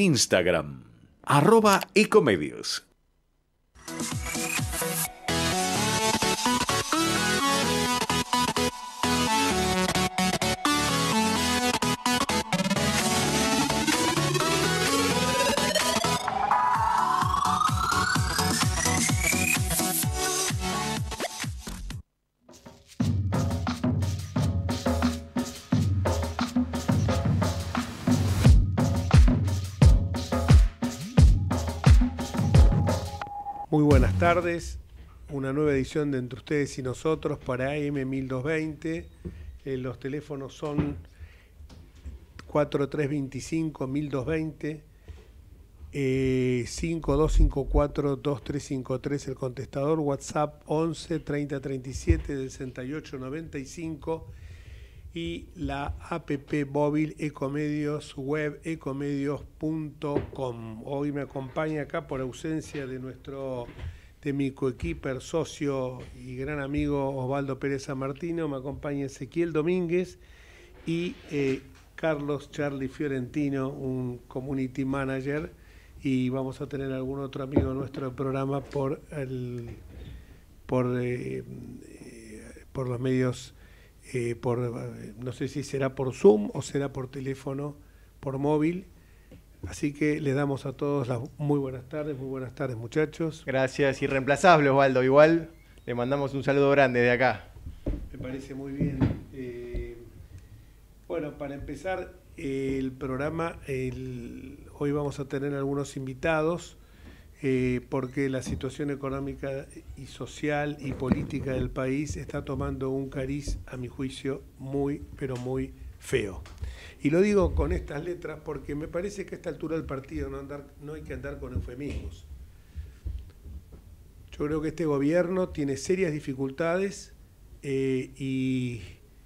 Instagram, @ecomedios. Muy buenas tardes, una nueva edición de Entre Ustedes y Nosotros para AM 1220. Los teléfonos son 4325-1220, 5254-2353, el contestador, WhatsApp 11 30 37 68 95 y la app móvil Ecomedios, web ecomedios.com. Hoy me acompaña acá, por ausencia de mi coequiper, socio y gran amigo Osvaldo Pérez San Martino, me acompaña Ezequiel Domínguez y Carlos Charlie Fiorentino, un community manager, y vamos a tener algún otro amigo nuestro del programa por los medios. No sé si será por Zoom o será por teléfono, por móvil. Así que le damos a todos las muy buenas tardes muchachos. Gracias, irreemplazable Osvaldo, igual le mandamos un saludo grande de acá. Me parece muy bien. Bueno, para empezar el programa, hoy vamos a tener algunos invitados, porque la situación económica y social y política del país está tomando un cariz, a mi juicio, muy, pero muy feo. Y lo digo con estas letras porque me parece que a esta altura del partido no hay que andar con eufemismos. Yo creo que este gobierno tiene serias dificultades y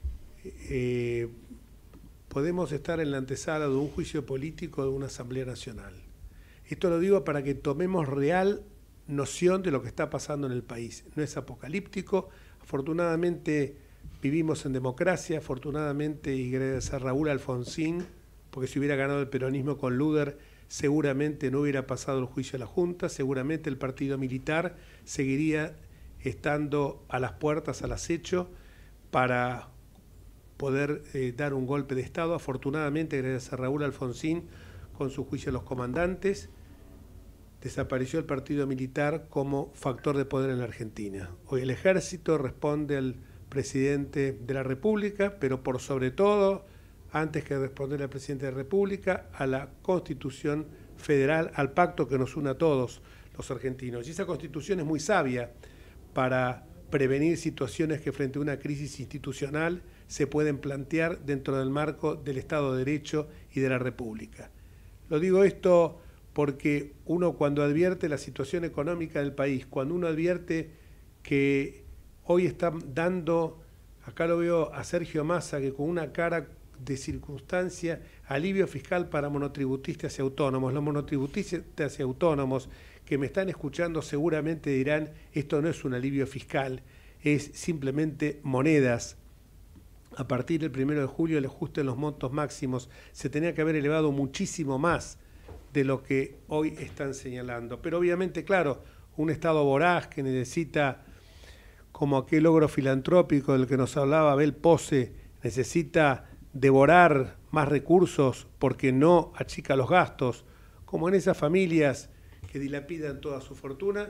podemos estar en la antesala de un juicio político de una Asamblea Nacional. Esto lo digo para que tomemos real noción de lo que está pasando en el país. No es apocalíptico. Afortunadamente vivimos en democracia, afortunadamente, y gracias a Raúl Alfonsín, porque si hubiera ganado el peronismo con Luder, seguramente no hubiera pasado el juicio a la Junta, seguramente el partido militar seguiría estando a las puertas, al acecho, para poder dar un golpe de Estado. Afortunadamente, gracias a Raúl Alfonsín, con su juicio a los comandantes, desapareció el partido militar como factor de poder en la Argentina. Hoy el ejército responde al presidente de la República, pero por sobre todo, antes que responder al presidente de la República, a la Constitución Federal, al pacto que nos une a todos los argentinos. Y esa Constitución es muy sabia para prevenir situaciones que frente a una crisis institucional se pueden plantear dentro del marco del Estado de Derecho y de la República. Lo digo esto porque uno, cuando advierte la situación económica del país, cuando uno advierte que hoy están dando, acá lo veo a Sergio Massa, que con una cara de circunstancia, alivio fiscal para monotributistas y autónomos. Los monotributistas y autónomos que me están escuchando seguramente dirán, esto no es un alivio fiscal, es simplemente monedas. A partir del 1 de julio el ajuste en los montos máximos se tenía que haber elevado muchísimo más de lo que hoy están señalando. Pero obviamente, claro, un Estado voraz que necesita, como aquel logro filantrópico del que nos hablaba Abel Pose, necesita devorar más recursos porque no achica los gastos, como en esas familias que dilapidan toda su fortuna,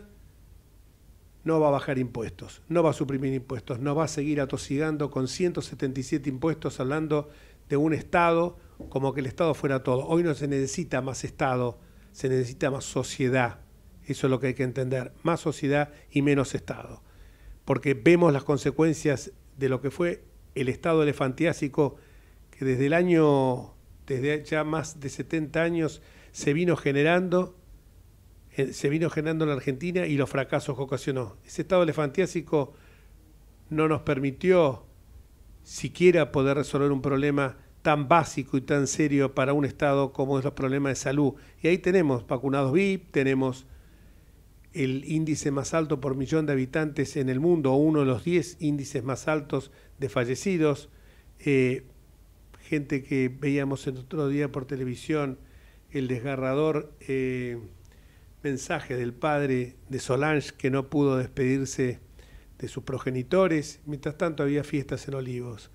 no va a bajar impuestos, no va a suprimir impuestos, no va a seguir atosigando con 177 impuestos, hablando de un Estado como que el Estado fuera todo. Hoy no se necesita más Estado, se necesita más sociedad. Eso es lo que hay que entender, más sociedad y menos Estado. Porque vemos las consecuencias de lo que fue el Estado elefantiásico, que desde ya más de 70 años se vino generando en la Argentina, y los fracasos que ocasionó. Ese Estado elefantiásico no nos permitió siquiera poder resolver un problema tan básico y tan serio para un Estado como es los problemas de salud. Y ahí tenemos vacunados VIP, tenemos el índice más alto por millón de habitantes en el mundo, uno de los 10 índices más altos de fallecidos, gente que veíamos el otro día por televisión, el desgarrador mensaje del padre de Solange, que no pudo despedirse de sus progenitores. Mientras tanto había fiestas en Olivos.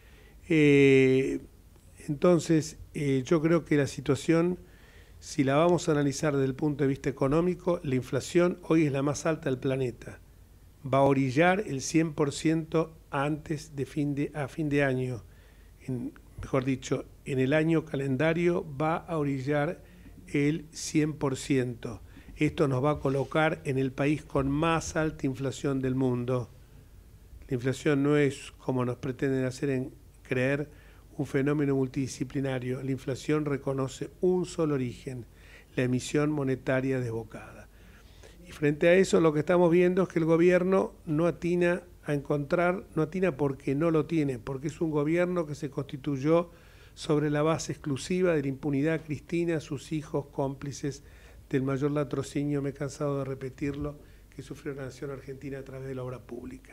Entonces, yo creo que la situación, si la vamos a analizar desde el punto de vista económico, la inflación hoy es la más alta del planeta. Va a orillar el 100% antes de a fin de año. Mejor dicho, en el año calendario va a orillar el 100%. Esto nos va a colocar en el país con más alta inflación del mundo. La inflación no es, como nos pretenden hacer creer, un fenómeno multidisciplinario. La inflación reconoce un solo origen, la emisión monetaria desbocada. Y frente a eso lo que estamos viendo es que el gobierno no atina a encontrar, no atina porque no lo tiene, porque es un gobierno que se constituyó sobre la base exclusiva de la impunidad cristina, sus hijos cómplices del mayor latrocinio, me he cansado de repetirlo, que sufrió la nación argentina a través de la obra pública.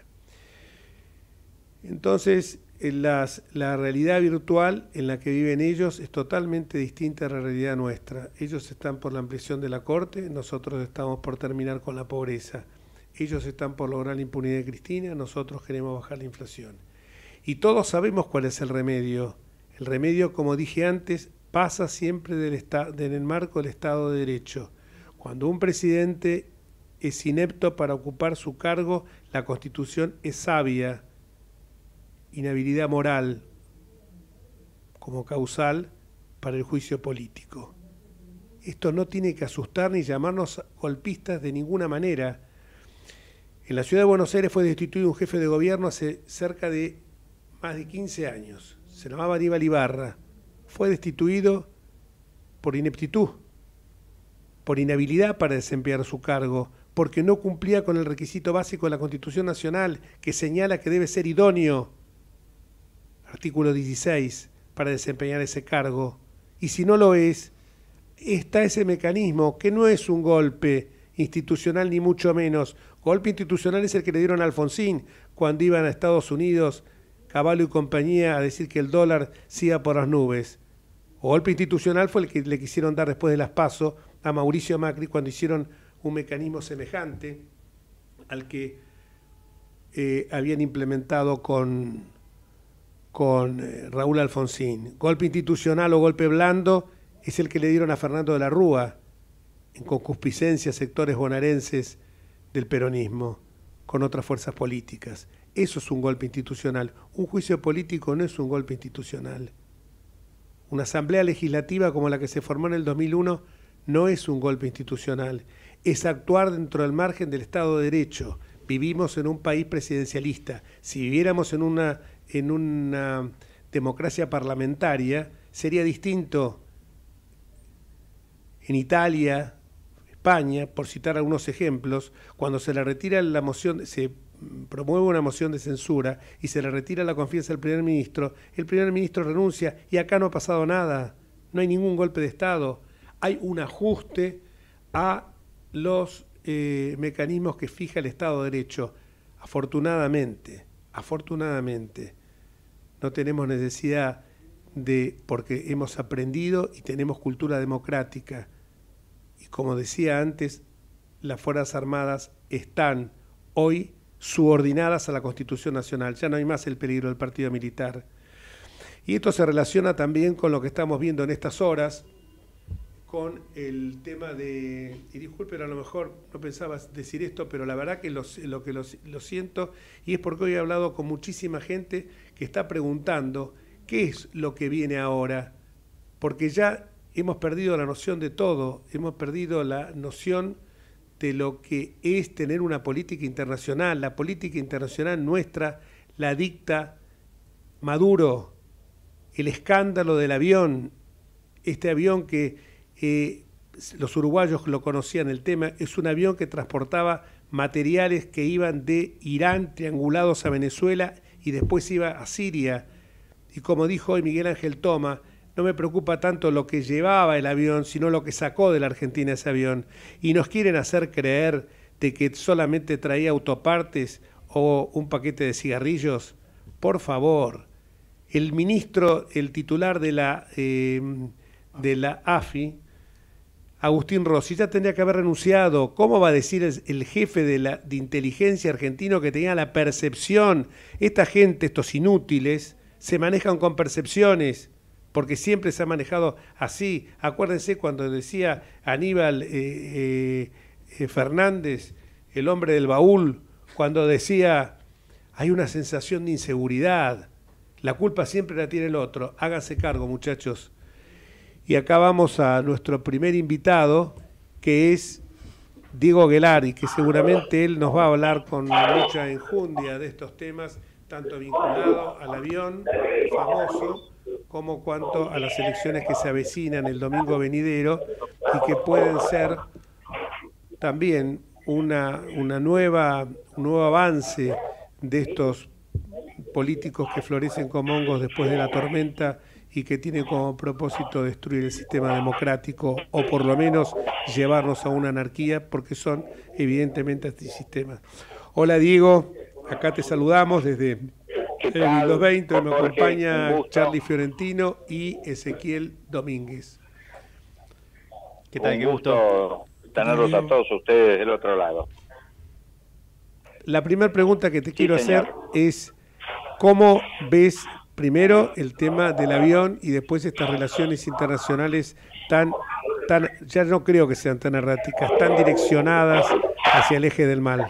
Entonces, la realidad virtual en la que viven ellos es totalmente distinta a la realidad nuestra. Ellos están por la ampliación de la Corte, nosotros estamos por terminar con la pobreza. Ellos están por lograr la impunidad de Cristina, nosotros queremos bajar la inflación. Y todos sabemos cuál es el remedio. El remedio, como dije antes, pasa siempre en el marco del Estado de Derecho. Cuando un presidente es inepto para ocupar su cargo, la Constitución es sabia. Inhabilidad moral como causal para el juicio político. Esto no tiene que asustar ni llamarnos golpistas de ninguna manera. En la ciudad de Buenos Aires fue destituido un jefe de gobierno hace cerca de más de 15 años. Se llamaba Aníbal Ibarra. Fue destituido por ineptitud, por inhabilidad para desempeñar su cargo, porque no cumplía con el requisito básico de la Constitución Nacional, que señala que debe ser idóneo, artículo 16, para desempeñar ese cargo. Y si no lo es, está ese mecanismo, que no es un golpe institucional ni mucho menos. Golpe institucional es el que le dieron a Alfonsín cuando iban a Estados Unidos, Cavallo y compañía, a decir que el dólar siga por las nubes. O golpe institucional fue el que le quisieron dar después de las PASO a Mauricio Macri cuando hicieron un mecanismo semejante al que habían implementado con Raúl Alfonsín. Golpe institucional o golpe blando es el que le dieron a Fernando de la Rúa en concupiscencia sectores bonaerenses del peronismo con otras fuerzas políticas. Eso es un golpe institucional. Un juicio político no es un golpe institucional. Una asamblea legislativa como la que se formó en el 2001 no es un golpe institucional. Es actuar dentro del margen del Estado de Derecho. Vivimos en un país presidencialista. Si viviéramos en una democracia parlamentaria, sería distinto. En Italia, España, por citar algunos ejemplos, cuando se le retira la moción, se promueve una moción de censura y se le retira la confianza al primer ministro, el primer ministro renuncia y acá no ha pasado nada, no hay ningún golpe de Estado. Hay un ajuste a los mecanismos que fija el Estado de Derecho. Afortunadamente, no tenemos necesidad porque hemos aprendido y tenemos cultura democrática. Y como decía antes, las Fuerzas Armadas están hoy subordinadas a la Constitución Nacional. Ya no hay más el peligro del partido militar. Y esto se relaciona también con lo que estamos viendo en estas horas, con el tema de, y disculpen, a lo mejor no pensaba decir esto, pero la verdad que lo siento, y es porque hoy he hablado con muchísima gente que está preguntando qué es lo que viene ahora, porque ya hemos perdido la noción de todo, hemos perdido la noción de lo que es tener una política internacional. La política internacional nuestra la dicta Maduro, el escándalo del avión, este avión que los uruguayos lo conocían el tema, es un avión que transportaba materiales que iban de Irán triangulados a Venezuela y después iba a Siria. Y como dijo hoy Miguel Ángel Toma, no me preocupa tanto lo que llevaba el avión, sino lo que sacó de la Argentina ese avión. Y nos quieren hacer creer de que solamente traía autopartes o un paquete de cigarrillos. Por favor, el ministro, el titular de la AFI, Agustín Rossi ya tendría que haber renunciado. ¿Cómo va a decir el jefe de inteligencia argentino que tenía la percepción? Esta gente, estos inútiles, se manejan con percepciones, porque siempre se ha manejado así. Acuérdense cuando decía Aníbal Fernández, el hombre del baúl, cuando decía, hay una sensación de inseguridad, la culpa siempre la tiene el otro. Háganse cargo, muchachos. Y acá vamos a nuestro primer invitado, que es Diego Guelari, que seguramente él nos va a hablar con mucha enjundia de estos temas, tanto vinculado al avión famoso, como cuanto a las elecciones que se avecinan el domingo venidero y que pueden ser también un nuevo avance de estos políticos que florecen como hongos después de la tormenta y que tienen como propósito destruir el sistema democrático o por lo menos llevarnos a una anarquía, porque son evidentemente antisistemas. Hola Diego, acá te saludamos desde los 20, me acompaña Charlie Fiorentino y Ezequiel Domínguez. ¿Qué tal? Qué gusto tenerlos a todos ustedes del otro lado. La primera pregunta que te quiero hacer es, ¿cómo ves primero el tema del avión y después estas relaciones internacionales tan, ya no creo que sean tan erráticas, tan direccionadas hacia el eje del mal?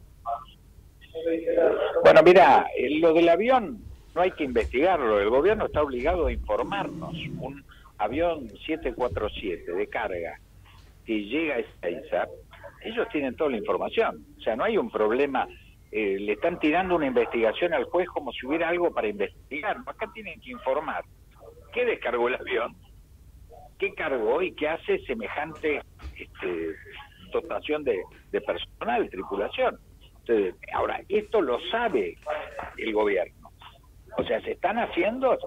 Bueno, mira, lo del avión no hay que investigarlo, el gobierno está obligado a informarnos. Un avión 747 de carga que llega a Ezeiza, ellos tienen toda la información, o sea, no hay un problema. Le están tirando una investigación al juez como si hubiera algo para investigar. Acá tienen que informar qué descargó el avión, qué cargó y qué hace semejante dotación de personal, tripulación. Entonces, ahora, esto lo sabe el gobierno. O sea, se están haciendo,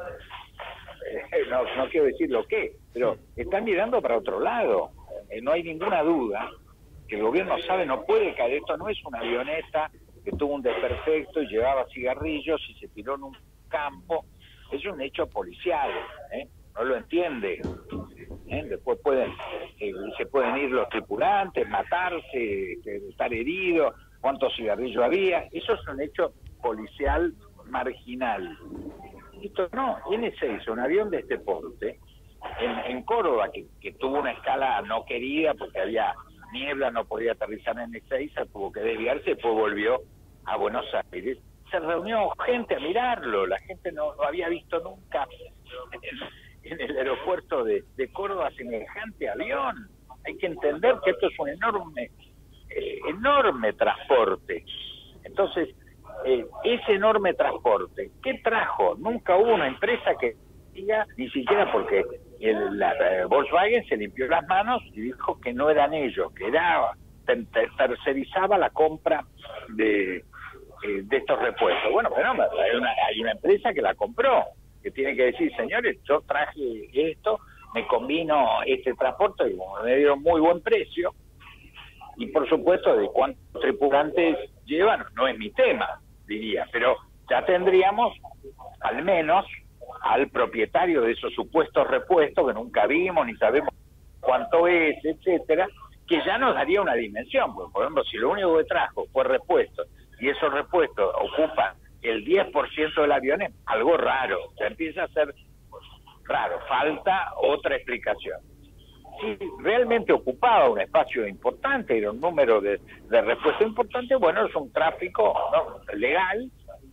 no quiero decir lo que, pero están mirando para otro lado. No hay ninguna duda que el gobierno sabe, no puede caer, esto no es una avioneta que tuvo un desperfecto y llevaba cigarrillos y se tiró en un campo, es un hecho policial, no lo entiende, después se pueden ir los tripulantes, matarse, estar heridos, cuántos cigarrillos había, eso es un hecho policial marginal. Esto no, en Ezeiza, un avión de este porte, en Córdoba, que tuvo una escala no querida porque había niebla, no podía aterrizar en Ezeiza, tuvo que desviarse y después volvió a Buenos Aires. Se reunió gente a mirarlo, la gente no había visto nunca en el aeropuerto de Córdoba semejante avión. Hay que entender que esto es un enorme transporte. Entonces, ese enorme transporte, ¿qué trajo? Nunca hubo una empresa que diga, ni siquiera porque Volkswagen se limpió las manos y dijo que no eran ellos, que tercerizaba la compra de estos repuestos. Bueno, pero no, hay una empresa que la compró, que tiene que decir, señores, yo traje esto, me combino este transporte y me dieron muy buen precio, y por supuesto de cuántos tripulantes llevan, no es mi tema, diría, pero ya tendríamos al menos al propietario de esos supuestos repuestos que nunca vimos ni sabemos cuánto es, etcétera, que ya nos daría una dimensión. Porque, por ejemplo, si lo único que trajo fue repuestos y esos repuestos ocupan el 10% del avión, es algo raro, ya empieza a ser raro, falta otra explicación. Si realmente ocupaba un espacio importante, era un número de repuestos importante, bueno, es un tráfico, ¿no?, legal,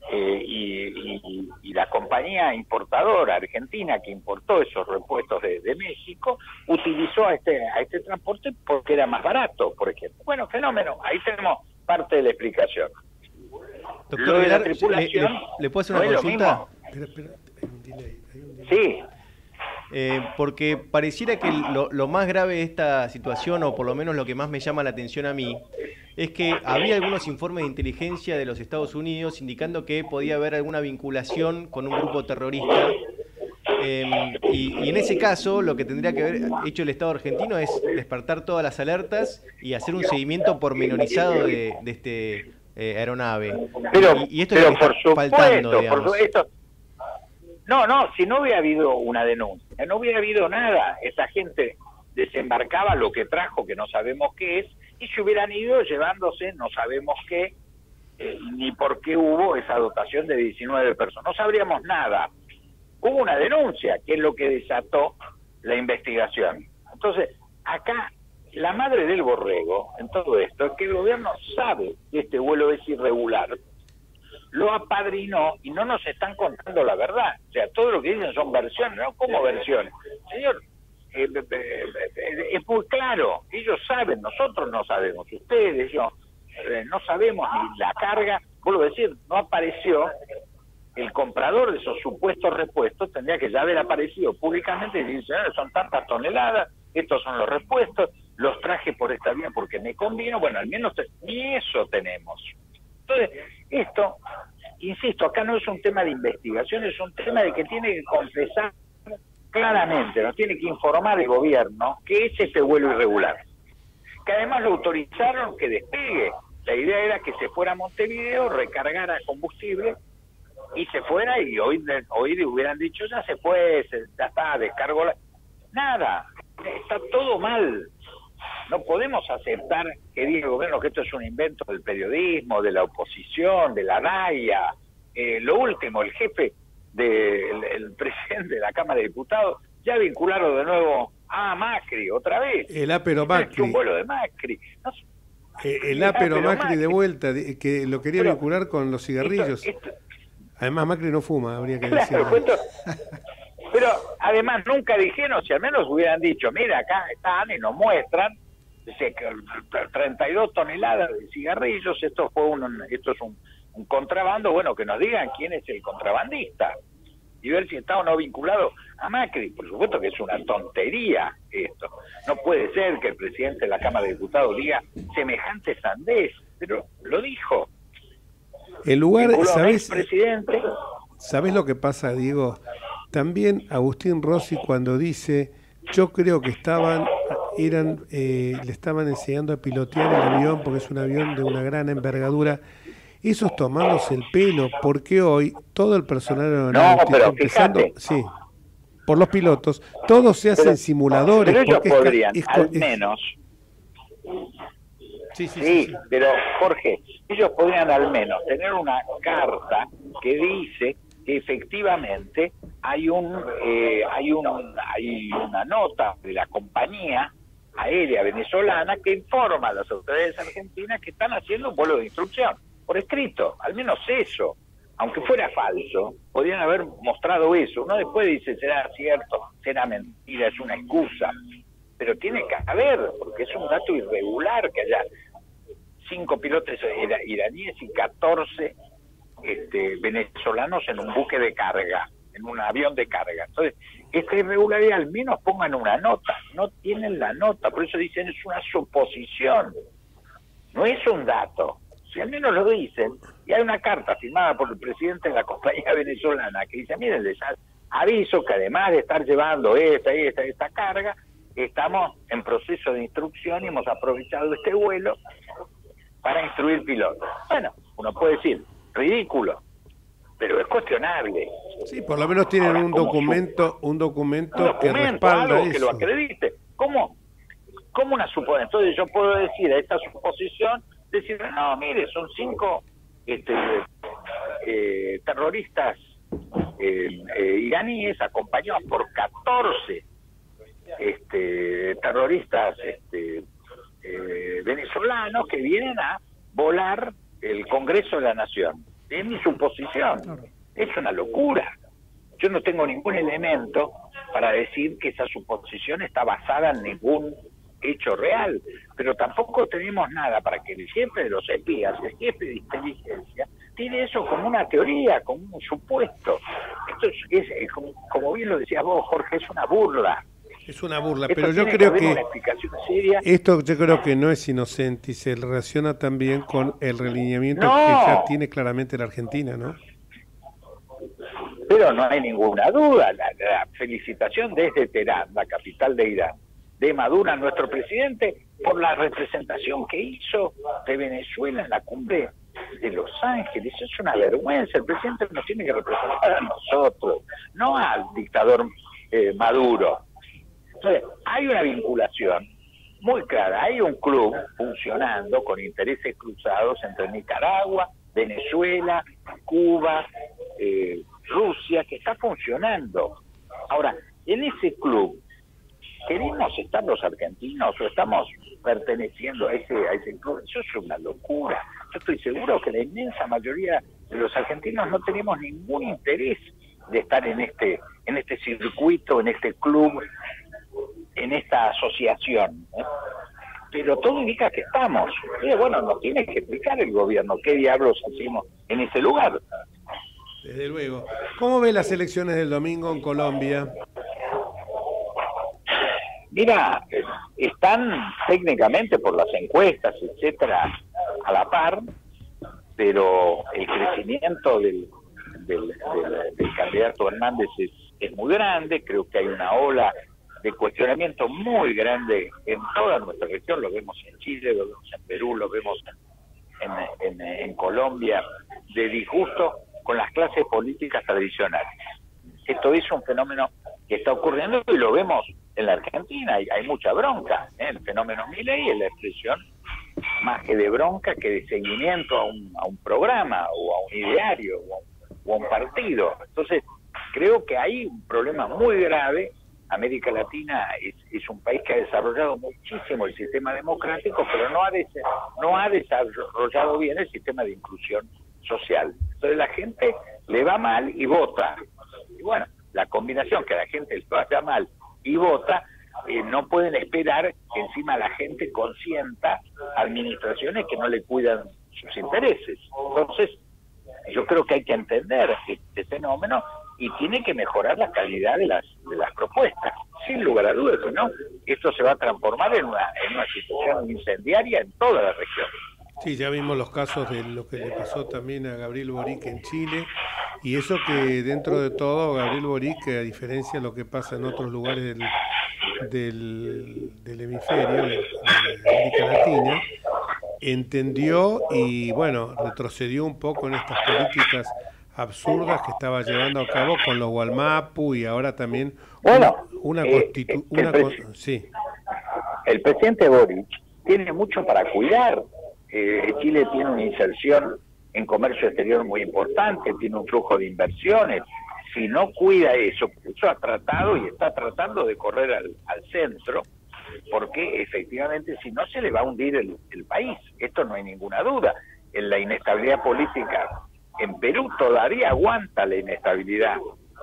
y la compañía importadora argentina que importó esos repuestos de México utilizó a este transporte porque era más barato, por ejemplo. Bueno, fenómeno, ahí tenemos parte de la explicación. Doctor Lo de la Velar, tripulación, ¿le puedo hacer una no es consulta? Espera, hay un delay. Sí. Porque pareciera que lo más grave de esta situación, o por lo menos lo que más me llama la atención a mí, es que había algunos informes de inteligencia de los Estados Unidos indicando que podía haber alguna vinculación con un grupo terrorista. Y en ese caso, lo que tendría que haber hecho el Estado argentino es despertar todas las alertas y hacer un seguimiento pormenorizado de este aeronave. Y esto es lo que está faltando, digamos. Por supuesto. No, si no hubiera habido una denuncia, no hubiera habido nada, esa gente desembarcaba lo que trajo, que no sabemos qué es, y se hubieran ido llevándose no sabemos qué, ni por qué hubo esa dotación de 19 personas. No sabríamos nada. Hubo una denuncia, que es lo que desató la investigación. Entonces, acá, la madre del borrego en todo esto es que el gobierno sabe que este vuelo es irregular, lo apadrinó y no nos están contando la verdad. O sea, todo lo que dicen son versiones, ¿no? ¿Cómo versiones? Señor, es muy claro, ellos saben, nosotros no sabemos, ustedes, yo, no sabemos ni la carga. Vuelvo a decir, no apareció el comprador de esos supuestos repuestos, tendría que ya haber aparecido públicamente y decir, son tantas toneladas, estos son los repuestos, los traje por esta vía porque me convino. Bueno, al menos ni eso tenemos. Entonces, esto, insisto, acá no es un tema de investigación, es un tema de que tiene que confesar claramente, nos tiene que informar el gobierno que es este vuelo irregular, que además lo autorizaron que despegue. La idea era que se fuera a Montevideo, recargara combustible y se fuera, y hoy le hubieran dicho, ya se fue, ya está, descargó nada, está todo mal. No podemos aceptar que diga el gobierno que esto es un invento del periodismo, de la oposición, de la DAIA. Lo último, el jefe el presidente de la Cámara de Diputados ya vincularon de nuevo a Macri otra vez. El ápero Macri. Un vuelo de Macri. No, el ápero Macri de vuelta, que lo quería vincular con los cigarrillos. Además, Macri no fuma, habría que decirlo. Pero además nunca dijeron, si al menos hubieran dicho, mira, acá están y nos muestran 32 toneladas de cigarrillos, esto es un contrabando, bueno, que nos digan quién es el contrabandista y ver si está o no vinculado a Macri. Por supuesto que es una tontería esto. No puede ser que el presidente de la Cámara de Diputados diga semejante sandez, pero lo dijo. El lugar, ¿sabés lo que pasa, Diego? También Agustín Rossi, cuando dice, yo creo que le estaban enseñando a pilotear el avión porque es un avión de una gran envergadura. Eso es tomándose el pelo, porque hoy todo el personal aeronáutico, empezando, sí, por los pilotos, todos se hacen simuladores. Pero ellos podrían, al menos. Sí, pero Jorge, ellos podrían al menos tener una carta que dice que efectivamente hay una nota de la compañía aérea venezolana que informa a las autoridades argentinas que están haciendo un vuelo de instrucción, por escrito, al menos eso. Aunque fuera falso, podrían haber mostrado eso. Uno después dice, será cierto, será mentira, es una excusa, pero tiene que haber, porque es un dato irregular que haya 5 pilotos iraníes y 14 venezolanos en un buque de carga, en un avión de carga. Entonces, esta irregularidad al menos pongan una nota. No tienen la nota, por eso dicen es una suposición, no es un dato. Si al menos lo dicen, y hay una carta firmada por el presidente de la compañía venezolana que dice, miren, les aviso que además de estar llevando esta carga, estamos en proceso de instrucción y hemos aprovechado este vuelo para instruir pilotos. Bueno, uno puede decir, ridículo, pero es cuestionable. Sí, por lo menos tienen un documento que respalda algo eso, que lo acredite. ¿Cómo una suposición? Entonces yo puedo decir a esta suposición, decir, no, mire, son 5 terroristas iraníes acompañados por 14 terroristas venezolanos que vienen a volar el Congreso de la Nación. Es mi suposición. Es una locura. Yo no tengo ningún elemento para decir que esa suposición está basada en ningún hecho real, pero tampoco tenemos nada para que el jefe de los espías, el jefe de inteligencia, tiene eso como una teoría, como un supuesto. Esto es como bien lo decías vos, Jorge, es una burla. Es una burla, pero yo creo que esto yo creo que no es inocente y se relaciona también con el relineamiento que ya tiene claramente la Argentina, ¿no? Pero no hay ninguna duda, la felicitación desde Teherán, la capital de Irán, de Maduro, a nuestro presidente, por la representación que hizo de Venezuela en la cumbre de Los Ángeles. Es una vergüenza. El presidente nos tiene que representar a nosotros, no al dictador Maduro. Entonces, hay una vinculación muy clara, hay un club funcionando con intereses cruzados entre Nicaragua, Venezuela, Cuba, Rusia, que está funcionando. Ahora, en ese club, ¿queremos estar los argentinos o estamos perteneciendo a ese club? Eso es una locura. Yo estoy seguro que la inmensa mayoría de los argentinos no tenemos ningún interés de estar en este circuito, en este club, en esta asociación, ¿eh? Pero todo indica que estamos. Y bueno, nos tiene que explicar el gobierno qué diablos hacemos en ese lugar. Desde luego. ¿Cómo ve las elecciones del domingo en Colombia? Mira, están técnicamente por las encuestas, etcétera, a la par, pero el crecimiento del candidato Hernández es muy grande. Creo que hay una ola de cuestionamiento muy grande en toda nuestra región. Lo vemos en Chile, lo vemos en Perú, lo vemos en Colombia, de disgusto con las clases políticas tradicionales. Esto es un fenómeno que está ocurriendo y lo vemos en la Argentina. Hay mucha bronca, ¿eh? El fenómeno Milei es la expresión más que de bronca que de seguimiento a un programa o a un ideario o a un partido. Entonces, creo que hay un problema muy grave. América Latina es un país que ha desarrollado muchísimo el sistema democrático, pero no ha desarrollado bien el sistema de inclusión social. Entonces la gente le va mal y vota. Y bueno, la combinación que a la gente le vaya mal y vota, no pueden esperar que encima la gente consienta administraciones que no le cuidan sus intereses. Entonces, yo creo que hay que entender este fenómeno y tiene que mejorar la calidad de las propuestas, sin lugar a dudas, ¿no? Esto se va a transformar en una situación incendiaria en toda la región. Sí, ya vimos los casos de lo que le pasó también a Gabriel Boric en Chile, y eso que dentro de todo Gabriel Boric, a diferencia de lo que pasa en otros lugares del hemisferio, de América Latina, entendió y bueno, retrocedió un poco en estas políticas absurdas que estaba llevando a cabo con los Gualmapu y ahora también sí. El presidente Boric tiene mucho para cuidar. Chile tiene una inserción en comercio exterior muy importante, tiene un flujo de inversiones. Si no cuida eso ha tratado y está tratando de correr al centro, porque efectivamente si no se le va a hundir el país. Esto no hay ninguna duda. En la inestabilidad política en Perú todavía aguanta la inestabilidad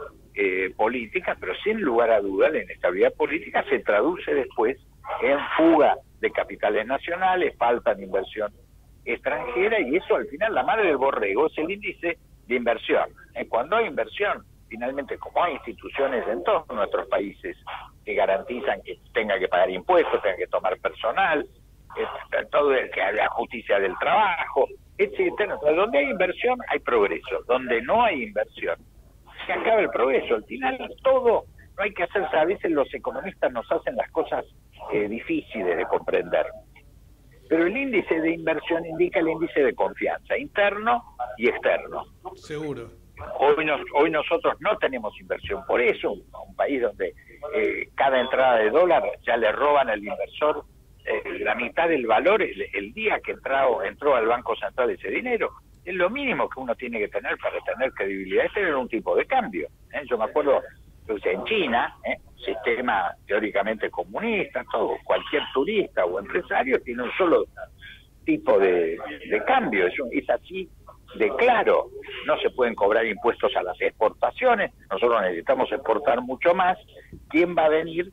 política, pero sin lugar a duda la inestabilidad política se traduce después en fuga de capitales nacionales, falta de inversión extranjera, y eso al final, la madre del borrego, es el índice de inversión. Cuando hay inversión, finalmente, como hay instituciones en todos nuestros países que garantizan que tenga que pagar impuestos, tenga que tomar personal, todo que haya justicia del trabajo, etcétera. Entonces, donde hay inversión hay progreso, donde no hay inversión se acaba el progreso. Al final todo, no hay que hacerse, a veces los economistas nos hacen las cosas difíciles de comprender, pero el índice de inversión indica el índice de confianza interno y externo. Seguro. Hoy nosotros no tenemos inversión, por eso un país donde cada entrada de dólar ya le roban al inversor la mitad del valor el día que entró al Banco Central ese dinero. Es lo mínimo que uno tiene que tener para tener credibilidad, es tener un tipo de cambio. Yo me acuerdo que en China, sistema teóricamente comunista, cualquier turista o empresario tiene un solo tipo de cambio, es así de claro. No se pueden cobrar impuestos a las exportaciones, nosotros necesitamos exportar mucho más. ¿Quién va a venir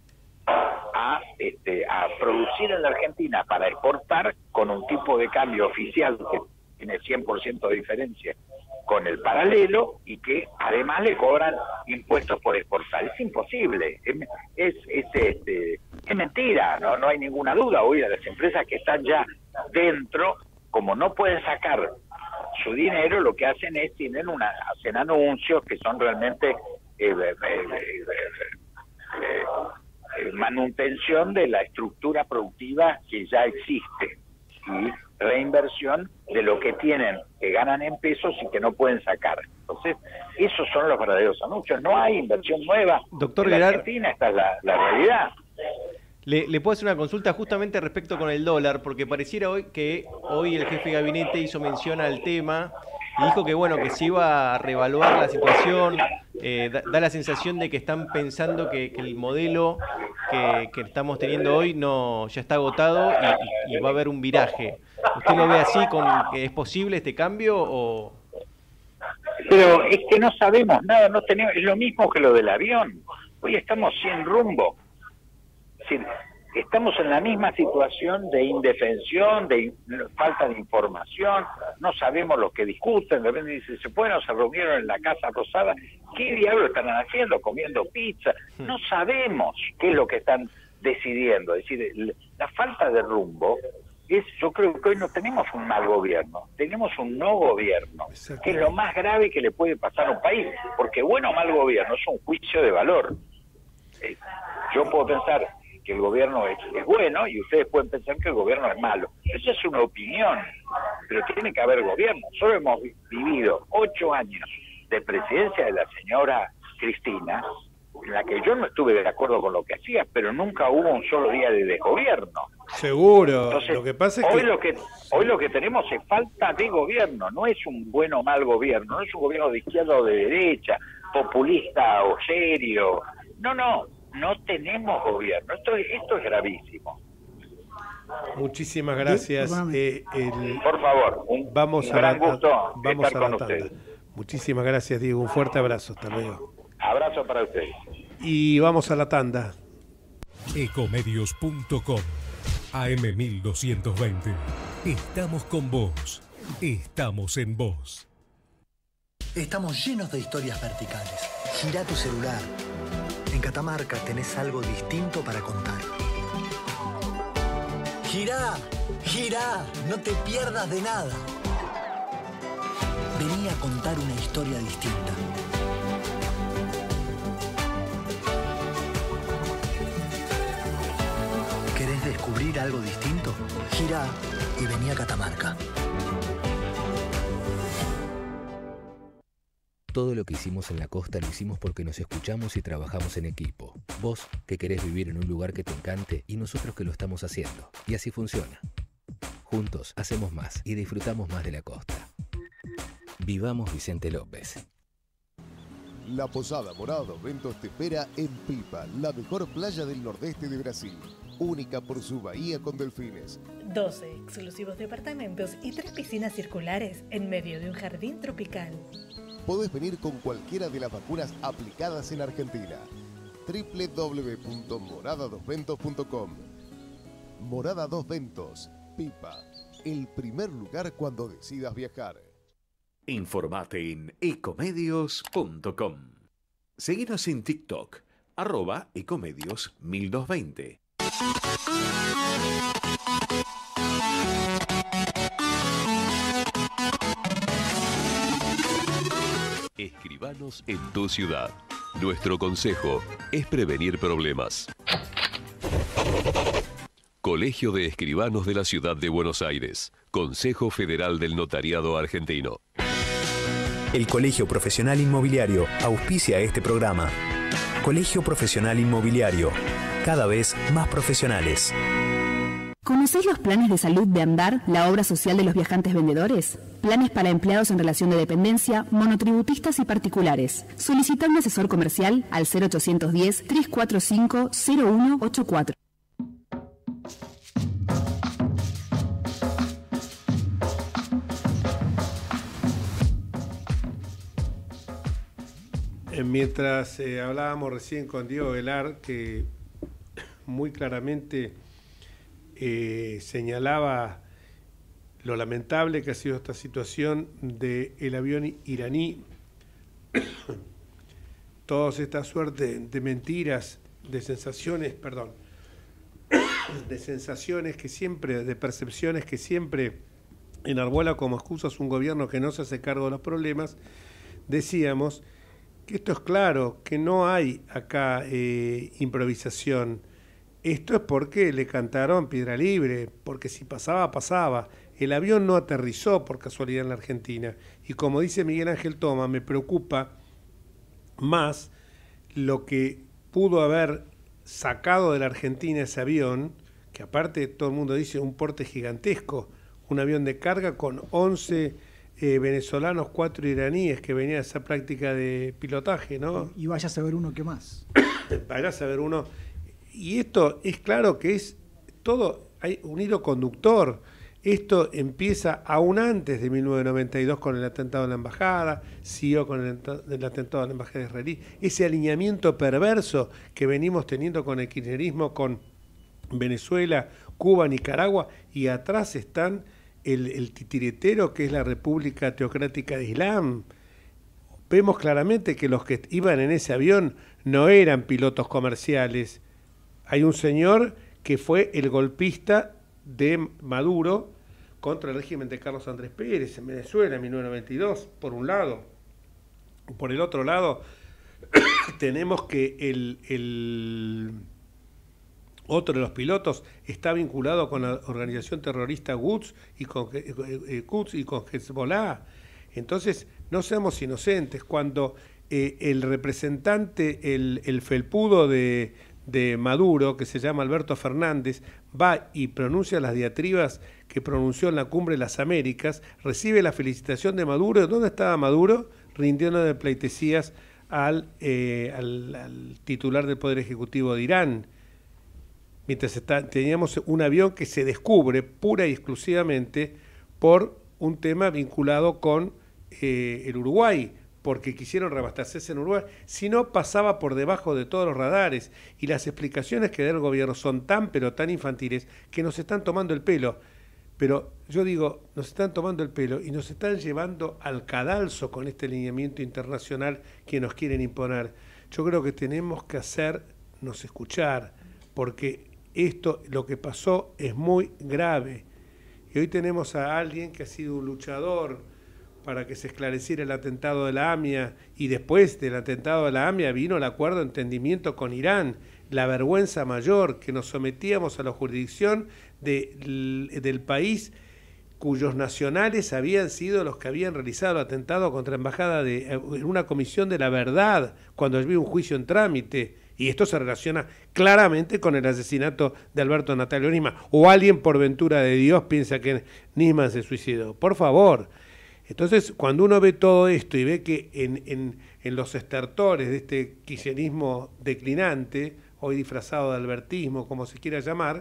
a producir en la Argentina para exportar con un tipo de cambio oficial que tiene 100% de diferencia con el paralelo y que además le cobran impuestos por exportar? Es imposible, es mentira, no hay ninguna duda. Hoy las empresas que están ya dentro, como no pueden sacar su dinero, lo que hacen es hacen anuncios que son realmente manutención de la estructura productiva que ya existe y reinversión de lo que tienen, que ganan en pesos y que no pueden sacar. Entonces, esos son los verdaderos anuncios. No hay inversión nueva. Doctor en la Gerard, Argentina, esta es la realidad. Le puedo hacer una consulta justamente respecto con el dólar, porque pareciera hoy que hoy el jefe de gabinete hizo mención al tema y dijo que bueno, que se iba a reevaluar la situación. Da la sensación de que están pensando que el modelo que estamos teniendo hoy ya está agotado y va a haber un viraje. ¿Usted lo ve así, que es posible este cambio o...? Pero es que no sabemos nada, no tenemos, es lo mismo que lo del avión. Hoy estamos sin rumbo. Estamos en la misma situación de indefensión, de falta de información, no sabemos lo que discuten, de repente dicen, se reunieron en la Casa Rosada, ¿qué diablo están haciendo? Comiendo pizza, no sabemos qué es lo que están decidiendo, es decir, la falta de rumbo yo creo que hoy no tenemos un mal gobierno, tenemos un no gobierno, que es lo más grave que le puede pasar a un país, porque bueno o mal gobierno es un juicio de valor. Yo puedo pensar que el gobierno es bueno y ustedes pueden pensar que el gobierno es malo. Esa es una opinión, pero tiene que haber gobierno. Solo hemos vivido 8 años de presidencia de la señora Cristina, en la que yo no estuve de acuerdo con lo que hacía, pero nunca hubo un solo día de desgobierno. Seguro. Entonces, lo que pasa es hoy lo que tenemos es falta de gobierno, no es un buen o mal gobierno, no es un gobierno de izquierda o de derecha, populista o serio. No tenemos gobierno. Esto es gravísimo. Muchísimas gracias. Por favor, vamos un gran gusto estar con tanda. ustedes. Muchísimas gracias, Diego. Un fuerte abrazo. Hasta luego. Abrazo para ustedes. Y vamos a la tanda. Ecomedios.com AM1220. Estamos con vos. Estamos en vos. Estamos llenos de historias verticales. Girá tu celular. En Catamarca tenés algo distinto para contar. Girá, girá, no te pierdas de nada. Vení a contar una historia distinta. ¿Querés descubrir algo distinto? Girá y vení a Catamarca. Todo lo que hicimos en la costa lo hicimos porque nos escuchamos y trabajamos en equipo. Vos, que querés vivir en un lugar que te encante, y nosotros que lo estamos haciendo. Y así funciona. Juntos hacemos más y disfrutamos más de la costa. Vivamos Vicente López. La Posada Morada dos Ventos te espera en Pipa, la mejor playa del nordeste de Brasil. Única por su bahía con delfines. 12 exclusivos departamentos y 3 piscinas circulares en medio de un jardín tropical. Podés venir con cualquiera de las vacunas aplicadas en Argentina. www.moradadosventos.com. Morada Dos Ventos, Pipa, el primer lugar cuando decidas viajar. Informate en ecomedios.com. Seguinos en TikTok, @ecomedios1220. Escribanos en tu ciudad. Nuestro consejo es prevenir problemas. Colegio de Escribanos de la Ciudad de Buenos Aires. Consejo Federal del Notariado Argentino. El Colegio Profesional Inmobiliario auspicia este programa. Colegio Profesional Inmobiliario, cada vez más profesionales. ¿Conocéis los planes de salud de Andar, la obra social de los viajantes vendedores? Planes para empleados en relación de dependencia, monotributistas y particulares. Solicita un asesor comercial al 0810-345-0184. Mientras hablábamos recién con Diego Velar, que muy claramente señalaba lo lamentable que ha sido esta situación del avión iraní, toda esta suerte de mentiras, de sensaciones, de sensaciones que siempre, de percepciones que siempre enarbola como excusas un gobierno que no se hace cargo de los problemas. Decíamos que esto es claro, que no hay acá improvisación. Esto es porque le cantaron piedra libre, porque si pasaba, pasaba. El avión no aterrizó por casualidad en la Argentina. Y como dice Miguel Ángel Toma, me preocupa más lo que pudo haber sacado de la Argentina ese avión, que aparte todo el mundo dice un porte gigantesco, un avión de carga con 11 venezolanos, 4 iraníes que venían a esa práctica de pilotaje, ¿no? Y vaya a saber uno qué más. Vaya a saber uno. Y esto es claro que es todo, hay un hilo conductor. Esto empieza aún antes de 1992 con el atentado a la embajada, siguió con el atentado a la embajada israelí. Ese alineamiento perverso que venimos teniendo con el kirchnerismo, con Venezuela, Cuba, Nicaragua, y atrás están el titiritero que es la República Teocrática de Islam. Vemos claramente que los que iban en ese avión no eran pilotos comerciales. Hay un señor que fue el golpista de Maduro contra el régimen de Carlos Andrés Pérez en Venezuela en 1992, por un lado. Por el otro lado, tenemos que otro de los pilotos está vinculado con la organización terrorista Quds y con Hezbollah. Entonces, no seamos inocentes. Cuando el representante, el felpudo de Maduro, que se llama Alberto Fernández, va y pronuncia las diatribas que pronunció en la Cumbre de las Américas, recibe la felicitación de Maduro. ¿Dónde estaba Maduro? Rindiendo de pleitesías al titular del Poder Ejecutivo de Irán. Mientras teníamos un avión que se descubre pura y exclusivamente por un tema vinculado con el Uruguay, porque quisieron reabastecerse en Uruguay, si no pasaba por debajo de todos los radares, y las explicaciones que da el gobierno son tan pero tan infantiles que nos están tomando el pelo. Pero yo digo, nos están tomando el pelo y nos están llevando al cadalso con este lineamiento internacional que nos quieren imponer. Yo creo que tenemos que hacernos escuchar, porque esto, lo que pasó, es muy grave. Y hoy tenemos a alguien que ha sido un luchador para que se esclareciera el atentado de la AMIA, y después del atentado de la AMIA vino el acuerdo de entendimiento con Irán, la vergüenza mayor, que nos sometíamos a la jurisdicción del país cuyos nacionales habían sido los que habían realizado el atentado contra la embajada en una comisión de la verdad, cuando había un juicio en trámite. Y esto se relaciona claramente con el asesinato de Alberto Natalio Nisman. O alguien, por ventura de Dios, piensa que Nisman se suicidó. Por favor. Entonces, cuando uno ve todo esto y ve que en los estertores de este kirchnerismo declinante, hoy disfrazado de albertismo, como se quiera llamar,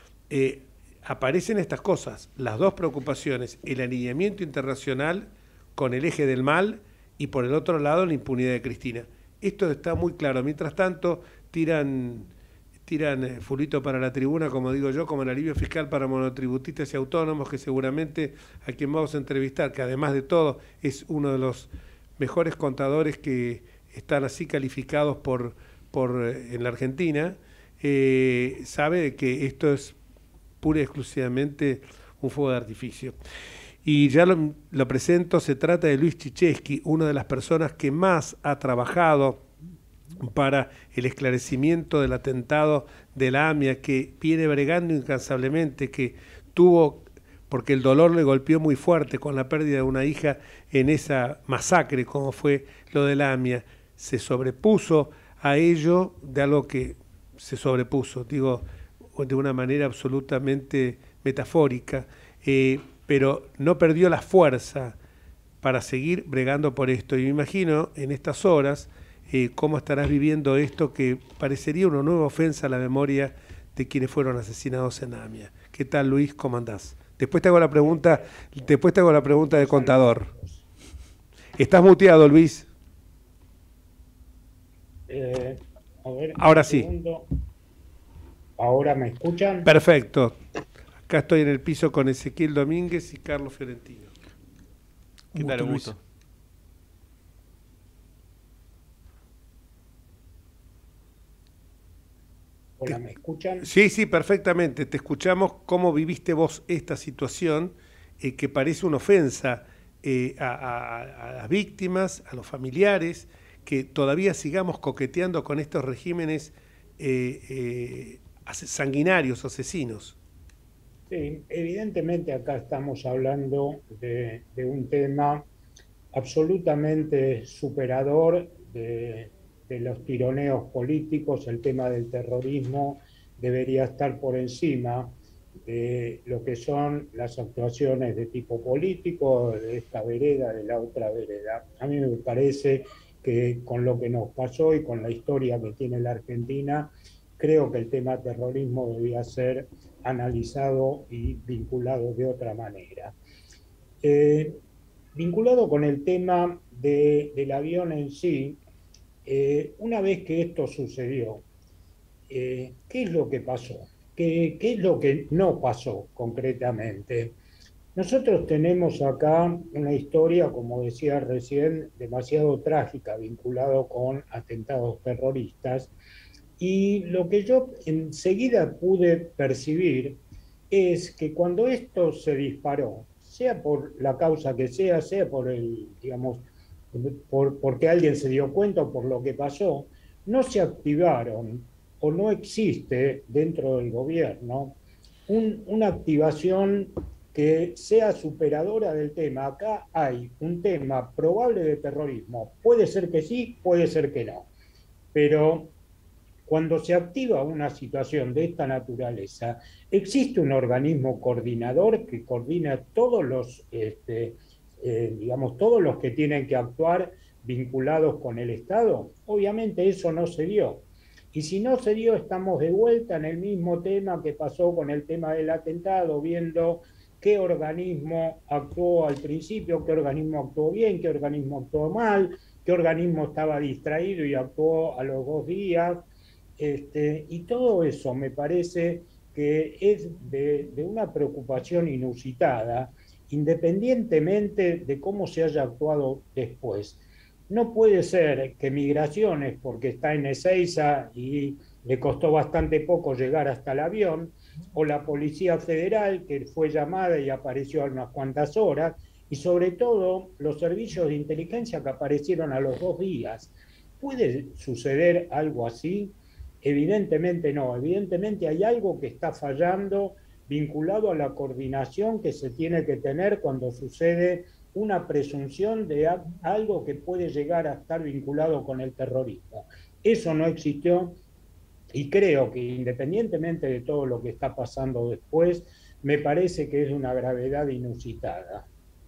aparecen estas cosas, las dos preocupaciones, el alineamiento internacional con el eje del mal y por el otro lado la impunidad de Cristina. Esto está muy claro. Mientras tanto, tiran fulito para la tribuna, como digo yo, como el alivio fiscal para monotributistas y autónomos, que seguramente a quien vamos a entrevistar, que además de todo es uno de los mejores contadores que están así calificados en la Argentina, sabe que esto es pura y exclusivamente un fuego de artificio. Y ya lo presento, se trata de Luis Chichesky, una de las personas que más ha trabajado para el esclarecimiento del atentado de la AMIA, que viene bregando incansablemente, que tuvo, porque el dolor le golpeó muy fuerte con la pérdida de una hija en esa masacre, como fue lo de la AMIA, se sobrepuso a ello de algo que se sobrepuso, digo, de una manera absolutamente metafórica, pero no perdió la fuerza para seguir bregando por esto. Y me imagino en estas horas cómo estarás viviendo esto, que parecería una nueva ofensa a la memoria de quienes fueron asesinados en AMIA. ¿Qué tal, Luis? ¿Cómo andás? Después te hago la pregunta de contador. ¿Estás muteado, Luis? A ver, ahora sí. ¿Ahora me escuchan? Perfecto. Acá estoy en el piso con Ezequiel Domínguez y Carlos Fiorentino. ¿Qué tal, Augusto? Hola, ¿me escuchan? Sí, sí, perfectamente. Te escuchamos. ¿Cómo viviste vos esta situación que parece una ofensa a las víctimas, a los familiares, que todavía sigamos coqueteando con estos regímenes sanguinarios, asesinos? Sí, evidentemente acá estamos hablando de un tema absolutamente superador de los tironeos políticos, el tema del terrorismo debería estar por encima de lo que son las actuaciones de tipo político, de esta vereda, de la otra vereda. A mí me parece que con lo que nos pasó y con la historia que tiene la Argentina, creo que el tema terrorismo debía ser analizado y vinculado de otra manera. Vinculado con el tema del avión en sí, una vez que esto sucedió, ¿qué es lo que pasó? ¿Qué es lo que no pasó concretamente? Nosotros tenemos acá una historia, como decía recién, demasiado trágica, vinculado con atentados terroristas, y lo que yo enseguida pude percibir es que cuando esto se disparó, sea por la causa que sea por el, digamos, porque alguien se dio cuenta o por lo que pasó, no se activaron o no existe dentro del gobierno una activación que sea superadora del tema. Acá hay un tema probable de terrorismo. Puede ser que sí, puede ser que no. Pero cuando se activa una situación de esta naturaleza, existe un organismo coordinador que coordina todos los, digamos, todos los que tienen que actuar vinculados con el Estado. Obviamente eso no se dio. Y si no se dio, estamos de vuelta en el mismo tema que pasó con el tema del atentado, viendo qué organismo actuó al principio, qué organismo actuó bien, qué organismo actuó mal, qué organismo estaba distraído y actuó a los 2 días. Y todo eso me parece que es de una preocupación inusitada, independientemente de cómo se haya actuado después. No puede ser que Migraciones, porque está en Ezeiza y le costó bastante poco llegar hasta el avión, o la Policía Federal, que fue llamada y apareció a unas cuantas horas, y sobre todo los servicios de inteligencia que aparecieron a los 2 días. ¿Puede suceder algo así? Evidentemente no, evidentemente hay algo que está fallando vinculado a la coordinación que se tiene que tener cuando sucede una presunción de algo que puede llegar a estar vinculado con el terrorismo. Eso no existió y creo que independientemente de todo lo que está pasando después, me parece que es una gravedad inusitada.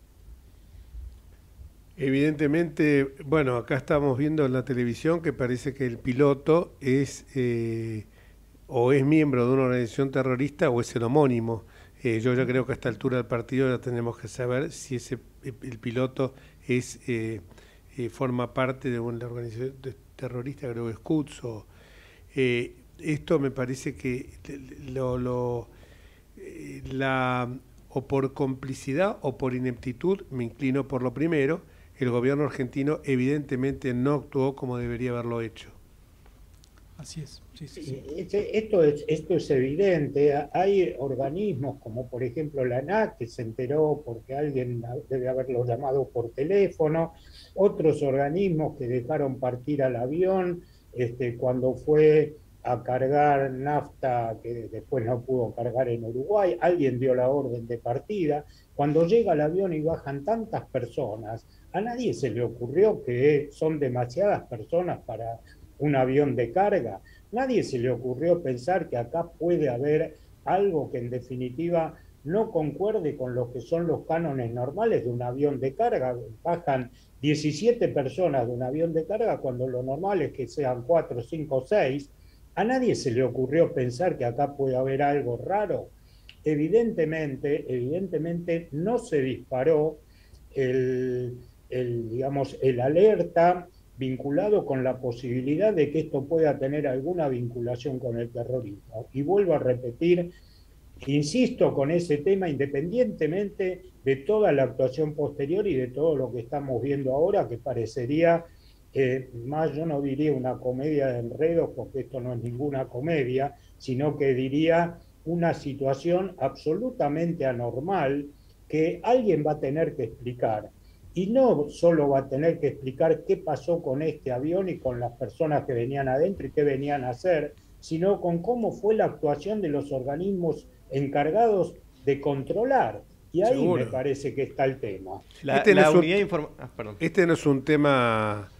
Evidentemente, bueno, acá estamos viendo en la televisión que parece que el piloto es o es miembro de una organización terrorista o es el homónimo. Yo ya creo que a esta altura del partido ya tenemos que saber si el piloto es forma parte de una organización terrorista, creo que es Quds. Esto me parece que o por complicidad o por ineptitud, me inclino por lo primero, el gobierno argentino evidentemente no actuó como debería haberlo hecho. Así es. Sí. Esto es evidente. Hay organismos como por ejemplo la ANAC, que se enteró porque alguien debe haberlo llamado por teléfono, otros organismos que dejaron partir al avión cuando fue a cargar nafta que después no pudo cargar en Uruguay, alguien dio la orden de partida. Cuando llega el avión y bajan tantas personas, a nadie se le ocurrió que son demasiadas personas para un avión de carga. Nadie se le ocurrió pensar que acá puede haber algo que en definitiva no concuerde con lo que son los cánones normales de un avión de carga. Bajan 17 personas de un avión de carga cuando lo normal es que sean 4, 5, 6. A nadie se le ocurrió pensar que acá puede haber algo raro. Evidentemente no se disparó el alerta vinculado con la posibilidad de que esto pueda tener alguna vinculación con el terrorismo. Y vuelvo a repetir, insisto con ese tema, independientemente de toda la actuación posterior y de todo lo que estamos viendo ahora, que parecería más, yo no diría una comedia de enredos, porque esto no es ninguna comedia, sino que diría una situación absolutamente anormal que alguien va a tener que explicar. Y no solo va a tener que explicar qué pasó con este avión y con las personas que venían adentro y qué venían a hacer, sino con cómo fue la actuación de los organismos encargados de controlar. Y ahí Seguro. Me parece que está el tema. Este no es un tema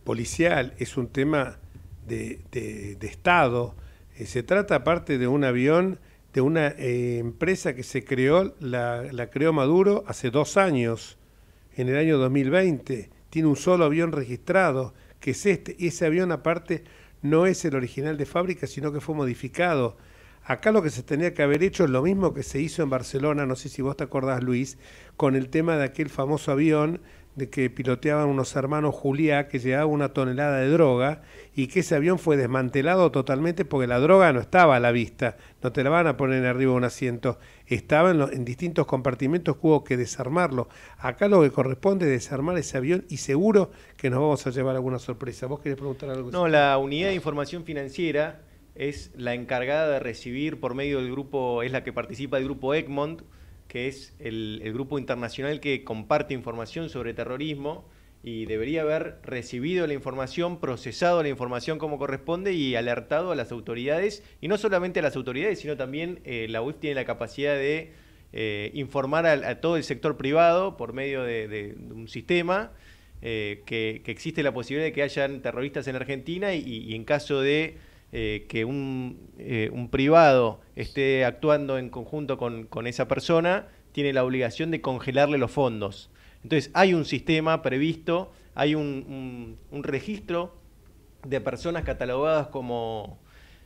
policial, es un tema de Estado. Se trata aparte de un avión de una empresa que se creó, la creó Maduro hace 2 años, en el año 2020. Tiene un solo avión registrado, que es este, y ese avión aparte no es el original de fábrica, sino que fue modificado. Acá lo que se tenía que haber hecho es lo mismo que se hizo en Barcelona, no sé si vos te acordás, Luis, con el tema de aquel famoso avión de que piloteaban unos hermanos Juliá, que llevaba 1 tonelada de droga, y que ese avión fue desmantelado totalmente porque la droga no estaba a la vista, no te la van a poner arriba de un asiento, estaba en distintos compartimentos que hubo que desarmarlo. Acá lo que corresponde es desarmar ese avión y seguro que nos vamos a llevar alguna sorpresa. ¿Vos querés preguntar algo? No, la unidad de información financiera es la encargada de recibir por medio del grupo, es la que participa del grupo Egmont, que es el grupo internacional que comparte información sobre terrorismo, y debería haber recibido la información, procesado la información como corresponde y alertado a las autoridades, y no solamente a las autoridades, sino también la UIF tiene la capacidad de informar a todo el sector privado por medio de un sistema que existe la posibilidad de que hayan terroristas en Argentina y en caso de que un privado esté actuando en conjunto con esa persona, tiene la obligación de congelarle los fondos. Entonces hay un sistema previsto, hay un registro de personas catalogadas como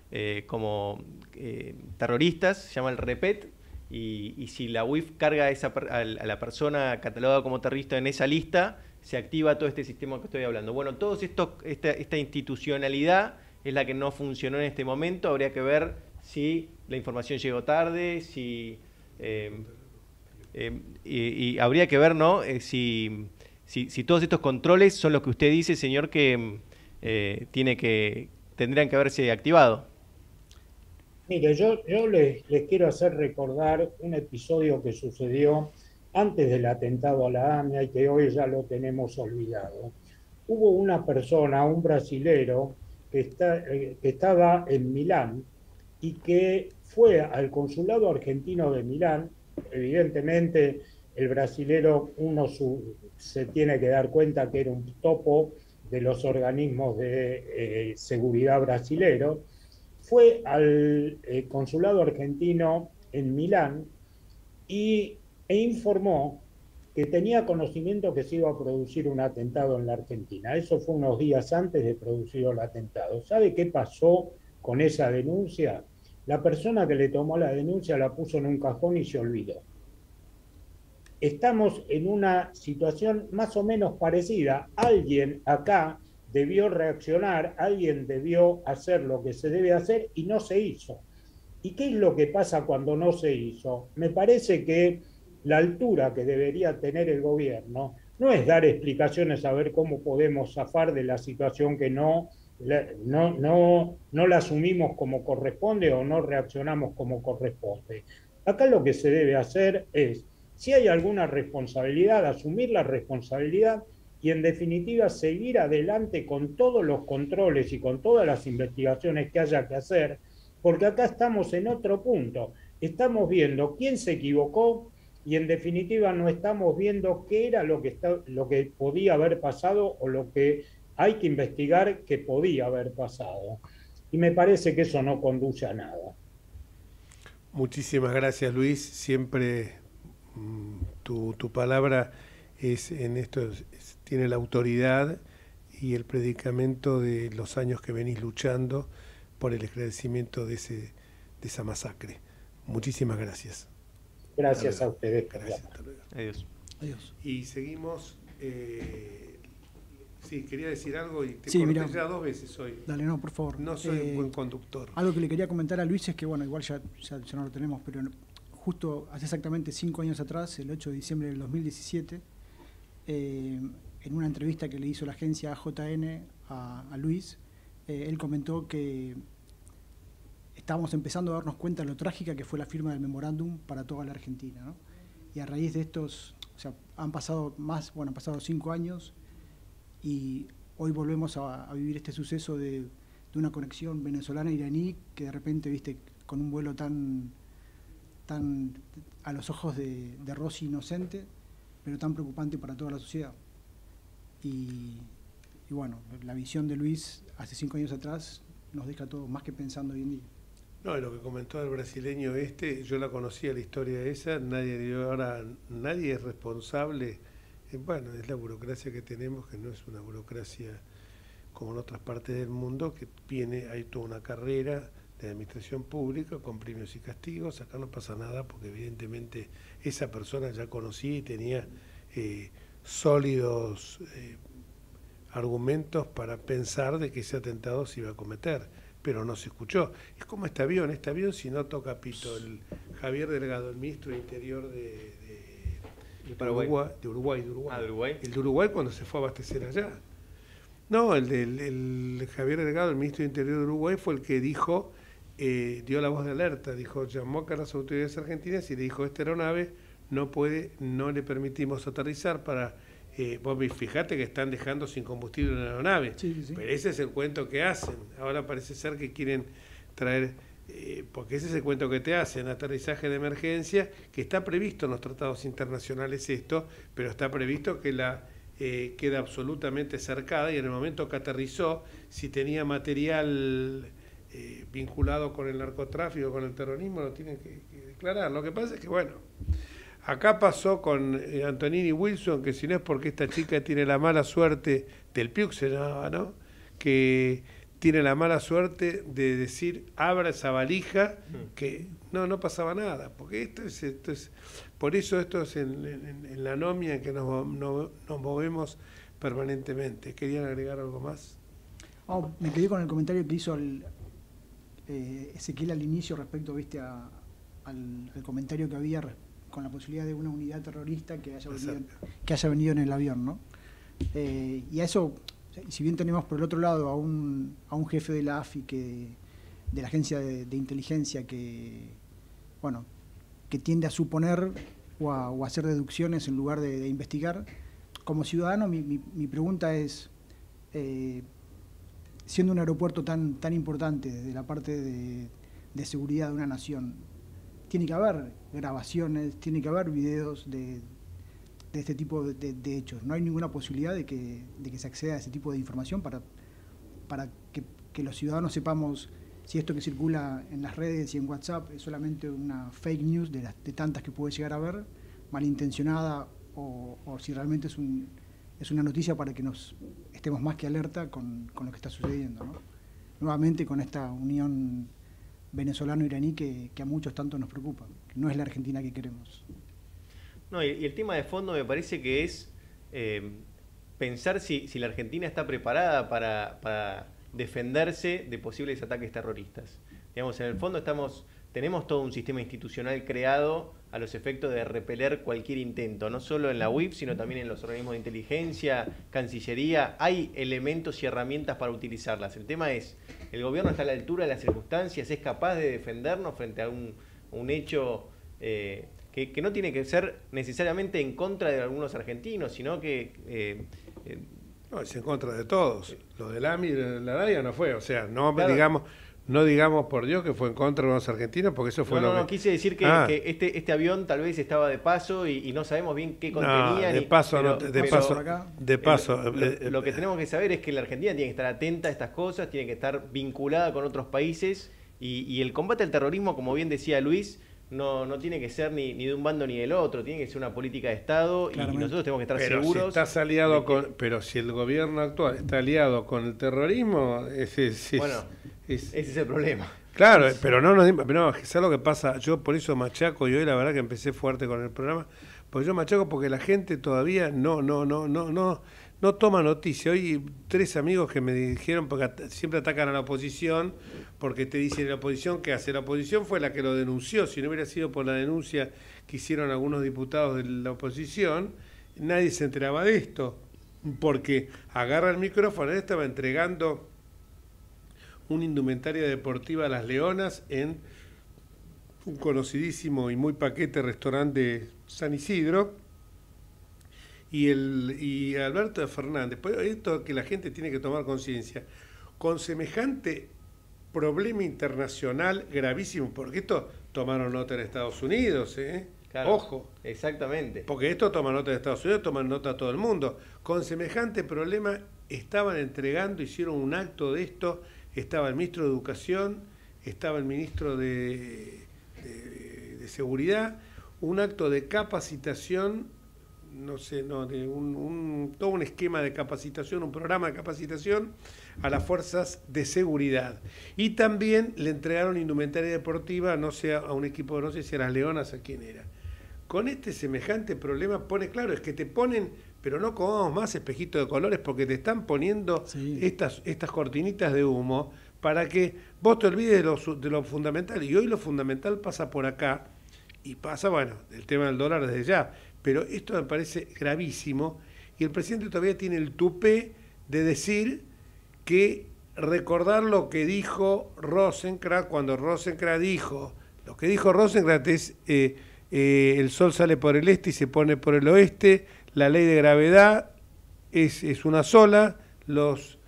terroristas, se esta el REPET, y si la UIF carga a la persona catalogada como terrorista en esa lista, se activa todo este sistema que estoy hablando. Bueno, esta institucionalidad es la que no funcionó en este momento. Habría que ver si la información llegó tarde, y habría que ver, ¿no? Si todos estos controles son los que usted dice, señor, que tendrían que haberse activado. Mire, yo les quiero hacer recordar un episodio que sucedió antes del atentado a la AMIA y que hoy ya lo tenemos olvidado. Hubo una persona, un brasilero, que estaba en Milán y que fue al consulado argentino de Milán. Evidentemente el brasilero, se tiene que dar cuenta que era un topo de los organismos de seguridad brasileros. Fue al consulado argentino en Milán e informó que tenía conocimiento que se iba a producir un atentado en la Argentina. Eso fue unos días antes de producir el atentado. ¿Sabe qué pasó con esa denuncia? La persona que le tomó la denuncia la puso en un cajón y se olvidó. Estamos en una situación más o menos parecida. Alguien acá debió reaccionar, alguien debió hacer lo que se debe hacer y no se hizo. ¿Y qué es lo que pasa cuando no se hizo? Me parece que la altura que debería tener el gobierno no es dar explicaciones a ver cómo podemos zafar de la situación que no la asumimos como corresponde o no reaccionamos como corresponde. Acá lo que se debe hacer es, si hay alguna responsabilidad, asumir la responsabilidad y en definitiva seguir adelante con todos los controles y con todas las investigaciones que haya que hacer, porque acá estamos en otro punto. Estamos viendo quién se equivocó y en definitiva no estamos viendo qué era lo que podía haber pasado o lo que hay que investigar que podía haber pasado. Y me parece que eso no conduce a nada. Muchísimas gracias, Luis. Siempre tu palabra en esto tiene la autoridad y el predicamento de los años que venís luchando por el esclarecimiento de esa masacre. Muchísimas gracias. Gracias a ustedes. Gracias. Hasta luego. Adiós. Adiós. Y seguimos. Sí, quería decir algo y te corté ya 2 veces hoy. Dale, no, por favor. No soy un buen conductor. Algo que le quería comentar a Luis es que, bueno, igual ya no lo tenemos, pero justo hace exactamente 5 años atrás, el 8 de diciembre del 2017, en una entrevista que le hizo la agencia AJN a Luis, él comentó que estábamos empezando a darnos cuenta de lo trágica que fue la firma del memorándum para toda la Argentina, ¿no? Y a raíz de estos, han pasado 5 años y hoy volvemos a vivir este suceso de una conexión venezolana-iraní que de repente, viste, con un vuelo tan a los ojos de Rossi inocente, pero tan preocupante para toda la sociedad. Y Y bueno, la visión de Luis hace 5 años atrás nos deja a todos más que pensando hoy en día. No, y lo que comentó el brasileño yo la conocía, la historia esa, nadie es responsable. Bueno, es la burocracia que tenemos, que no es una burocracia como en otras partes del mundo, que hay toda una carrera de administración pública con premios y castigos. Acá no pasa nada porque evidentemente esa persona ya conocía y tenía sólidos argumentos para pensar de que ese atentado se iba a cometer, pero no se escuchó. Es como este avión si no toca pito. El Javier Delgado, el ministro de Interior de Uruguay. Ah, de Uruguay. El de Uruguay cuando se fue a abastecer allá. No, el Javier Delgado, el ministro de Interior de Uruguay, fue el que dijo, dio la voz de alerta, llamó acá a las autoridades argentinas y le dijo, esta aeronave no le permitimos aterrizar para... vos fijate que están dejando sin combustible una aeronave, sí. Pero ese es el cuento que hacen. Ahora parece ser que quieren traer, porque ese es el cuento que te hacen, aterrizaje de emergencia, que está previsto en los tratados internacionales esto, pero está previsto que queda absolutamente cercada y en el momento que aterrizó, si tenía material vinculado con el narcotráfico, con el terrorismo, lo tienen que declarar. Lo que pasa es que, bueno... Acá pasó con Antonini Wilson, que si no es porque esta chica tiene la mala suerte, del Piuc se llamaba, ¿no? Que tiene la mala suerte de decir, abra esa valija, que no pasaba nada, porque esto es por eso esto es en la anomia en que nos movemos permanentemente. ¿Querían agregar algo más? Me quedé con el comentario que hizo Ezequiel al inicio respecto, al comentario que había con la posibilidad de una unidad terrorista que haya venido en el avión, ¿no? Y a eso, si bien tenemos por el otro lado a un jefe de la AFI, de la agencia de inteligencia, que tiende a suponer o a hacer deducciones en lugar de investigar, como ciudadano mi pregunta es, siendo un aeropuerto tan importante desde la parte de seguridad de una nación, tiene que haber grabaciones, tiene que haber videos de este tipo de hechos. No hay ninguna posibilidad de que se acceda a ese tipo de información para que los ciudadanos sepamos si esto que circula en las redes y en WhatsApp es solamente una fake news de tantas que puede llegar a haber, malintencionada, o si realmente es una noticia para que nos estemos más que alerta con lo que está sucediendo, ¿no? Nuevamente con esta unión venezolano-iraní que a muchos tanto nos preocupa. No es la Argentina que queremos. No, y el tema de fondo me parece que es pensar si la Argentina está preparada para defenderse de posibles ataques terroristas. Digamos, en el fondo tenemos todo un sistema institucional creado a los efectos de repeler cualquier intento, no solo en la UIF, sino también en los organismos de inteligencia, Cancillería. Hay elementos y herramientas para utilizarlas. El tema es, ¿el gobierno está a la altura de las circunstancias? ¿Es capaz de defendernos frente a un hecho que no tiene que ser necesariamente en contra de algunos argentinos, sino que... no, es en contra de todos. Lo del AMI y la DAIA no fue, o sea, Claro. No digamos por Dios que fue en contra de los argentinos, porque eso fue No, quise decir que este avión tal vez estaba de paso y no sabemos bien qué contenía. Lo que tenemos que saber es que la Argentina tiene que estar atenta a estas cosas, tiene que estar vinculada con otros países y el combate al terrorismo, como bien decía Luis, no tiene que ser ni de un bando ni del otro, tiene que ser una política de Estado y nosotros tenemos que estar seguros. Pero si el gobierno actual está aliado con el terrorismo, ese es el problema. Claro, pero ¿sabes lo que pasa? Yo por eso machaco, y hoy la verdad que empecé fuerte con el programa, pues yo machaco porque la gente todavía no toma noticia. Hoy 3 amigos que me dijeron, porque siempre atacan a la oposición, porque te dicen la oposición, ¿qué hace? La oposición fue la que lo denunció. Si no hubiera sido por la denuncia que hicieron algunos diputados de la oposición, nadie se enteraba de esto, porque agarra el micrófono, él estaba entregando una indumentaria deportiva a las Leonas en un conocidísimo y muy paquete restaurante de San Isidro, y Alberto Fernández, pues esto que la gente tiene que tomar conciencia, con semejante problema internacional gravísimo, porque esto tomaron nota en Estados Unidos, Claro, Ojo. Exactamente. Porque esto toma nota de Estados Unidos, toma nota todo el mundo. Con semejante problema estaban entregando, hicieron un acto de esto, estaba el ministro de Educación, estaba el ministro de Seguridad, un acto de capacitación, no sé, no, de todo un esquema de capacitación, un programa de capacitación a las fuerzas de seguridad. Y también le entregaron indumentaria deportiva, no sé, a un equipo, no sé si a las Leonas, a quién era. Con este semejante problema pone, claro, es que te ponen, pero no comamos más espejitos de colores, porque te están poniendo estas cortinitas de humo para que vos te olvides de lo fundamental. Y hoy lo fundamental pasa por acá, y pasa, bueno, el tema del dólar desde ya, pero esto me parece gravísimo, y el presidente todavía tiene el tupé de decir que recordar lo que dijo Rosengren, cuando Rosengren dijo, lo que dijo Rosengren es el sol sale por el este y se pone por el oeste, la ley de gravedad es una sola, los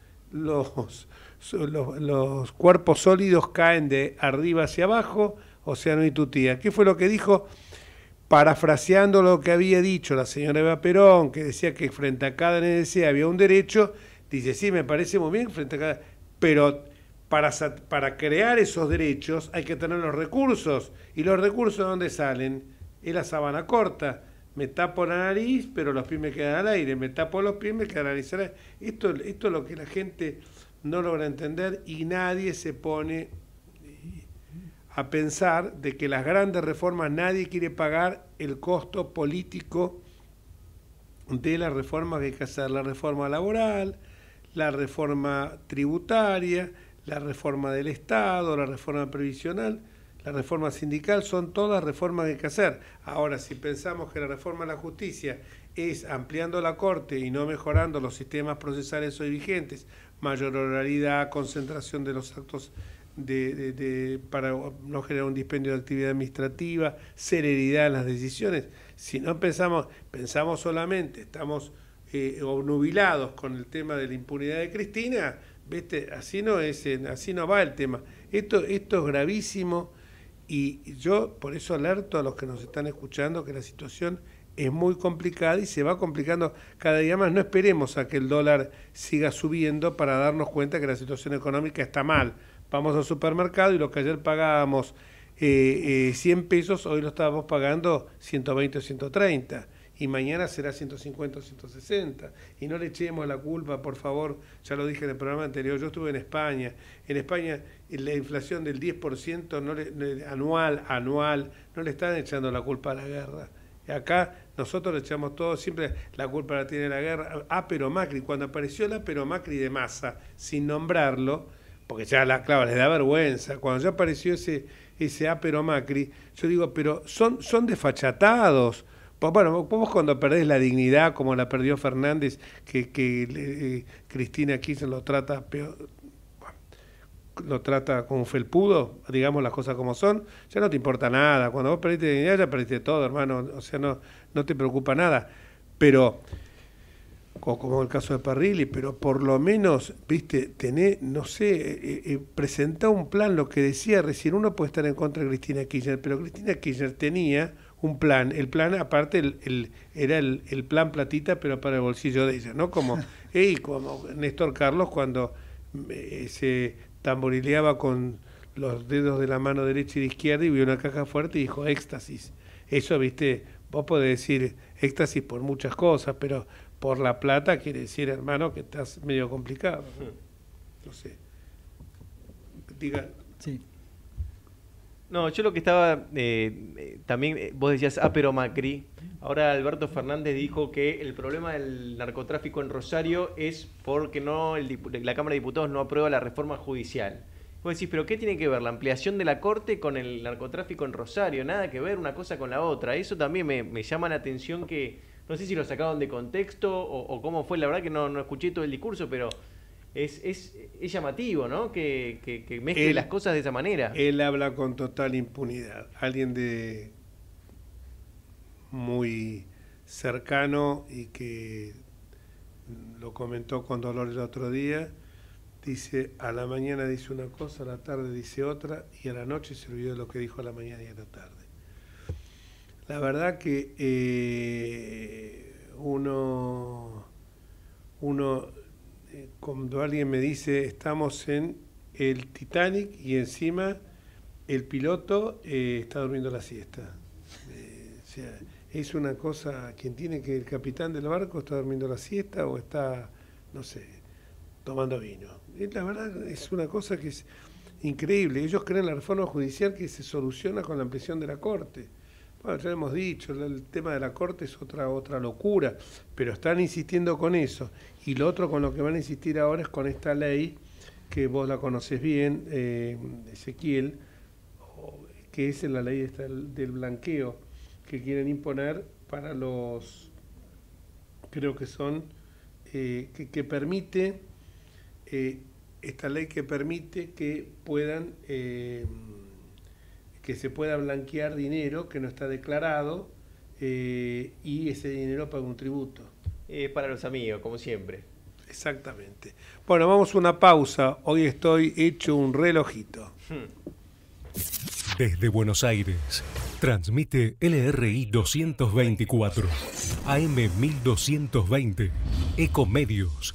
cuerpos sólidos caen de arriba hacia abajo, océano y tutía. ¿Qué fue lo que dijo? Parafraseando lo que había dicho la señora Eva Perón, que decía que frente a cada NDC había un derecho, dice, sí, me parece muy bien, frente a cada... pero para crear esos derechos hay que tener los recursos, y los recursos ¿dónde salen? Es la sábana corta. Me tapo la nariz, pero los pies me quedan al aire, me tapo los pies, me quedan la nariz al aire. Esto es lo que la gente no logra entender, y nadie se pone a pensar de que las grandes reformas, nadie quiere pagar el costo político de las reformas que hay que hacer, la reforma laboral, la reforma tributaria, la reforma del Estado, la reforma previsional, la reforma sindical, son todas reformas que hay que hacer. Ahora, si pensamos que la reforma de la justicia es ampliando la Corte y no mejorando los sistemas procesales hoy vigentes, mayor oralidad, concentración de los actos para no generar un dispendio de actividad administrativa, celeridad en las decisiones. Si no pensamos solamente, estamos obnubilados con el tema de la impunidad de Cristina, ¿viste? Así no va el tema. Esto es gravísimo, y yo por eso alerto a los que nos están escuchando que la situación es muy complicada y se va complicando cada día más. No esperemos a que el dólar siga subiendo para darnos cuenta que la situación económica está mal. Vamos al supermercado y lo que ayer pagábamos 100 pesos, hoy lo estábamos pagando 120 o 130. Y mañana será 150 o 160. Y no le echemos la culpa, por favor, ya lo dije en el programa anterior, yo estuve en España. En España la inflación del 10% anual, no le están echando la culpa a la guerra. Y acá nosotros le echamos todo, siempre la culpa la tiene la guerra. Pero Macri, cuando apareció pero Macri de Massa, sin nombrarlo, porque ya claro, les da vergüenza, cuando ya apareció ese pero Macri, yo digo, pero son desfachatados. Bueno, vos cuando perdés la dignidad, como la perdió Fernández, que Cristina Kirchner lo trata peor, lo trata como felpudo, digamos las cosas como son, ya no te importa nada. Cuando vos perdiste dignidad, ya perdiste todo, hermano, o sea, no te preocupa nada. Pero, como el caso de Parrilli, pero por lo menos, viste, presentá un plan, lo que decía recién, uno puede estar en contra de Cristina Kirchner, pero Cristina Kirchner tenía un plan, el plan aparte era el plan platita, pero para el bolsillo de ella, ¿no? Como Néstor Carlos cuando se tamborileaba con los dedos de la mano derecha y de izquierda y vio una caja fuerte y dijo éxtasis. Eso, viste, vos podés decir éxtasis por muchas cosas, pero por la plata quiere decir, hermano, que estás medio complicado. No sé. Diga. Sí. No, yo lo que estaba, también vos decías, pero Macri, ahora Alberto Fernández dijo que el problema del narcotráfico en Rosario es porque la Cámara de Diputados no aprueba la reforma judicial. Vos decís, pero ¿qué tiene que ver la ampliación de la Corte con el narcotráfico en Rosario? Nada que ver una cosa con la otra. Eso también me llama la atención, que no sé si lo sacaron de contexto o cómo fue, la verdad que no escuché todo el discurso, pero es llamativo, ¿no? Que mezcle las cosas de esa manera. Él habla con total impunidad. Alguien de muy cercano y que lo comentó con dolor el otro día, dice, a la mañana dice una cosa, a la tarde dice otra, y a la noche se olvidó de lo que dijo a la mañana y a la tarde. La verdad que cuando alguien me dice estamos en el Titanic y encima el piloto está durmiendo la siesta. O sea, es una cosa, quien tiene que el capitán del barco está durmiendo la siesta o está, no sé, tomando vino. La verdad es una cosa que es increíble. Ellos creen la reforma judicial que se soluciona con la ampliación de la Corte. Bueno, ya hemos dicho, el tema de la Corte es otra locura, pero están insistiendo con eso. Y lo otro con lo que van a insistir ahora es con esta ley, que vos la conocés bien, Ezequiel, que es la ley del blanqueo, que quieren imponer para los, creo que son, que permite, esta ley que permite que puedan... que se pueda blanquear dinero que no está declarado y ese dinero paga un tributo. Para los amigos, como siempre. Exactamente. Bueno, vamos a una pausa. Hoy estoy hecho un relojito. Desde Buenos Aires, transmite LRI 224, AM 1220, Ecomedios.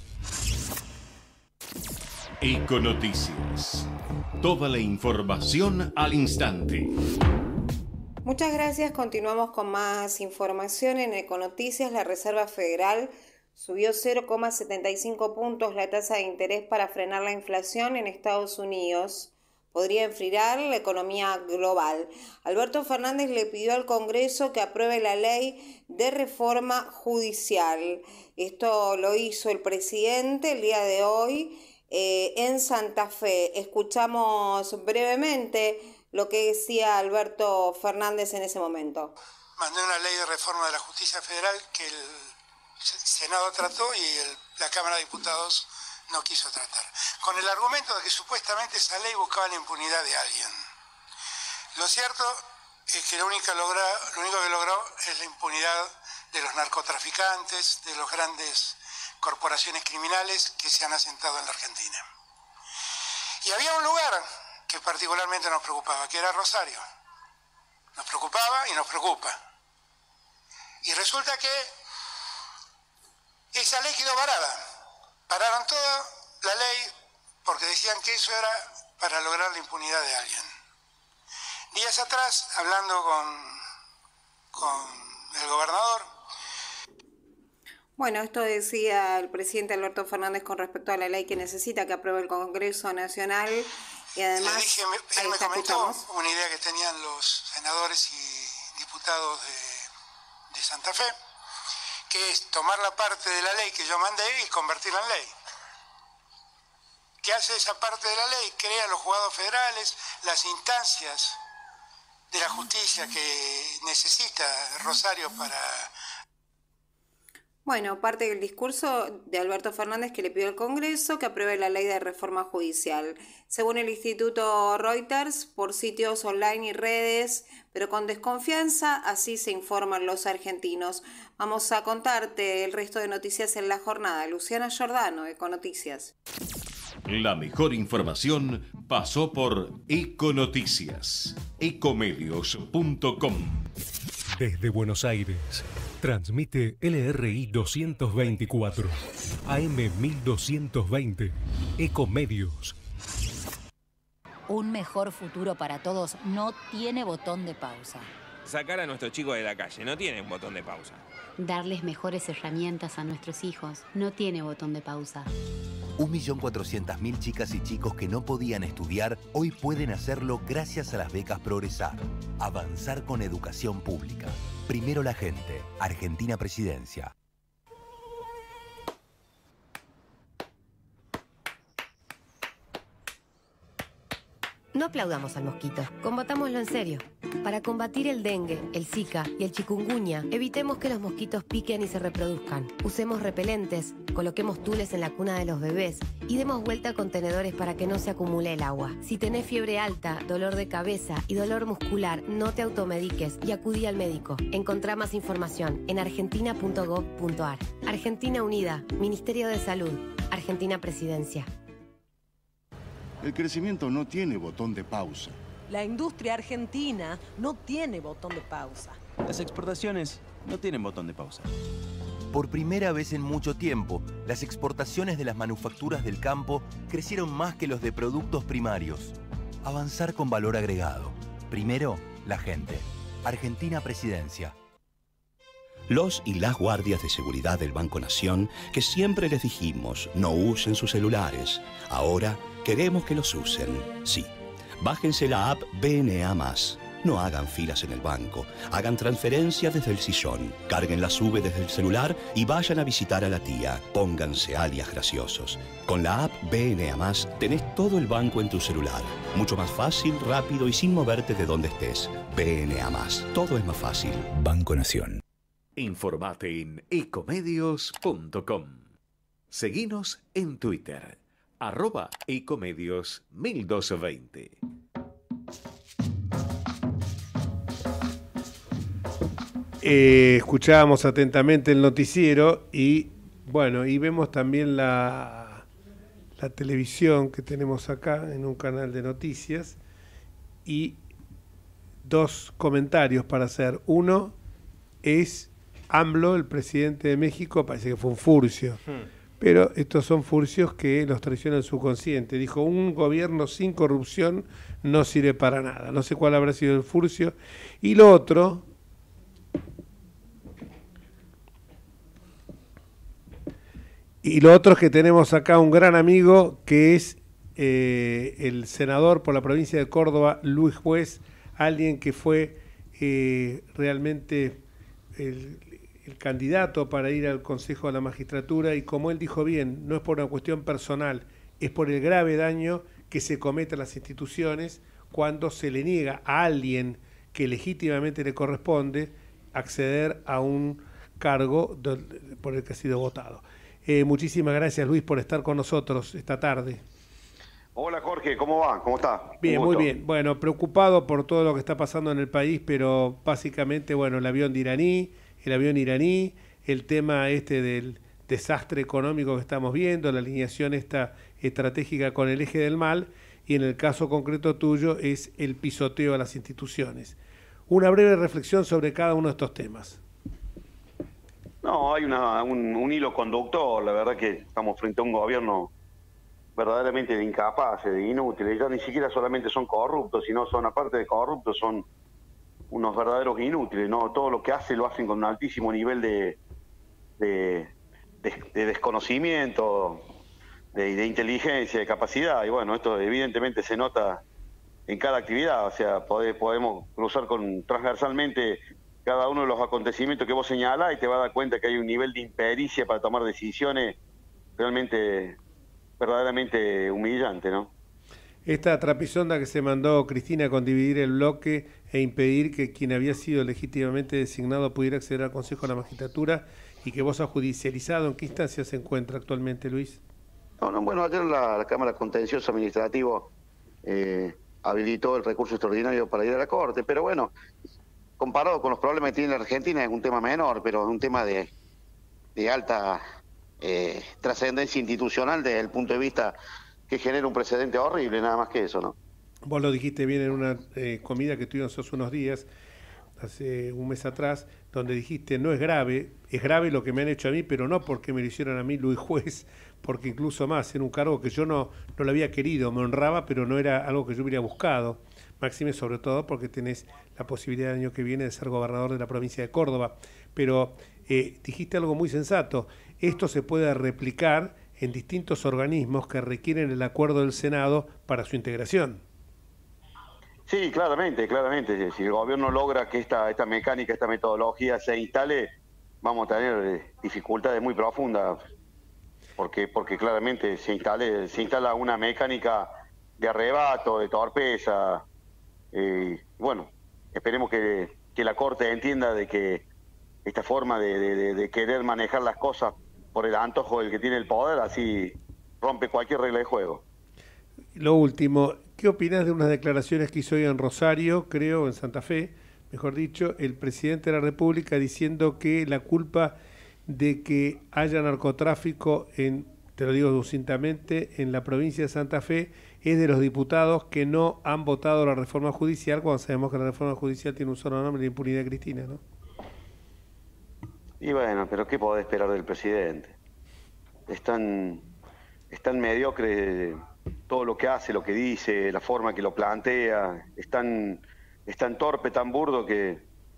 Econoticias. Toda la información al instante. Muchas gracias. Continuamos con más información en Econoticias. La Reserva Federal subió 0,75 puntos la tasa de interés para frenar la inflación en Estados Unidos. Podría enfriar la economía global. Alberto Fernández le pidió al Congreso que apruebe la ley de reforma judicial. Esto lo hizo el presidente el día de hoy en Santa Fe. Escuchamos brevemente lo que decía Alberto Fernández en ese momento. Mandé una ley de reforma de la justicia federal que el Senado trató y la Cámara de Diputados no quiso tratar, con el argumento de que supuestamente esa ley buscaba la impunidad de alguien. Lo cierto es que lo único que logró es la impunidad de los narcotraficantes, de los grandes corporaciones criminales que se han asentado en la Argentina. Y había un lugar que particularmente nos preocupaba, que era Rosario. Nos preocupaba y nos preocupa. Y resulta que esa ley quedó varada. Pararon toda la ley porque decían que eso era para lograr la impunidad de alguien. Días atrás, hablando con el gobernador. Bueno, esto decía el presidente Alberto Fernández con respecto a la ley que necesita que apruebe el Congreso Nacional. Y además, le dije, él me comentó una idea que tenían los senadores y diputados de Santa Fe, que es tomar la parte de la ley que yo mandé y convertirla en ley. ¿Qué hace esa parte de la ley? Crea los juzgados federales, las instancias de la justicia que necesita Rosario para... Bueno, parte del discurso de Alberto Fernández que le pidió al Congreso que apruebe la ley de reforma judicial. Según el Instituto Reuters, por sitios online y redes, pero con desconfianza, así se informan los argentinos. Vamos a contarte el resto de noticias en la jornada. Luciana Giordano, Econoticias. La mejor información pasó por Econoticias. Ecomedios.com. Desde Buenos Aires, transmite LRI 224, AM 1220, Ecomedios. Un mejor futuro para todos no tiene botón de pausa. Sacar a nuestros chicos de la calle no tiene un botón de pausa. Darles mejores herramientas a nuestros hijos no tiene botón de pausa. 1.400.000 chicas y chicos que no podían estudiar hoy pueden hacerlo gracias a las becas Progresar. Avanzar con educación pública. Primero la gente. Argentina Presidencia. No aplaudamos al mosquito, combatámoslo en serio. Para combatir el dengue, el zika y el chikungunya, evitemos que los mosquitos piquen y se reproduzcan. Usemos repelentes, coloquemos tules en la cuna de los bebés y demos vuelta a contenedores para que no se acumule el agua. Si tenés fiebre alta, dolor de cabeza y dolor muscular, no te automediques y acudí al médico. Encontrá más información en argentina.gov.ar. Argentina Unida, Ministerio de Salud, Argentina Presidencia. El crecimiento no tiene botón de pausa. La industria argentina no tiene botón de pausa. Las exportaciones no tienen botón de pausa. Por primera vez en mucho tiempo, las exportaciones de las manufacturas del campo crecieron más que los de productos primarios. Avanzar con valor agregado. Primero, la gente. Argentina Presidencia. Los y las guardias de seguridad del Banco Nación, que siempre les dijimos no usen sus celulares, ahora queremos que los usen. Sí, bájense la app BNA+. No hagan filas en el banco, hagan transferencias desde el sillón, carguen la SUBE desde el celular y vayan a visitar a la tía. Pónganse alias graciosos. Con la app BNA+, tenés todo el banco en tu celular. Mucho más fácil, rápido y sin moverte de donde estés. BNA+, todo es más fácil. Banco Nación. Informate en ecomedios.com. Seguinos en Twitter, @ecomedios1220. Escuchábamos atentamente el noticiero y bueno, y vemos también la televisión que tenemos acá en un canal de noticias y dos comentarios para hacer. Uno es AMLO, el presidente de México, parece que fue un furcio, pero estos son furcios que los traiciona el subconsciente. Dijo, un gobierno sin corrupción no sirve para nada. No sé cuál habrá sido el furcio. Y lo otro es que tenemos acá un gran amigo que es el senador por la provincia de Córdoba, Luis Juez, alguien que fue realmente el candidato para ir al Consejo de la Magistratura y como él dijo bien, no es por una cuestión personal, es por el grave daño que se comete a las instituciones cuando se le niega a alguien que legítimamente le corresponde acceder a un cargo por el que ha sido votado. Muchísimas gracias, Luis, por estar con nosotros esta tarde. Hola, Jorge, ¿cómo va? ¿Cómo está? Bien, muy bien. Bueno, preocupado por todo lo que está pasando en el país, pero básicamente, bueno, el avión iraní, el tema del desastre económico que estamos viendo, la alineación esta estratégica con el eje del mal, y en el caso concreto tuyo es el pisoteo a las instituciones. Una breve reflexión sobre cada uno de estos temas. No, hay un hilo conductor. La verdad que estamos frente a un gobierno verdaderamente de incapaces, de inútiles. Ya ni siquiera solamente son corruptos, sino son, aparte de corruptos, son unos verdaderos inútiles, ¿no? Todo lo que lo hacen con un altísimo nivel de desconocimiento, de inteligencia, de capacidad. Y bueno, esto evidentemente se nota en cada actividad. O sea, podemos cruzar transversalmente cada uno de los acontecimientos que vos señalás y te vas a dar cuenta que hay un nivel de impericia para tomar decisiones realmente, verdaderamente humillante, ¿no? Esta trapisonda que se mandó Cristina con dividir el bloque e impedir que quien había sido legítimamente designado pudiera acceder al Consejo de la Magistratura y que vos has judicializado, ¿en qué instancia se encuentra actualmente, Luis? Bueno, ayer la Cámara Contencioso Administrativo habilitó el recurso extraordinario para ir a la Corte, pero bueno, comparado con los problemas que tiene la Argentina es un tema menor, pero es un tema de alta trascendencia institucional desde el punto de vista que genera un precedente horrible, nada más que eso, ¿no? Vos lo dijiste bien en una comida que tuvimos hace unos días, hace un mes atrás, donde dijiste, no es grave lo que me han hecho a mí, pero no porque me lo hicieron a mí, Luis Juez, porque incluso más, en un cargo que yo no lo había querido, me honraba, pero no era algo que yo hubiera buscado. Máxime, sobre todo porque tenés la posibilidad el año que viene de ser gobernador de la provincia de Córdoba. Pero dijiste algo muy sensato, esto se puede replicar en distintos organismos que requieren el acuerdo del Senado para su integración. Sí, claramente. Si el gobierno logra que esta mecánica, esta metodología se instale, vamos a tener dificultades muy profundas, porque claramente se instala una mecánica de arrebato, de torpeza. Bueno, esperemos que la Corte entienda de que esta forma de querer manejar las cosas por el antojo del que tiene el poder, así rompe cualquier regla de juego. Lo último, ¿qué opinas de unas declaraciones que hizo hoy en Rosario, creo, en Santa Fe, mejor dicho, el presidente de la República diciendo que la culpa de que haya narcotráfico te lo digo sucintamente, en la provincia de Santa Fe, es de los diputados que no han votado la reforma judicial, cuando sabemos que la reforma judicial tiene un solo nombre, la impunidad de Cristina, ¿no? Y bueno, pero ¿qué podés esperar del presidente? Es tan mediocre todo lo que hace, lo que dice, la forma que lo plantea, es tan torpe, tan burdo que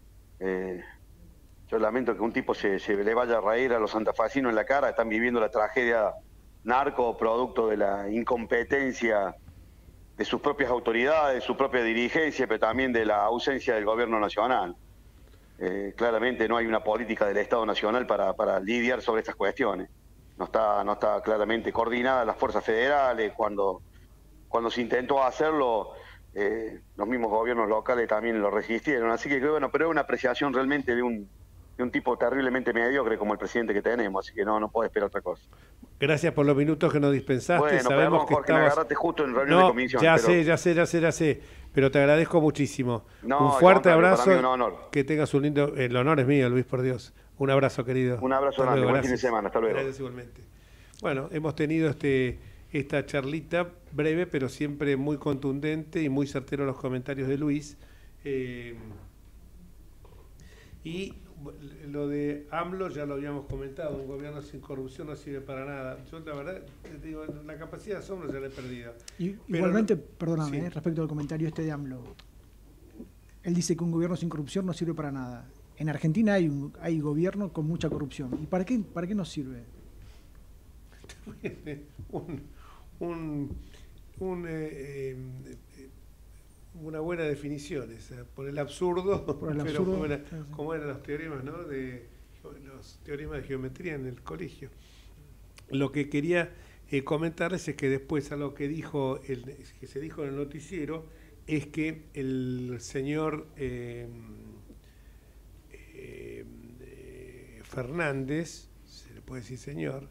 yo lamento que un tipo se le vaya a reír a los santafesinos en la cara. Están viviendo la tragedia narco producto de la incompetencia de sus propias autoridades, de su propia dirigencia, pero también de la ausencia del gobierno nacional. Claramente no hay una política del Estado Nacional para lidiar sobre estas cuestiones. No está claramente coordinada las fuerzas federales. Cuando se intentó hacerlo, los mismos gobiernos locales también lo resistieron. Así que bueno, pero es una apreciación realmente de un tipo terriblemente mediocre como el presidente que tenemos, así que no puedo esperar otra cosa. Gracias por los minutos que nos dispensaste. Bueno, sabemos perdón, que Jorge, me agarraste justo en reunión de comisión. Ya sé, pero te agradezco muchísimo. No, un fuerte abrazo. Para mí un honor. Que tengas un lindo... El honor es mío, Luis, por Dios. Un abrazo, querido. Un abrazo grande, buen fin de semana, hasta luego. Gracias igualmente. Bueno, hemos tenido esta charlita breve, pero siempre muy contundente y muy certero los comentarios de Luis. Y lo de AMLO ya lo habíamos comentado, un gobierno sin corrupción no sirve para nada. Yo la verdad, te digo, la capacidad de asombro ya la he perdido. Igualmente, perdóname, respecto al comentario de AMLO, él dice que un gobierno sin corrupción no sirve para nada. En Argentina hay gobierno con mucha corrupción. ¿Y para qué nos sirve? Una buena definición esa, por el absurdo, como eran los teoremas, ¿no? Los teoremas de geometría en el colegio. Lo que quería comentarles es que después algo que se dijo en el noticiero es que el señor Fernández, se le puede decir señor,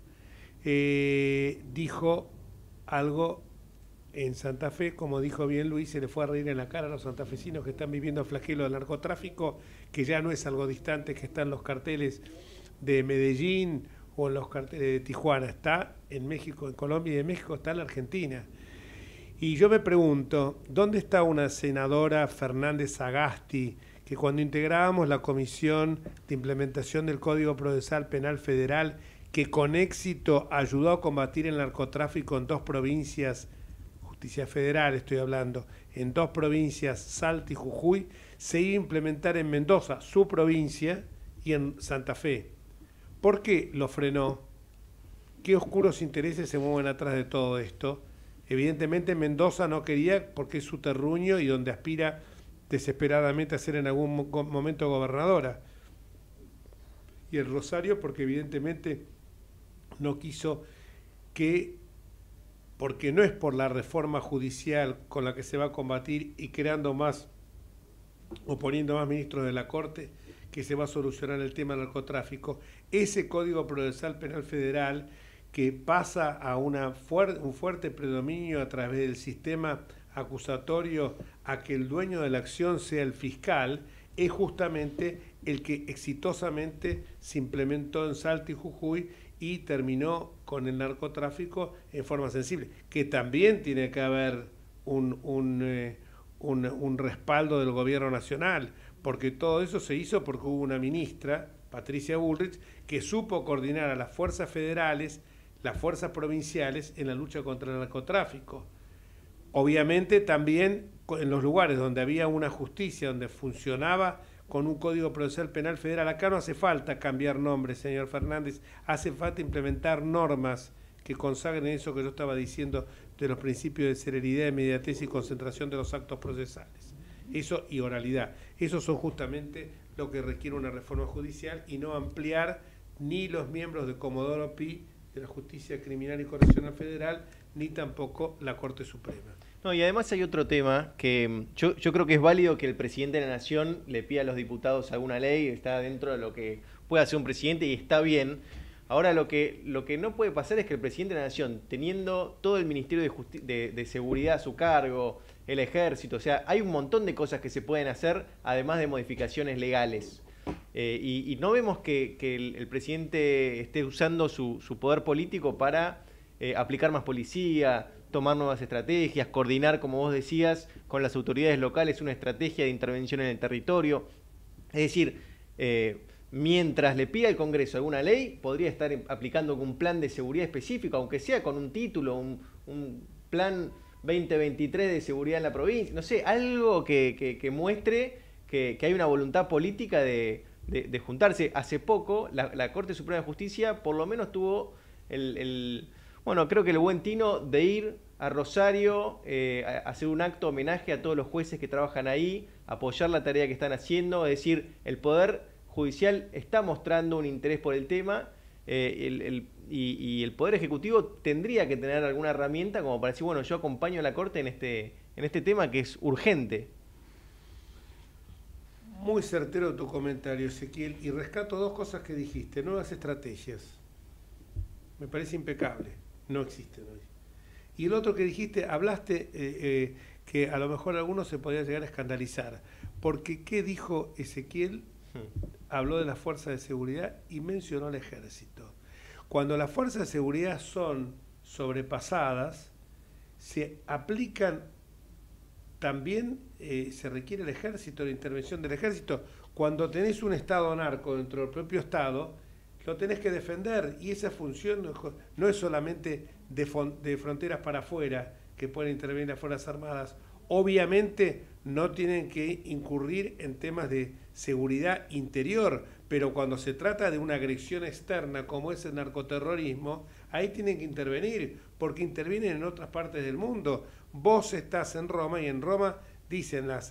dijo algo en Santa Fe, como dijo bien Luis, se le fue a reír en la cara a los santafesinos que están viviendo el flagelo del narcotráfico, que ya no es algo distante, que está en los carteles de Medellín o en los carteles de Tijuana, está en México, en Colombia, y en México está en la Argentina. Y yo me pregunto, ¿dónde está una senadora, Fernández Sagasti, que cuando integrábamos la Comisión de Implementación del Código Procesal Penal Federal, que con éxito ayudó a combatir el narcotráfico en 2 provincias, Justicia Federal estoy hablando, en 2 provincias, Salta y Jujuy, se iba a implementar en Mendoza, su provincia, y en Santa Fe? ¿Por qué lo frenó? ¿Qué oscuros intereses se mueven atrás de todo esto? Evidentemente Mendoza no quería porque es su terruño y donde aspira desesperadamente a ser en algún momento gobernadora. Y el Rosario porque evidentemente no quiso porque no es por la reforma judicial con la que se va a combatir y creando más o poniendo más ministros de la Corte que se va a solucionar el tema del narcotráfico. Ese Código Procesal Penal Federal que pasa a un fuerte predominio a través del sistema acusatorio a que el dueño de la acción sea el fiscal, es justamente el que exitosamente se implementó en Salta y Jujuy y terminó con el narcotráfico en forma sensible, que también tiene que haber un respaldo del gobierno nacional, porque todo eso se hizo porque hubo una ministra, Patricia Bullrich, que supo coordinar a las fuerzas federales, las fuerzas provinciales en la lucha contra el narcotráfico. Obviamente también en los lugares donde había una justicia, donde funcionaba con un Código Procesal Penal Federal. Acá no hace falta cambiar nombres, señor Fernández, hace falta implementar normas que consagren eso que yo estaba diciendo de los principios de celeridad, inmediatez y concentración de los actos procesales. Eso y oralidad. Eso son justamente lo que requiere una reforma judicial y no ampliar ni los miembros de Comodoro Pi de la Justicia Criminal y Correccional Federal, ni tampoco la Corte Suprema. No, y además hay otro tema que yo creo que es válido que el presidente de la Nación le pida a los diputados alguna ley, está dentro de lo que puede hacer un presidente y está bien. Ahora lo que no puede pasar es que el presidente de la Nación, teniendo todo el Ministerio de Seguridad a su cargo, el Ejército, o sea, hay un montón de cosas que se pueden hacer, además de modificaciones legales. Y no vemos que el presidente esté usando su poder político para aplicar más policía, tomar nuevas estrategias, coordinar, como vos decías, con las autoridades locales una estrategia de intervención en el territorio. Es decir, mientras le pida al Congreso alguna ley, podría estar aplicando un plan de seguridad específico, aunque sea con un título, un plan 2023 de seguridad en la provincia, no sé, algo que muestre que hay una voluntad política de juntarse. Hace poco, la Corte Suprema de Justicia por lo menos tuvo bueno, creo que el buen tino de ir a Rosario a hacer un acto homenaje a todos los jueces que trabajan ahí, apoyar la tarea que están haciendo. Es decir, el Poder Judicial está mostrando un interés por el tema y el Poder Ejecutivo tendría que tener alguna herramienta como para decir, bueno, yo acompaño a la Corte en este tema que es urgente. Muy certero tu comentario, Ezequiel, y rescato dos cosas que dijiste. Nuevas estrategias. Me parece impecable. No existen hoy. Y el otro que dijiste, hablaste que a lo mejor algunos se podría llegar a escandalizar. Porque, ¿qué dijo Ezequiel? Habló de las fuerzas de seguridad y mencionó al ejército. Cuando las fuerzas de seguridad son sobrepasadas, se aplican también, se requiere el ejército, la intervención del ejército. Cuando tenés un Estado narco dentro del propio Estado, lo tenés que defender, y esa función no es solamente de fronteras para afuera que pueden intervenir las Fuerzas Armadas. Obviamente no tienen que incurrir en temas de seguridad interior, pero cuando se trata de una agresión externa como es el narcoterrorismo, ahí tienen que intervenir, porque intervienen en otras partes del mundo. Vos estás en Roma y en Roma dicen los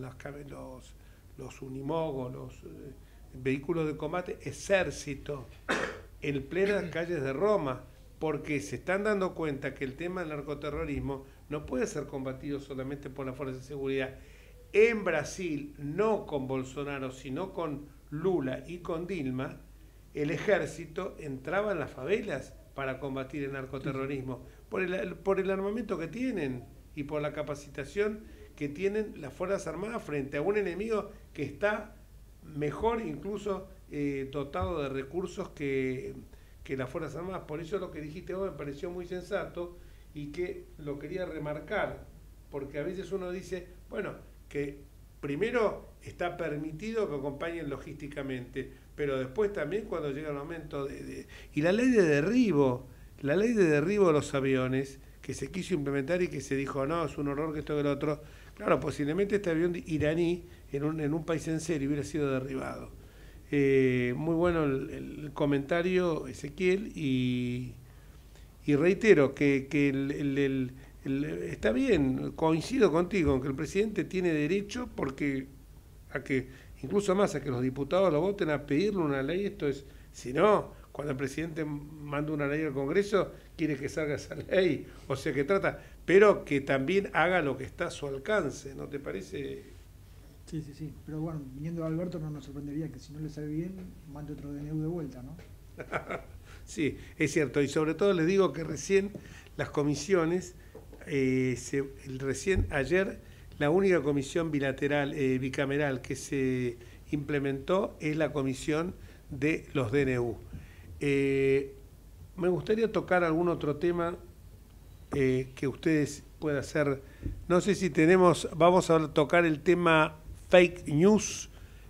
unimogos, los vehículos de combate, ejército, en plenas calles de Roma, porque se están dando cuenta que el tema del narcoterrorismo no puede ser combatido solamente por las fuerzas de seguridad. En Brasil, no con Bolsonaro, sino con Lula y con Dilma, el ejército entraba en las favelas para combatir el narcoterrorismo, por el armamento que tienen y por la capacitación que tienen las Fuerzas Armadas frente a un enemigo que está mejor incluso dotado de recursos que las Fuerzas Armadas. Por eso lo que dijiste vos me pareció muy sensato y que lo quería remarcar, porque a veces uno dice, bueno, que primero está permitido que acompañen logísticamente, pero después también cuando llega el momento y la ley de derribo de los aviones, que se quiso implementar y que se dijo, no, es un horror que esto que el otro. Claro, posiblemente este avión iraní en un país en serio hubiera sido derribado. Muy bueno el comentario, Ezequiel, y reitero que está bien, coincido contigo, en que el presidente tiene derecho a que incluso más a que los diputados lo voten, a pedirle una ley. Esto es, si no, cuando el presidente manda una ley al Congreso, quiere que salga esa ley, o sea que trata, pero que también haga lo que está a su alcance, ¿no te parece? Sí, pero bueno, viniendo de Alberto no nos sorprendería que si no le sale bien, mande otro DNU de vuelta, ¿no? Sí, es cierto, y sobre todo les digo que recién las comisiones, recién ayer la única comisión bicameral que se implementó es la comisión de los DNU. Me gustaría tocar algún otro tema que ustedes puedan hacer. No sé si vamos a tocar el tema fake news,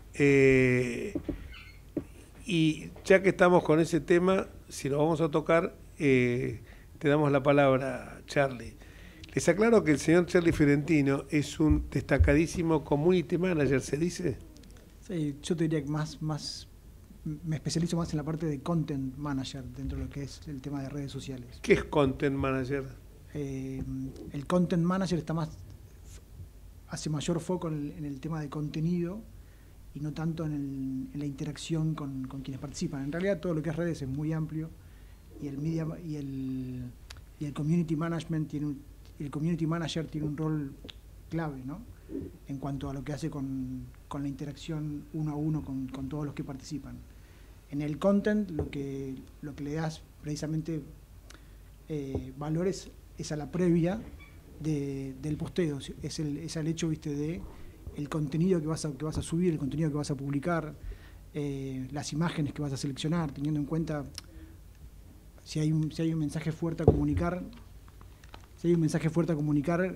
y ya que estamos con ese tema, si lo vamos a tocar, te damos la palabra, Charlie. Les aclaro que el señor Charlie Fiorentino es un destacadísimo community manager, ¿se dice? Sí, yo te diría que más me especializo más en la parte de content manager dentro de lo que es el tema de redes sociales. ¿Qué es content manager? El content manager hace mayor foco en el tema de contenido y no tanto en la interacción con quienes participan. En realidad todo lo que es redes es muy amplio y el media y el community management el community manager tiene un rol clave, ¿no? En cuanto a lo que hace con la interacción uno a uno con todos los que participan. En el content lo que le das precisamente valores es a la previa del posteo, es al hecho, viste, de el contenido que vas a subir, el contenido que vas a publicar, las imágenes que vas a seleccionar, teniendo en cuenta si hay un mensaje fuerte a comunicar, si hay un mensaje fuerte a comunicar,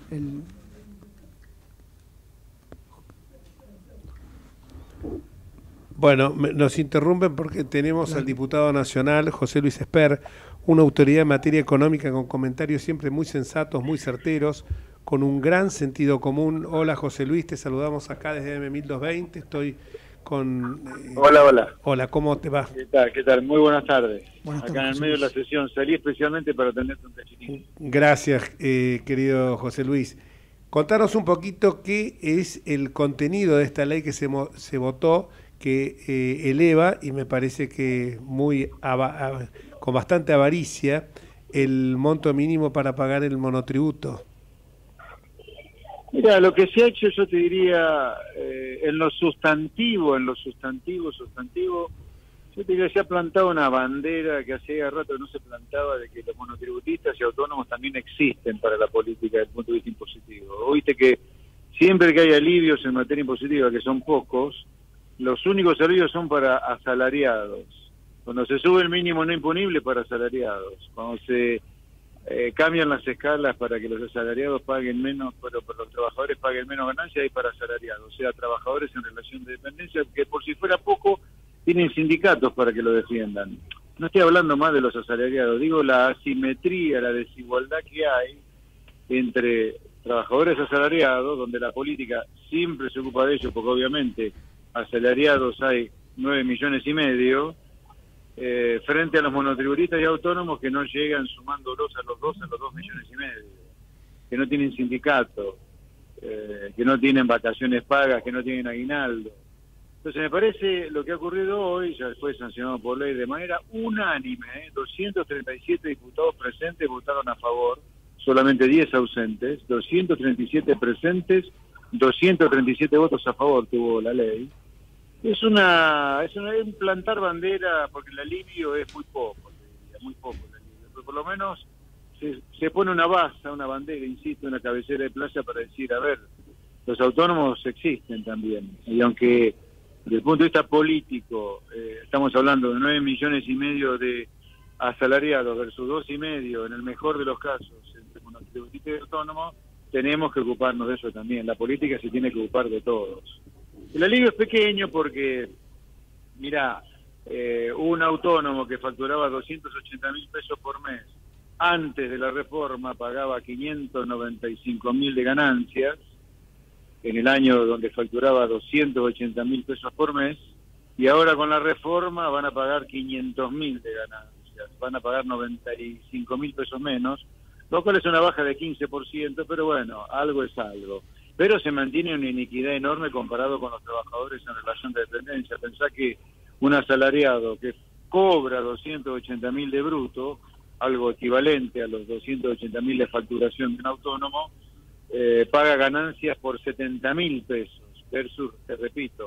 Bueno, nos interrumpen porque tenemos al diputado nacional, José Luis Esper, una autoridad en materia económica con comentarios siempre muy sensatos, muy certeros, con un gran sentido común. Hola José Luis, te saludamos acá desde M1220, estoy con... Hola. Hola, ¿cómo te va? ¿Qué tal? Muy buenas tardes. Buenas acá tardes, en el medio de la sesión, salí especialmente para atenderte un cachitín. Gracias, querido José Luis. Contanos un poquito qué es el contenido de esta ley que se votó, que eleva, y me parece que con bastante avaricia, el monto mínimo para pagar el monotributo. Mira, lo que se ha hecho, yo te diría, en lo sustantivo, yo te diría, se ha plantado una bandera que hacía rato que no se plantaba, de que los monotributistas y autónomos también existen para la política desde el punto de vista impositivo. Viste que siempre que hay alivios en materia impositiva, que son pocos, los únicos alivios son para asalariados. Cuando se sube el mínimo no imponible, para asalariados. Cuando se cambian las escalas para que los asalariados paguen menos, pero los trabajadores paguen menos ganancias, hay para asalariados, o sea, trabajadores en relación de dependencia, que por si fuera poco, tienen sindicatos para que lo defiendan. No estoy hablando más de los asalariados, digo la asimetría, la desigualdad que hay entre trabajadores asalariados, donde la política siempre se ocupa de ellos, porque obviamente asalariados hay 9,5 millones, frente a los monotributistas y autónomos que no llegan sumándolos a los 2,5 millones, que no tienen sindicato, que no tienen vacaciones pagas, que no tienen aguinaldo. Entonces me parece lo que ha ocurrido hoy, ya fue sancionado por ley de manera unánime, 237 diputados presentes votaron a favor, solamente 10 ausentes, 237 presentes, 237 votos a favor tuvo la ley. Es un plantar bandera, porque el alivio es muy poco el alivio, pero por lo menos se pone una base, una bandera, insisto, una cabecera de playa para decir, a ver, los autónomos existen también, y aunque desde el punto de vista político estamos hablando de 9,5 millones de asalariados versus 2,5, en el mejor de los casos, entre monotributistas y autónomos, tenemos que ocuparnos de eso también. La política se tiene que ocupar de todos. El alivio es pequeño porque, mira, un autónomo que facturaba 280.000 pesos por mes, antes de la reforma pagaba 595.000 de ganancias, en el año donde facturaba 280.000 pesos por mes, y ahora con la reforma van a pagar 500.000 de ganancias, van a pagar 95.000 pesos menos, lo cual es una baja de 15%, pero bueno, algo es algo. Pero se mantiene una iniquidad enorme comparado con los trabajadores en relación de dependencia. Pensá que un asalariado que cobra 280.000 de bruto, algo equivalente a los 280.000 de facturación de un autónomo, paga ganancias por 70.000 pesos, versus, te repito,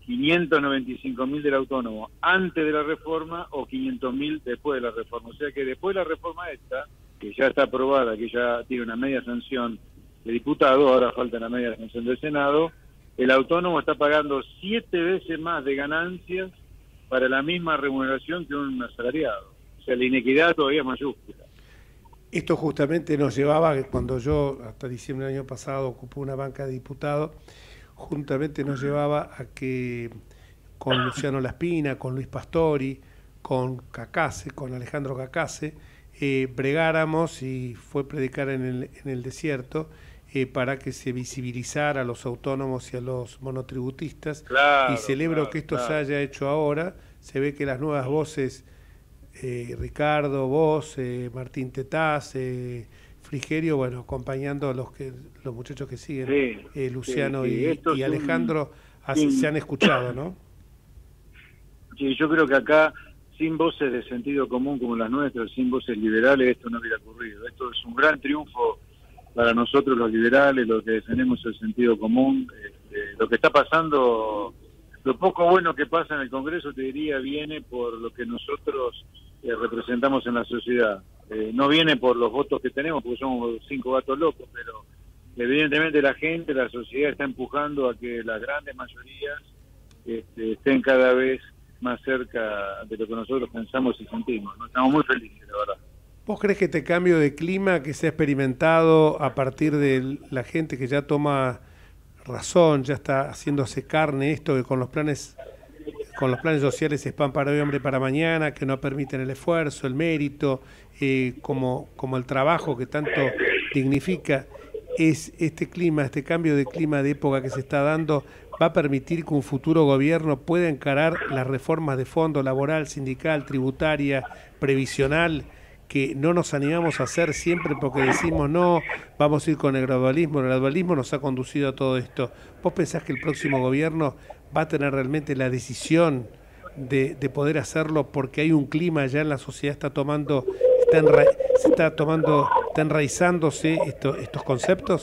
595.000 del autónomo antes de la reforma o 500.000 después de la reforma. O sea que después de la reforma esta, que ya está aprobada, que ya tiene una media sanción de diputado, ahora falta la media sanción del Senado, el autónomo está pagando 7 veces más de ganancias para la misma remuneración que un asalariado. O sea, la inequidad todavía es mayúscula. Esto justamente nos llevaba, cuando yo hasta diciembre del año pasado ocupé una banca de diputado, juntamente nos llevaba a que con Luciano Laspina, con Luis Pastori, con Cacase, con Alejandro Cacase, bregáramos, y fue predicar en el desierto, para que se visibilizara a los autónomos y a los monotributistas. Claro, y celebro que esto se haya hecho ahora. Se ve que las nuevas voces, Ricardo, vos, Martín Tetaz, Frigerio, bueno, acompañando a los muchachos que siguen, Luciano y Alejandro, se han escuchado, ¿no? Sí, yo creo que acá, sin voces de sentido común como las nuestras, sin voces liberales, esto no hubiera ocurrido. Esto es un gran triunfo para nosotros los liberales, los que defendemos el sentido común. Lo que está pasando, lo poco bueno que pasa en el Congreso, te diría, viene por lo que nosotros representamos en la sociedad. No viene por los votos que tenemos, porque somos 5 gatos locos, pero evidentemente la gente, la sociedad está empujando a que las grandes mayorías estén cada vez más cerca de lo que nosotros pensamos y sentimos, ¿no? Estamos muy felices, la verdad. ¿Vos crees que este cambio de clima que se ha experimentado a partir de la gente que ya toma razón, ya está haciéndose carne esto, que con los planes sociales es pan para hoy, hambre para mañana, que no permiten el esfuerzo, el mérito, como el trabajo que tanto dignifica, es este clima, este cambio de clima de época que se está dando, va a permitir que un futuro gobierno pueda encarar las reformas de fondo laboral, sindical, tributaria, previsional, que no nos animamos a hacer siempre porque decimos no, vamos a ir con el gradualismo nos ha conducido a todo esto. ¿Vos pensás que el próximo gobierno va a tener realmente la decisión de poder hacerlo porque hay un clima ya en la sociedad, está enraizándose estos conceptos?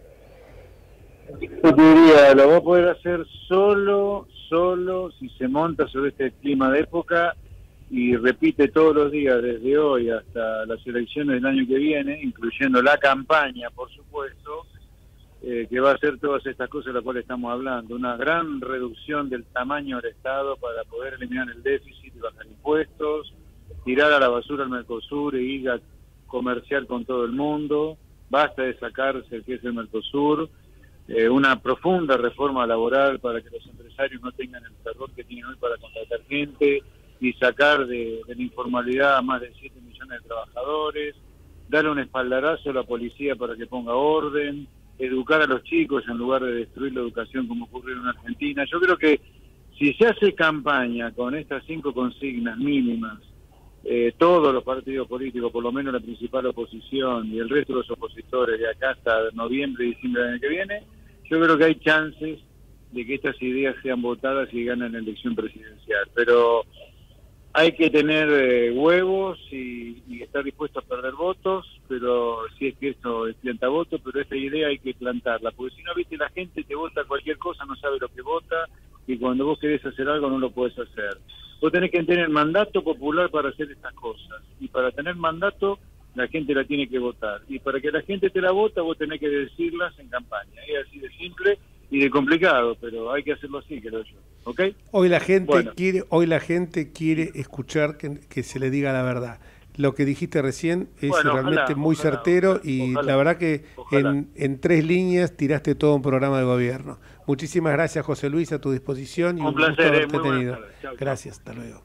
Yo te diría, lo va a poder hacer solo si se monta sobre este clima de época y repite todos los días desde hoy hasta las elecciones del año que viene, incluyendo la campaña, por supuesto, que va a hacer todas estas cosas de las cuales estamos hablando. Una gran reducción del tamaño del Estado para poder eliminar el déficit y bajar impuestos, tirar a la basura al Mercosur e ir a comerciar con todo el mundo, basta de sacarse el que es el Mercosur, una profunda reforma laboral para que los empresarios no tengan el terror que tienen hoy para contratar gente y sacar de la informalidad a más de 7 millones de trabajadores, darle un espaldarazo a la policía para que ponga orden, educar a los chicos en lugar de destruir la educación como ocurrió en Argentina. Yo creo que si se hace campaña con estas 5 consignas mínimas, todos los partidos políticos, por lo menos la principal oposición y el resto de los opositores de acá hasta noviembre y diciembre del año que viene, yo creo que hay chances de que estas ideas sean votadas y ganen la elección presidencial. Pero hay que tener huevos y estar dispuesto a perder votos, pero si es que esto es plantavoto, pero esta idea hay que plantarla, porque si no, viste, la gente te vota cualquier cosa, no sabe lo que vota, y cuando vos querés hacer algo no lo podés hacer. Vos tenés que tener mandato popular para hacer estas cosas, y para tener mandato la gente la tiene que votar, y para que la gente te la vota vos tenés que decirlas en campaña. Es así de simple y de complicado, pero hay que hacerlo así, creo yo. ¿Okay? Hoy la gente quiere escuchar que se le diga la verdad. Lo que dijiste recién es realmente muy certero y la verdad que en 3 líneas tiraste todo un programa de gobierno. Muchísimas gracias, José Luis, a tu disposición y un placer, gusto haberte muy tenido. Chau, gracias, hasta luego.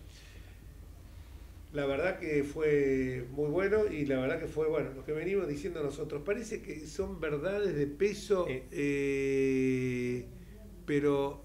La verdad que fue muy bueno y la verdad que fue bueno lo que venimos diciendo nosotros. Parece que son verdades de peso, pero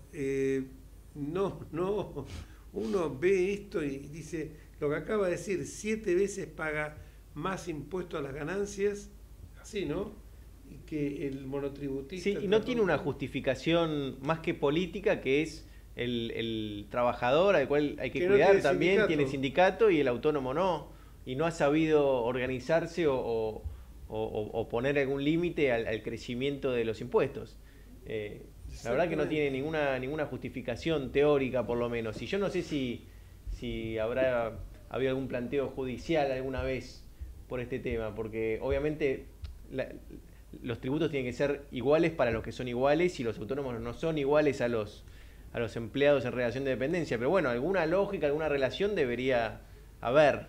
no, uno ve esto y dice, lo que acaba de decir, 7 veces paga más impuestos a las ganancias, así, ¿no? Y que el monotributista... Sí, y no tiene una justificación más que política, que es el trabajador al cual hay que cuidar también, tiene sindicato y el autónomo no, y no ha sabido organizarse o poner algún límite al crecimiento de los impuestos. La verdad que no tiene ninguna justificación teórica, por lo menos. Y yo no sé si habrá habido algún planteo judicial alguna vez por este tema, porque obviamente los tributos tienen que ser iguales para los que son iguales y los autónomos no son iguales a los empleados en relación de dependencia. Pero bueno, alguna lógica, alguna relación debería haber.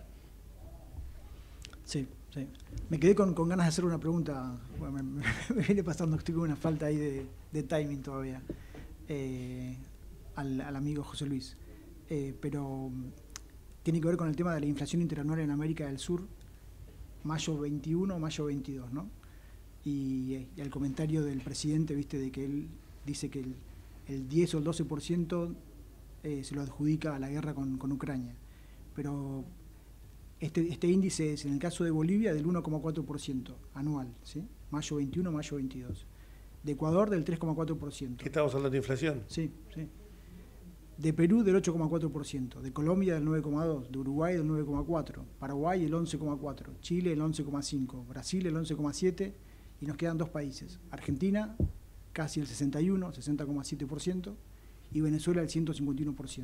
Sí. Me quedé con ganas de hacer una pregunta. Bueno, me viene pasando, estoy con una falta ahí de timing todavía, al amigo José Luis. Pero tiene que ver con el tema de la inflación interanual en América del Sur, mayo 21, mayo 22, ¿no? Y el comentario del presidente, viste, de que él dice que el 10 o el 12% se lo adjudica a la guerra con Ucrania. Pero este índice es, en el caso de Bolivia, del 1,4% anual, ¿sí? Mayo 21, mayo 22. De Ecuador, del 3,4%. ¿Qué estamos hablando de inflación? Sí. De Perú, del 8,4%. De Colombia, del 9,2%. De Uruguay, del 9,4%. Paraguay, el 11,4%. Chile, el 11,5%. Brasil, el 11,7%. Y nos quedan 2 países. Argentina, casi el 61%, 60,7%. Y Venezuela, el 151%.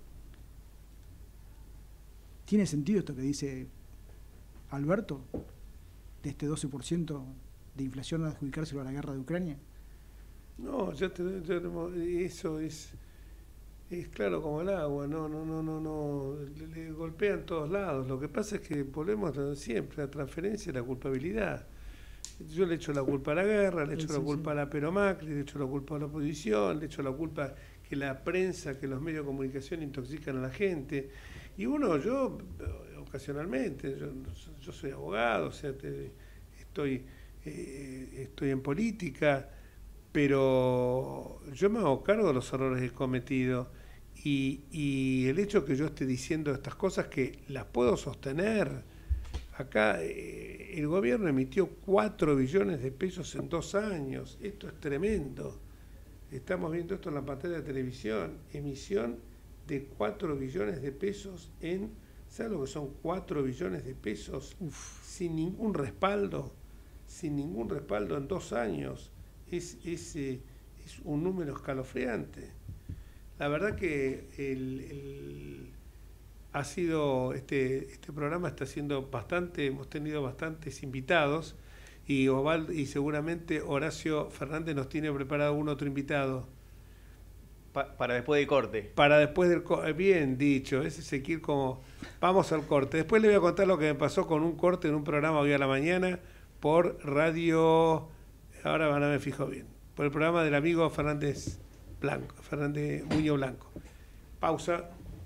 ¿Tiene sentido esto que dice Alberto? De este 12% de inflación adjudicárselo a la guerra de Ucrania. No, eso es Es claro como el agua, no, le golpean todos lados. Lo que pasa es que volvemos a siempre, la transferencia y la culpabilidad. Yo le echo la culpa a la guerra, le echo la culpa a la Peromacri, le echo la culpa a la oposición, le echo la culpa que la prensa, que los medios de comunicación intoxican a la gente. Y yo ocasionalmente, yo soy abogado, o sea, estoy en política, pero yo me hago cargo de los errores que he cometido. Y el hecho que yo esté diciendo estas cosas que las puedo sostener, acá el gobierno emitió 4 billones de pesos en 2 años, esto es tremendo, estamos viendo esto en la pantalla de televisión, emisión de 4 billones de pesos ¿sabes lo que son 4 billones de pesos? Sin ningún respaldo en 2 años, es un número escalofriante. La verdad que ha sido este programa está siendo bastante, hemos tenido bastantes invitados y seguramente Horacio Fernández nos tiene preparado algún otro invitado. Para después del corte. Para después del corte, bien dicho, ese Ezequiel como, vamos al corte. Después le voy a contar lo que me pasó con un corte en un programa hoy a la mañana por radio, ahora me fijo bien, por el programa del amigo Fernández Muñoz Blanco. Pausa.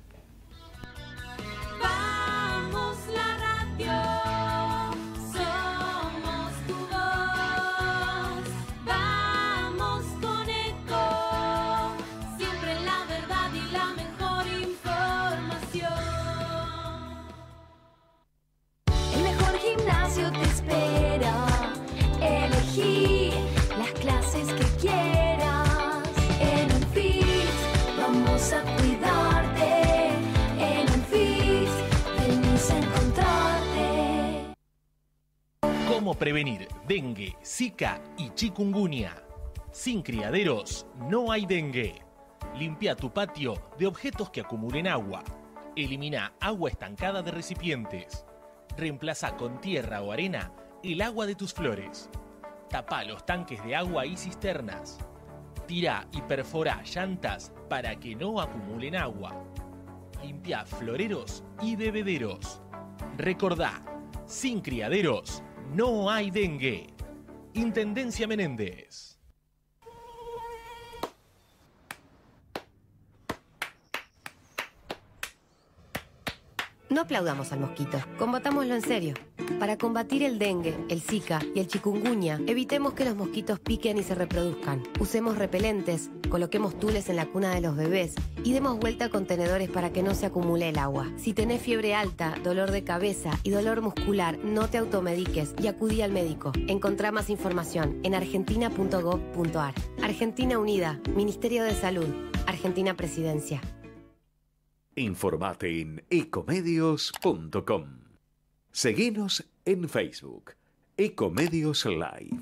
Vamos la radio, somos tu voz. Vamos con Eco, siempre la verdad y la mejor información. El mejor gimnasio te espera. Elegí las clases que quieras. En Unfit vamos a cuidarte. En Unfit venimos a encontrarte. ¿Cómo prevenir dengue, zika y chikungunya? Sin criaderos no hay dengue. Limpia tu patio de objetos que acumulen agua. Elimina agua estancada de recipientes. Reemplaza con tierra o arena el agua de tus flores. Tapa los tanques de agua y cisternas. Tira y perfora llantas para que no acumulen agua. Limpia floreros y bebederos. Recordá, sin criaderos no hay dengue. Intendencia Menéndez. No aplaudamos al mosquito, combatámoslo en serio. Para combatir el dengue, el zika y el chikungunya, evitemos que los mosquitos piquen y se reproduzcan. Usemos repelentes, coloquemos tules en la cuna de los bebés y demos vuelta a contenedores para que no se acumule el agua. Si tenés fiebre alta, dolor de cabeza y dolor muscular, no te automediques y acudí al médico. Encontrá más información en argentina.gov.ar. Argentina Unida, Ministerio de Salud, Argentina Presidencia. Informate en ecomedios.com. Seguinos en Facebook, Ecomedios Live.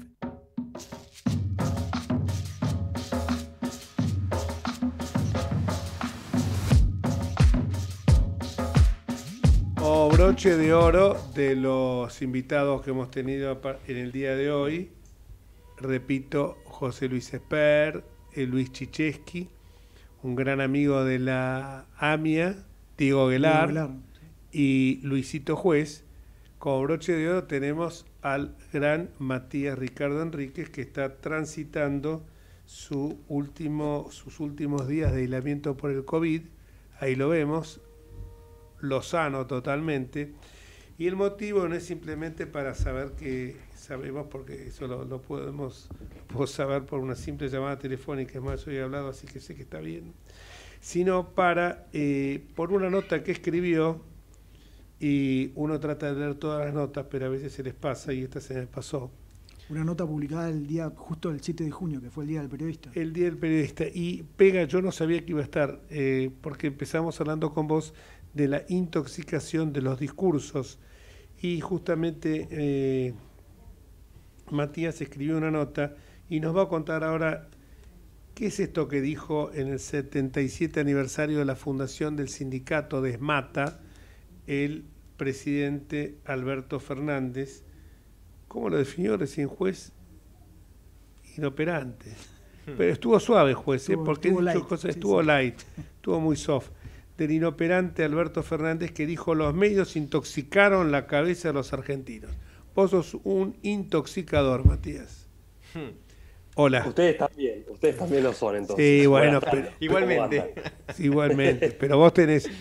Broche de oro de los invitados que hemos tenido en el día de hoy. Repito, José Luis Esper, Luis Chichesky, un gran amigo de la AMIA, Diego Aguilar y Luisito Juez. Como broche de oro tenemos al gran Matías Ricardo Enríquez, que está transitando sus últimos días de aislamiento por el COVID. Ahí lo vemos, lozano totalmente. Y el motivo no es simplemente para saber que sabemos, porque eso lo puedo saber por una simple llamada telefónica, es más, hoy he hablado, así que sé que está bien, sino por una nota que escribió, y uno trata de leer todas las notas, pero a veces se les pasa, y esta se me pasó. Una nota publicada justo el 7 de junio, que fue el Día del Periodista. El Día del Periodista. Y pega, yo no sabía que iba a estar, porque empezamos hablando con vos de la intoxicación de los discursos, y justamente Matías escribió una nota y nos va a contar ahora qué es esto que dijo en el 77 aniversario de la fundación del sindicato de ESMATA el presidente Alberto Fernández. ¿Cómo lo definió recién? Juez inoperante. Pero estuvo suave, juez, porque estuvo dicho light, cosas, sí, estuvo sí. light, estuvo muy soft. Del inoperante Alberto Fernández, que dijo: los medios intoxicaron la cabeza de los argentinos. Vos sos un intoxicador, Matías. Hola. Ustedes también lo son, entonces. Sí, bueno, Buenas tardes. pero Igualmente. Sí, igualmente. Pero vos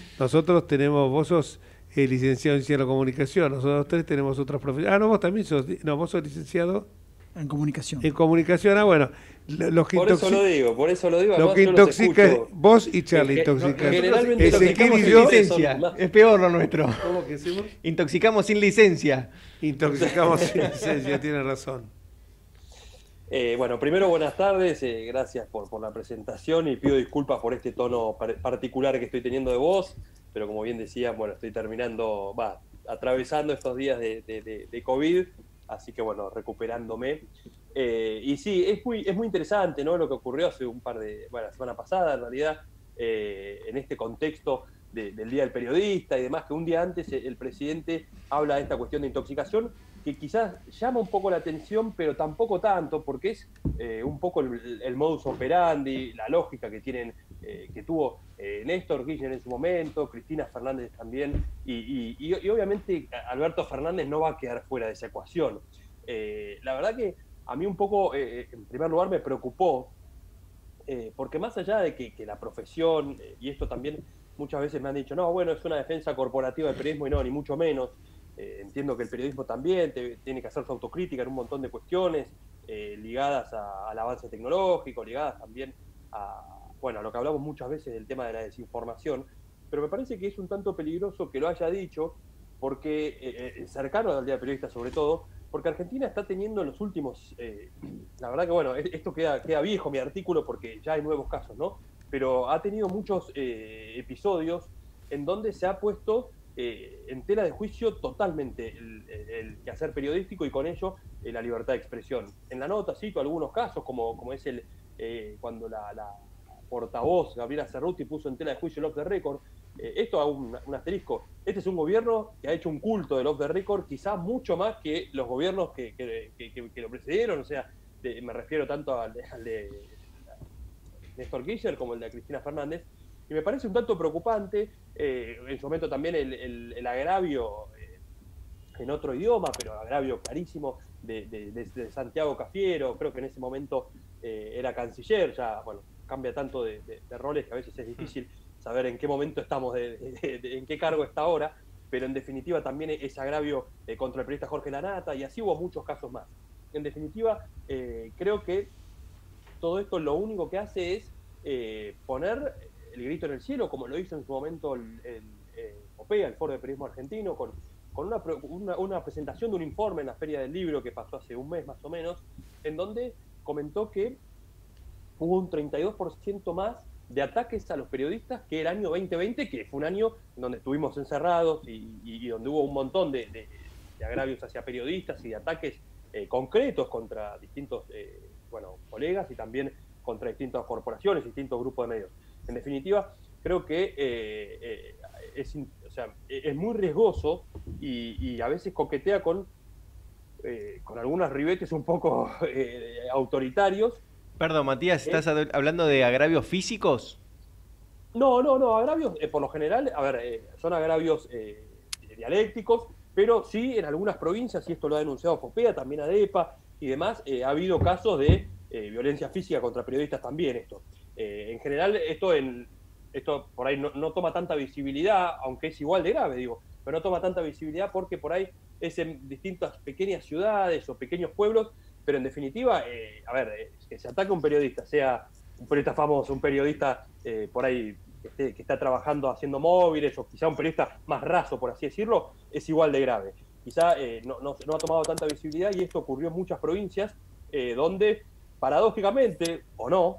vos sos licenciado en Ciencia de la Comunicación, nosotros tres tenemos otras profesiones. No, vos también vos sos licenciado en comunicación. En comunicación, bueno, los que por eso lo digo. Lo que intoxica, vos y Charlie intoxican. Generalmente Ezequiel y yo, licencia. Es peor lo nuestro. ¿Cómo que decimos? Intoxicamos sin licencia. Intoxicamos sin licencia, tiene razón. Bueno, primero buenas tardes, gracias por la presentación y pido disculpas por este tono particular que estoy teniendo de voz, pero como bien decía, bueno, estoy atravesando estos días de COVID, así que bueno, recuperándome. Y sí, es muy interesante, ¿no? Lo que ocurrió hace la semana pasada, en realidad, en este contexto del Día del Periodista y demás, que un día antes el presidente habla de esta cuestión de intoxicación, que quizás llama un poco la atención, pero tampoco tanto, porque es un poco el modus operandi, la lógica que tuvo Néstor Kirchner en su momento, Cristina Fernández también, y obviamente Alberto Fernández no va a quedar fuera de esa ecuación. La verdad que a mí un poco, en primer lugar, me preocupó, porque más allá de que la profesión, y esto también muchas veces me han dicho, no, bueno, es una defensa corporativa del periodismo, y no, ni mucho menos. Entiendo que el periodismo también tiene que hacer su autocrítica en un montón de cuestiones ligadas al avance tecnológico, ligadas también a lo que hablamos muchas veces del tema de la desinformación, pero me parece que es un tanto peligroso que lo haya dicho, porque cercano al Día del Periodista sobre todo, porque Argentina está teniendo en los últimos, la verdad que bueno, esto queda viejo mi artículo porque ya hay nuevos casos, ¿no? Pero ha tenido muchos episodios en donde se ha puesto en tela de juicio totalmente el quehacer periodístico y con ello la libertad de expresión. En la nota cito algunos casos, como es cuando la portavoz Gabriela Cerruti puso en tela de juicio el off the record. Esto a un asterisco. Este es un gobierno que ha hecho un culto del off the record, quizá mucho más que los gobiernos que lo precedieron. O sea, me refiero tanto al de Néstor Kirchner como el de Cristina Fernández. Y me parece un tanto preocupante, en su momento también el agravio en otro idioma, pero agravio clarísimo de Santiago Cafiero, creo que en ese momento era canciller, ya bueno, cambia tanto de roles que a veces es difícil saber en qué momento estamos, en qué cargo está ahora, pero en definitiva también ese agravio contra el periodista Jorge Lanata, y así hubo muchos casos más. En definitiva, creo que todo esto lo único que hace es poner el grito en el cielo, como lo hizo en su momento el OPEA, el Foro de Periodismo Argentino, con una presentación de un informe en la Feria del Libro que pasó hace un mes más o menos, en donde comentó que hubo un 32% más de ataques a los periodistas que el año 2020, que fue un año en donde estuvimos encerrados y donde hubo un montón de agravios hacia periodistas y de ataques concretos contra distintos colegas y también contra distintas corporaciones, distintos grupos de medios. En definitiva, creo que es muy riesgoso y a veces coquetea con algunos ribetes un poco autoritarios. Perdón, Matías, ¿estás hablando de agravios físicos? No, agravios, por lo general, son agravios dialécticos, pero sí en algunas provincias, y esto lo ha denunciado FOPEA, también ADEPA y demás, ha habido casos de violencia física contra periodistas también. En general, esto por ahí no toma tanta visibilidad, aunque es igual de grave, digo, pero no toma tanta visibilidad porque por ahí es en distintas pequeñas ciudades o pequeños pueblos, pero en definitiva, que se ataque a un periodista, sea un periodista famoso, un periodista por ahí que está trabajando haciendo móviles, o quizá un periodista más raso, por así decirlo, es igual de grave. Quizá no ha tomado tanta visibilidad, y esto ocurrió en muchas provincias donde, paradójicamente, o no,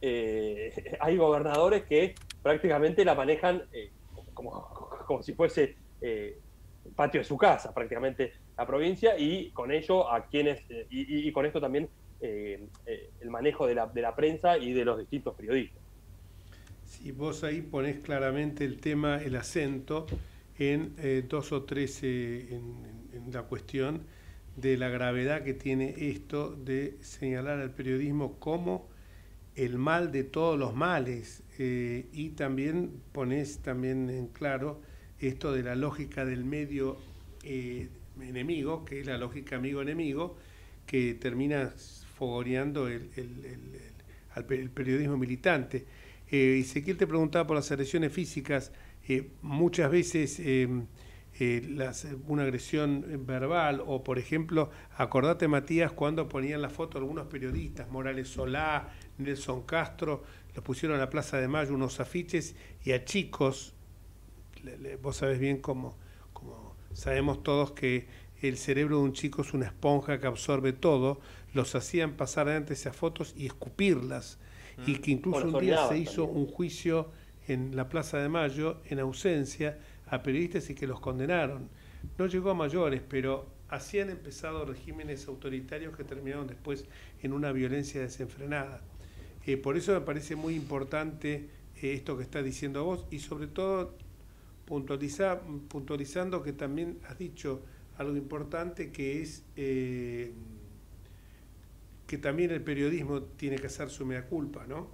hay gobernadores que prácticamente la manejan como si fuese el patio de su casa, prácticamente la provincia, y con ello a quienes y con esto también el manejo de la prensa y de los distintos periodistas. Si vos ahí ponés claramente el acento en dos o tres en la cuestión de la gravedad que tiene esto de señalar al periodismo como el mal de todos los males, y también pones también en claro esto de la lógica del medio enemigo, que es la lógica amigo-enemigo, que termina fogoneando el periodismo militante. Ezequiel te preguntaba por las agresiones físicas. Muchas veces una agresión verbal, o por ejemplo, acordate, Matías, cuando ponían la foto algunos periodistas, Morales Solá, Nelson Castro, los pusieron en la Plaza de Mayo unos afiches, y a chicos, vos sabés bien cómo sabemos todos que el cerebro de un chico es una esponja que absorbe todo, los hacían pasar antes esas fotos y escupirlas, y que incluso un día se hizo un juicio en la Plaza de Mayo en ausencia a periodistas y que los condenaron. No llegó a mayores, pero así han empezado regímenes autoritarios que terminaron después en una violencia desenfrenada. Por eso me parece muy importante esto que estás diciendo vos, y sobre todo puntualizando que también has dicho algo importante, que es que también el periodismo tiene que hacer su mea culpa, ¿no?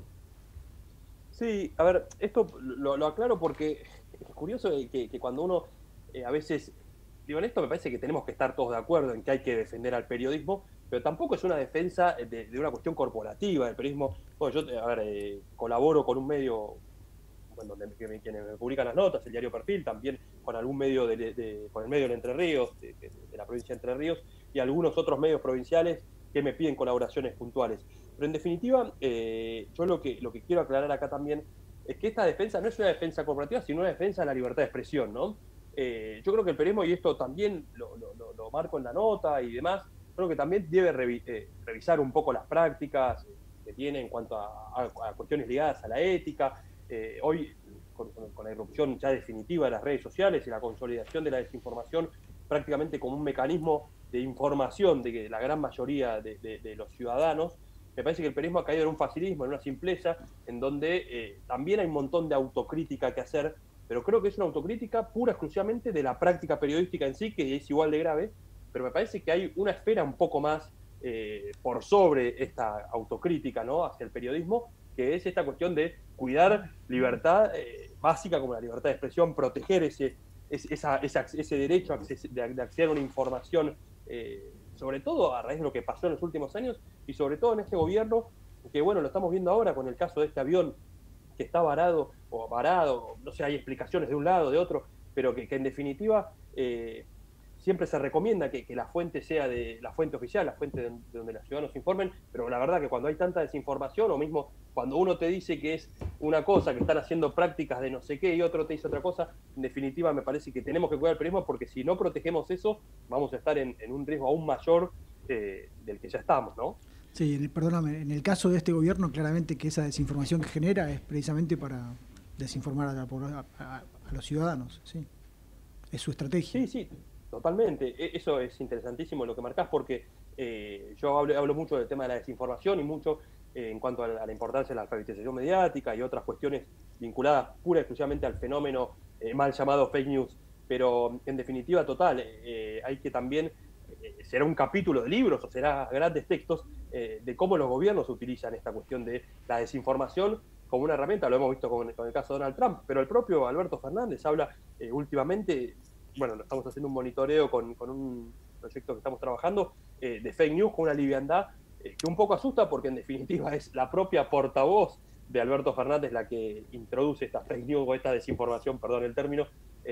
Sí, a ver, esto lo aclaro porque es curioso que cuando uno a veces, digo, en esto me parece que tenemos que estar todos de acuerdo en que hay que defender al periodismo, pero tampoco es una defensa de una cuestión corporativa del periodismo. Bueno, yo, colaboro con un medio, bueno, quienes me publican las notas, el diario Perfil, también con algún medio con el medio de Entre Ríos, de la provincia de Entre Ríos, y algunos otros medios provinciales que me piden colaboraciones puntuales. Pero en definitiva, yo lo que quiero aclarar acá también es que esta defensa no es una defensa corporativa, sino una defensa de la libertad de expresión, ¿no? Yo creo que el periodismo, y esto también lo marco en la nota y demás, creo que también debe revisar un poco las prácticas que tiene en cuanto a cuestiones ligadas a la ética. Hoy, con la irrupción ya definitiva de las redes sociales y la consolidación de la desinformación prácticamente como un mecanismo de información de la gran mayoría de los ciudadanos, me parece que el periodismo ha caído en un facilismo, en una simpleza, en donde también hay un montón de autocrítica que hacer, pero creo que es una autocrítica pura exclusivamente de la práctica periodística en sí, que es igual de grave, pero me parece que hay una esfera un poco más por sobre esta autocrítica, ¿no?, hacia el periodismo, que es esta cuestión de cuidar libertad básica como la libertad de expresión, proteger ese derecho de acceder a una información, sobre todo a raíz de lo que pasó en los últimos años, y sobre todo en este gobierno, que bueno, lo estamos viendo ahora con el caso de este avión que está varado, no sé, hay explicaciones de un lado, de otro, pero que en definitiva siempre se recomienda que la fuente sea de la fuente oficial, la fuente de donde los ciudadanos informen, pero la verdad que cuando hay tanta desinformación, o mismo cuando uno te dice que es una cosa, que están haciendo prácticas de no sé qué, y otro te dice otra cosa, en definitiva me parece que tenemos que cuidar el periodismo, porque si no protegemos eso, vamos a estar en un riesgo aún mayor del que ya estamos, ¿no? Sí, perdóname, en el caso de este gobierno, claramente que esa desinformación que genera es precisamente para desinformar a los ciudadanos, sí. Es su estrategia. Sí, totalmente. Eso es interesantísimo lo que marcás, porque yo hablo mucho del tema de la desinformación y mucho en cuanto a la importancia de la alfabetización mediática y otras cuestiones vinculadas pura y exclusivamente al fenómeno mal llamado fake news. Pero en definitiva, total, hay que también, será un capítulo de libros o será grandes textos de cómo los gobiernos utilizan esta cuestión de la desinformación como una herramienta. Lo hemos visto con el caso de Donald Trump, pero el propio Alberto Fernández habla últimamente, bueno, estamos haciendo un monitoreo con un proyecto que estamos trabajando, de fake news con una liviandad que un poco asusta, porque en definitiva es la propia portavoz de Alberto Fernández la que introduce esta fake news o esta desinformación, perdón el término,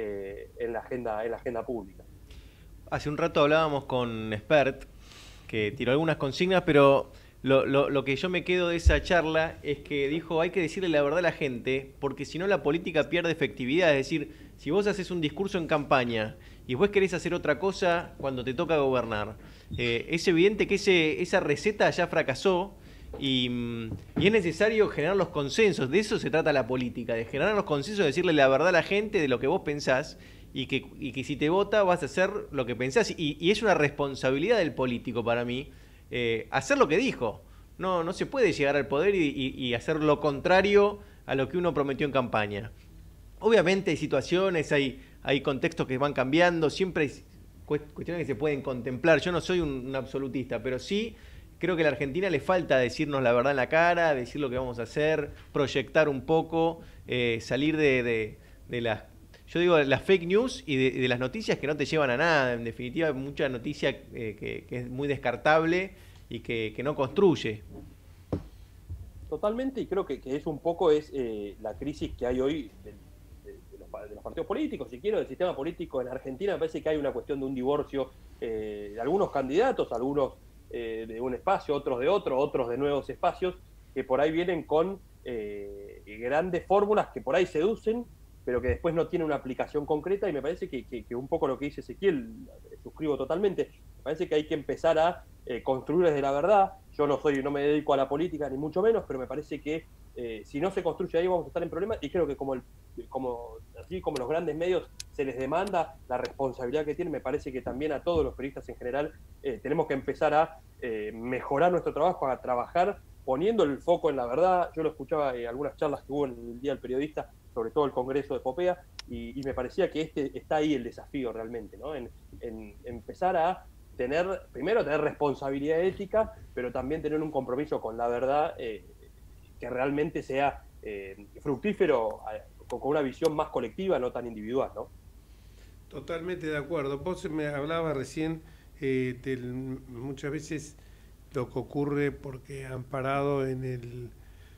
en la agenda pública. Hace un rato hablábamos con Spert, que tiró algunas consignas, pero lo que yo me quedo de esa charla es que dijo, hay que decirle la verdad a la gente, porque si no la política pierde efectividad. Es decir, si vos haces un discurso en campaña y vos querés hacer otra cosa cuando te toca gobernar, es evidente que esa receta ya fracasó, y es necesario generar los consensos. De eso se trata la política, de generar los consensos, de decirle la verdad a la gente de lo que vos pensás, y que si te vota vas a hacer lo que pensás, y es una responsabilidad del político para mí hacer lo que dijo. No se puede llegar al poder y hacer lo contrario a lo que uno prometió en campaña. Obviamente hay situaciones, hay contextos que van cambiando, siempre hay cuestiones que se pueden contemplar. Yo no soy un absolutista, pero sí creo que a la Argentina le falta decirnos la verdad en la cara, decir lo que vamos a hacer, proyectar un poco, salir de las, yo digo, las fake news y de las noticias que no te llevan a nada. En definitiva, hay mucha noticia que es muy descartable y que no construye. Totalmente, y creo que es un poco la crisis que hay hoy de los partidos políticos, si quiero, del sistema político en Argentina. Me parece que hay una cuestión de un divorcio de algunos candidatos, algunos de un espacio, otros de otro, otros de nuevos espacios, que por ahí vienen con grandes fórmulas que por ahí seducen, pero que después no tienen una aplicación concreta, y me parece que un poco lo que dice Ezequiel, suscribo totalmente. Me parece que hay que empezar a construir desde la verdad. Yo no me dedico a la política, ni mucho menos, pero me parece que si no se construye ahí vamos a estar en problemas, y creo que así como los grandes medios se les demanda la responsabilidad que tienen, me parece que también a todos los periodistas en general tenemos que empezar a mejorar nuestro trabajo, a trabajar poniendo el foco en la verdad. Yo lo escuchaba en algunas charlas que hubo en el Día del Periodista, sobre todo el Congreso de Popea, y me parecía que está ahí el desafío realmente, ¿no? En empezar a primero tener responsabilidad ética, pero también tener un compromiso con la verdad que realmente sea fructífero, con una visión más colectiva, no tan individual, ¿no? Totalmente de acuerdo. Vos me hablabas recién muchas veces lo que ocurre porque amparado en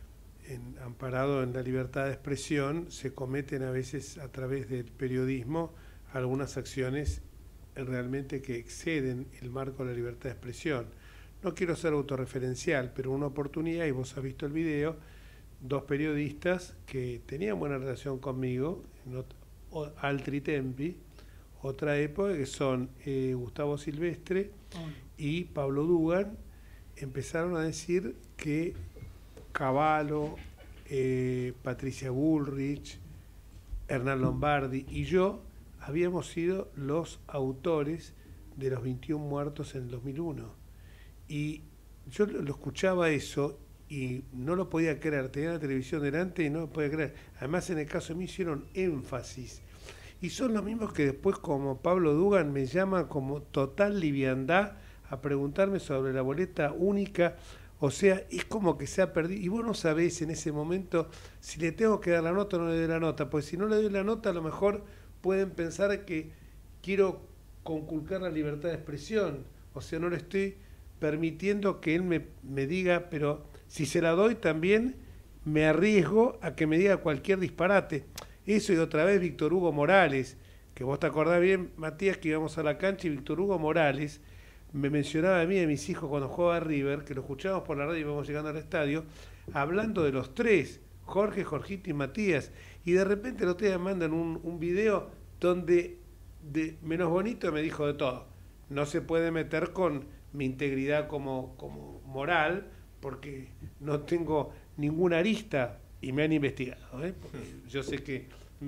la libertad de expresión se cometen a veces a través del periodismo algunas acciones realmente que exceden el marco de la libertad de expresión. No quiero ser autorreferencial, pero una oportunidad, y vos has visto el video, 2 periodistas que tenían buena relación conmigo, altri tempi, otra época, que son Gustavo Silvestre y Pablo Dugan, empezaron a decir que Cavallo, Patricia Bullrich, Hernán Lombardi y yo habíamos sido los autores de los 21 muertos en el 2001. Y yo lo escuchaba eso y no lo podía creer. Tenía la televisión delante y no lo podía creer. Además, en el caso de mí hicieron énfasis. Y son los mismos que después, como Pablo Dugan, me llama como total liviandad a preguntarme sobre la boleta única. O sea, es como que se ha perdido. Y vos no sabés en ese momento si le tengo que dar la nota o no le doy la nota. Pues si no le doy la nota, a lo mejor pueden pensar que quiero conculcar la libertad de expresión. O sea, no le estoy permitiendo que él me diga, pero si se la doy también me arriesgo a que me diga cualquier disparate. Eso, y otra vez Víctor Hugo Morales, que vos te acordás bien, Matías, que íbamos a la cancha y Víctor Hugo Morales me mencionaba a mí y a mis hijos cuando jugaba a River, que lo escuchábamos por la radio y íbamos llegando al estadio, hablando de los 3, Jorge, Jorgito y Matías, y de repente el otro día me mandan un video donde de menos bonito me dijo de todo. No se puede meter con mi integridad como moral, porque no tengo ninguna arista, y me han investigado, porque yo sé que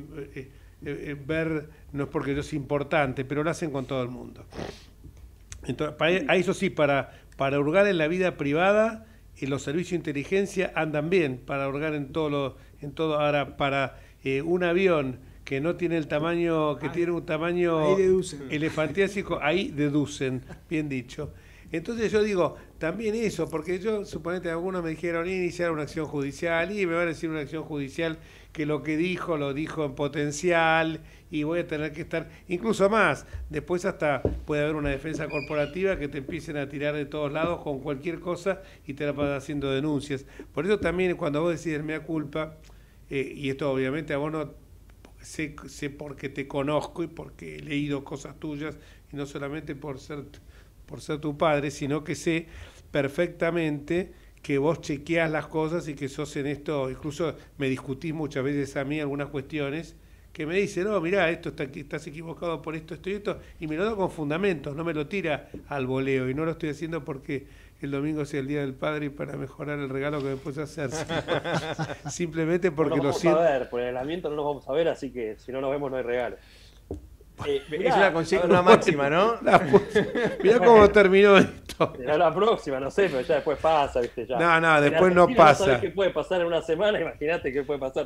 ver no es porque yo soy importante, pero lo hacen con todo el mundo. Entonces, eso sí, para hurgar en la vida privada, los servicios de inteligencia andan bien para hurgar en todo. Ahora, para un avión que no tiene el tamaño, que tiene un tamaño elefantiásico, ahí deducen, bien dicho. Entonces yo digo, también eso, porque yo, suponete, algunos me dijeron iniciar una acción judicial, y me van a decir una acción judicial que lo dijo en potencial, y voy a tener que estar, incluso más, después hasta puede haber una defensa corporativa que te empiecen a tirar de todos lados con cualquier cosa y te la van haciendo denuncias. Por eso también cuando vos decís mea culpa, y esto obviamente a vos no sé porque te conozco y porque he leído cosas tuyas, y no solamente por ser tu padre, sino que sé perfectamente que vos chequeás las cosas y que sos en esto. Incluso me discutís muchas veces a mí algunas cuestiones que me dicen, no, mirá, estás equivocado por esto y esto, y me lo da con fundamentos, no me lo tira al voleo, y no lo estoy haciendo porque el domingo sea el Día del Padre y para mejorar el regalo que me puedes hacer, simplemente porque no lo siento. Vamos a ver, por el aislamiento no nos vamos a ver, así que si no nos vemos no hay regalo. Es una máxima, ¿no? Mirá cómo terminó esto. Será la próxima, no sé, pero ya después pasa, ¿viste? Ya. No, después no pasa. No sabés qué puede pasar en una semana, imagínate qué puede pasar.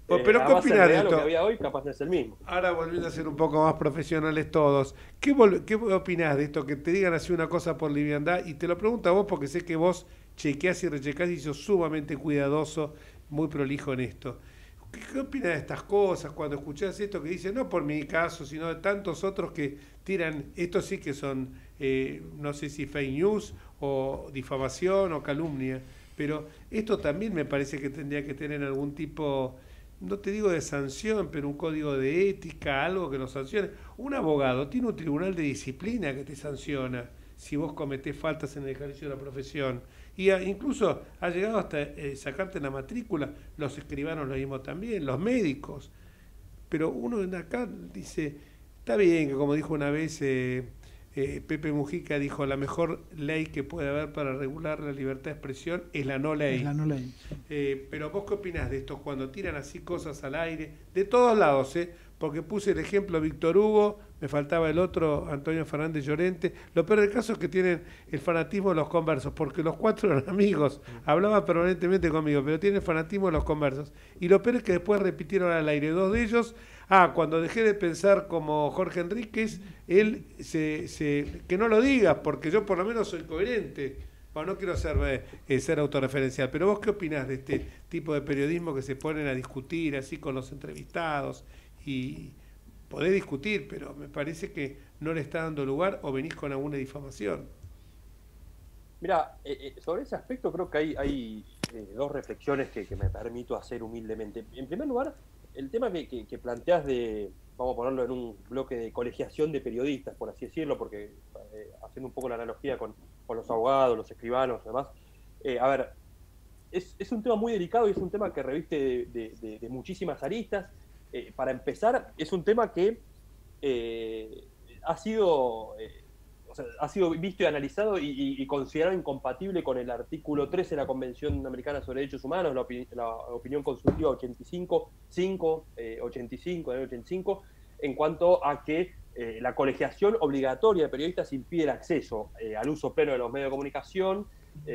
Pero ¿qué además, el opinas de regalo esto? que había hoy capaz no es el mismo. Ahora volviendo a ser un poco más profesionales todos, ¿qué opinás de esto? Que te digan así una cosa por liviandad, y te lo pregunto a vos porque sé que vos chequeás y rechecás y sos sumamente cuidadoso, muy prolijo en esto. ¿Qué opinas de estas cosas cuando escuchás esto que dicen, no por mi caso, sino de tantos otros que tiran, estos sí que son, no sé si fake news o difamación o calumnia, pero esto también me parece que tendría que tener algún tipo, no te digo de sanción, pero un código de ética, algo que lo sancione. Un abogado tiene un tribunal de disciplina que te sanciona si vos cometés faltas en el ejercicio de la profesión. Y incluso ha llegado hasta sacarte la matrícula, los escribanos lo mismo también, los médicos. Pero uno de acá dice, está bien que como dijo una vez Pepe Mujica, dijo, la mejor ley que puede haber para regular la libertad de expresión es la no ley. Es la no ley. Pero vos qué opinás de esto cuando tiran así cosas al aire, de todos lados, porque puse el ejemplo Víctor Hugo, me faltaba el otro, Antonio Fernández Llorente. Lo peor del caso es que tienen el fanatismo de los conversos, porque los cuatro eran amigos, hablaban permanentemente conmigo, pero tienen el fanatismo de los conversos. Y lo peor es que después repitieron al aire dos de ellos. Cuando dejé de pensar como Jorge Enríquez, él que no lo digas, porque yo por lo menos soy coherente. Bueno, no quiero ser autorreferencial, pero vos qué opinás de este tipo de periodismo que se ponen a discutir así con los entrevistados? Y podés discutir, pero me parece que no le está dando lugar o venís con alguna difamación. Mira, sobre ese aspecto creo que hay dos reflexiones que me permito hacer humildemente. En primer lugar, el tema que planteás de, vamos a ponerlo en un bloque de colegiación de periodistas, por así decirlo, porque haciendo un poco la analogía con los abogados, los escribanos y demás, a ver, es un tema muy delicado y es un tema que reviste de muchísimas aristas. Para empezar, es un tema que ha sido visto y analizado y considerado incompatible con el artículo 13 de la Convención Americana sobre Derechos Humanos, la opinión consultiva 85, en cuanto a que la colegiación obligatoria de periodistas impide el acceso al uso pleno de los medios de comunicación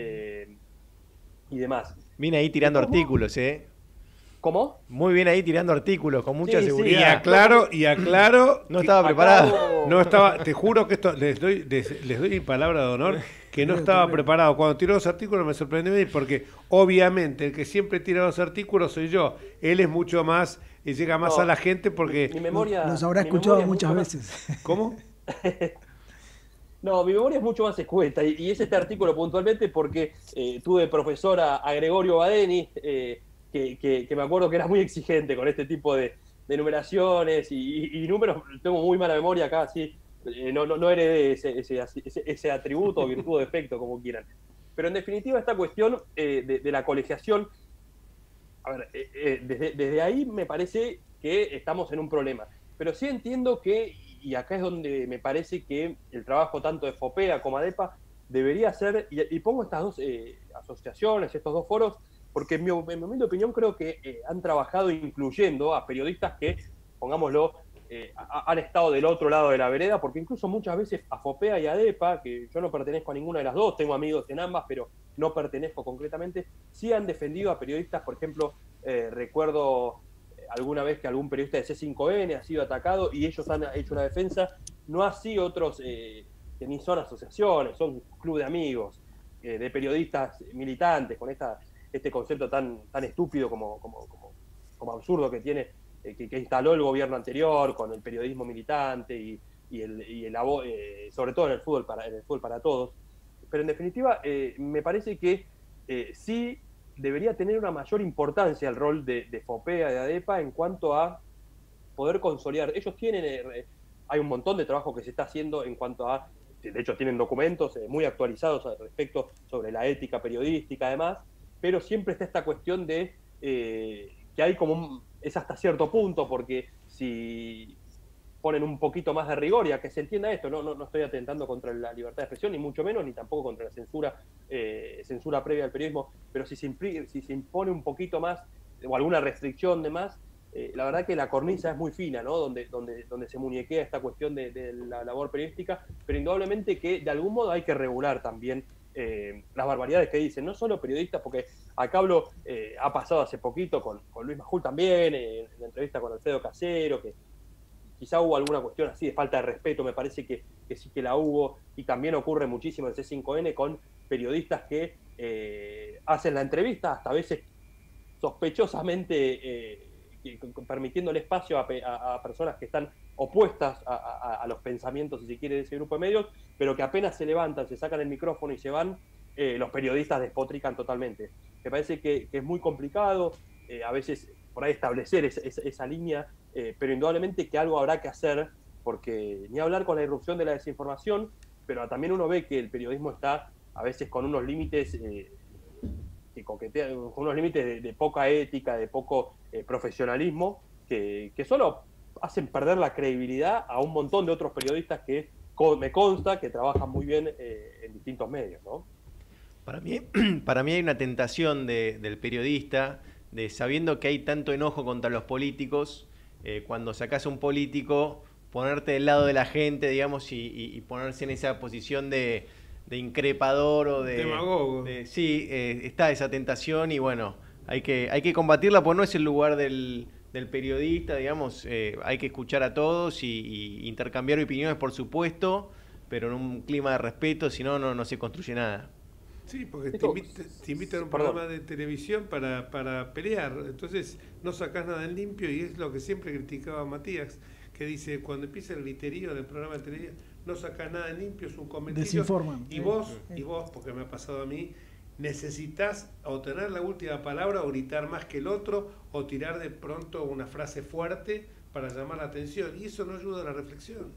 y demás. Vine ahí tirando artículos, ¿Cómo? Muy bien ahí tirando artículos, con mucha seguridad. Y aclaro. No estaba preparado. No estaba, te juro que esto, les doy mi palabra de honor, que no estaba preparado. Cuando tiró los artículos me sorprendió porque obviamente el que siempre tira los artículos soy yo. Él es mucho más, llega más a la gente porque... Mi memoria, los habrá escuchado muchas veces. ¿Cómo? No, mi memoria es mucho más escueta y es este artículo puntualmente porque tuve profesora a Gregorio Badeni, que me acuerdo que era muy exigente con este tipo de numeraciones y números. Tengo muy mala memoria acá, sí, no heredé ese atributo, virtud o defecto, como quieran. Pero en definitiva esta cuestión de la colegiación, a ver, desde ahí me parece que estamos en un problema. Pero sí entiendo que, y acá es donde me parece que el trabajo tanto de FOPEA como ADEPA debería ser, y pongo estas dos asociaciones, estos dos foros, porque en mi humilde opinión creo que han trabajado incluyendo a periodistas que, pongámoslo, han estado del otro lado de la vereda, porque incluso muchas veces a FOPEA y a ADEPA, que yo no pertenezco a ninguna de las dos, tengo amigos en ambas, pero no pertenezco concretamente, sí han defendido a periodistas. Por ejemplo, recuerdo alguna vez que algún periodista de C5N ha sido atacado y ellos han hecho una defensa, no así otros que ni son asociaciones, son club de amigos, de periodistas militantes, con este concepto tan estúpido como absurdo que tiene, que instaló el gobierno anterior con el periodismo militante sobre todo en el fútbol para todos. Pero en definitiva me parece que sí debería tener una mayor importancia el rol de FOPEA, de ADEPA, en cuanto a poder consolidar. Ellos hay un montón de trabajo que se está haciendo en cuanto a, de hecho tienen documentos muy actualizados al respecto sobre la ética periodística además, pero siempre está esta cuestión de que hay es hasta cierto punto, porque si ponen un poquito más de rigor, y a que se entienda esto, no estoy atentando contra la libertad de expresión, ni mucho menos, ni tampoco contra la censura previa al periodismo, pero si se impone un poquito más, o alguna restricción de más, la verdad que la cornisa es muy fina, ¿no? Donde se muñequea esta cuestión de la labor periodística, pero indudablemente que de algún modo hay que regular también las barbaridades que dicen, no solo periodistas, porque acá hablo, ha pasado hace poquito con Luis Majul también, en la entrevista con Alfredo Casero, que quizá hubo alguna cuestión así de falta de respeto, me parece que sí que la hubo, y también ocurre muchísimo en C5N con periodistas que hacen la entrevista, hasta a veces sospechosamente permitiéndole espacio a personas que están opuestas a los pensamientos, si se quiere, de ese grupo de medios, pero que apenas se levantan, se sacan el micrófono y se van, los periodistas despotrican totalmente. Me parece que es muy complicado, a veces por ahí establecer esa línea, pero indudablemente que algo habrá que hacer, porque ni hablar con la irrupción de la desinformación, pero también uno ve que el periodismo está a veces con unos límites que coquetean, con unos límites de poca ética, de poco profesionalismo, que solo hacen perder la credibilidad a un montón de otros periodistas que me consta que trabajan muy bien en distintos medios, ¿no? Para mí hay una tentación del periodista, de sabiendo que hay tanto enojo contra los políticos, cuando sacás a un político, ponerte del lado de la gente, digamos, y ponerse en esa posición de increpador o de demagogo. Sí, está esa tentación y bueno, hay que combatirla, porque no es el lugar del periodista, digamos, hay que escuchar a todos y intercambiar opiniones, por supuesto, pero en un clima de respeto, si no, no se construye nada. Sí, porque te invitan a un programa de televisión para pelear, entonces no sacás nada en limpio, y es lo que siempre criticaba Matías, que dice, cuando empieza el griterío del programa de televisión, no sacás nada en limpio, es un comentario. Desinforman. Y vos, porque me ha pasado a mí, necesitas o tener la última palabra, o gritar más que el otro, o tirar de pronto una frase fuerte para llamar la atención, y eso no ayuda a la reflexión.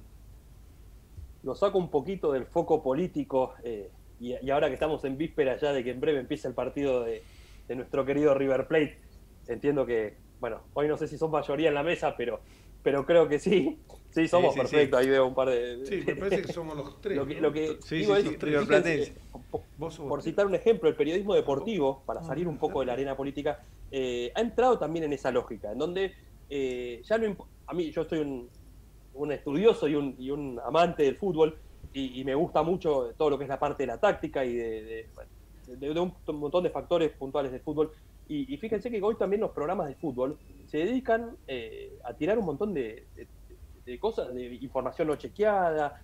Lo saco un poquito del foco político, y ahora que estamos en víspera ya de que en breve empieza el partido de nuestro querido River Plate, entiendo que, bueno, hoy no sé si son mayoría en la mesa, pero creo que sí. Sí, somos perfectos, ahí veo un par de... Sí, me parece que somos los tres. Lo que digo es, fíjense, por citar un ejemplo, el periodismo deportivo, para salir un poco de la arena política, ha entrado también en esa lógica, en donde a mí, yo soy un estudioso y un amante del fútbol, y me gusta mucho todo lo que es la parte de la táctica y de un montón de factores puntuales del fútbol. Y fíjense que hoy también los programas de fútbol se dedican a tirar un montón de cosas, de información no chequeada,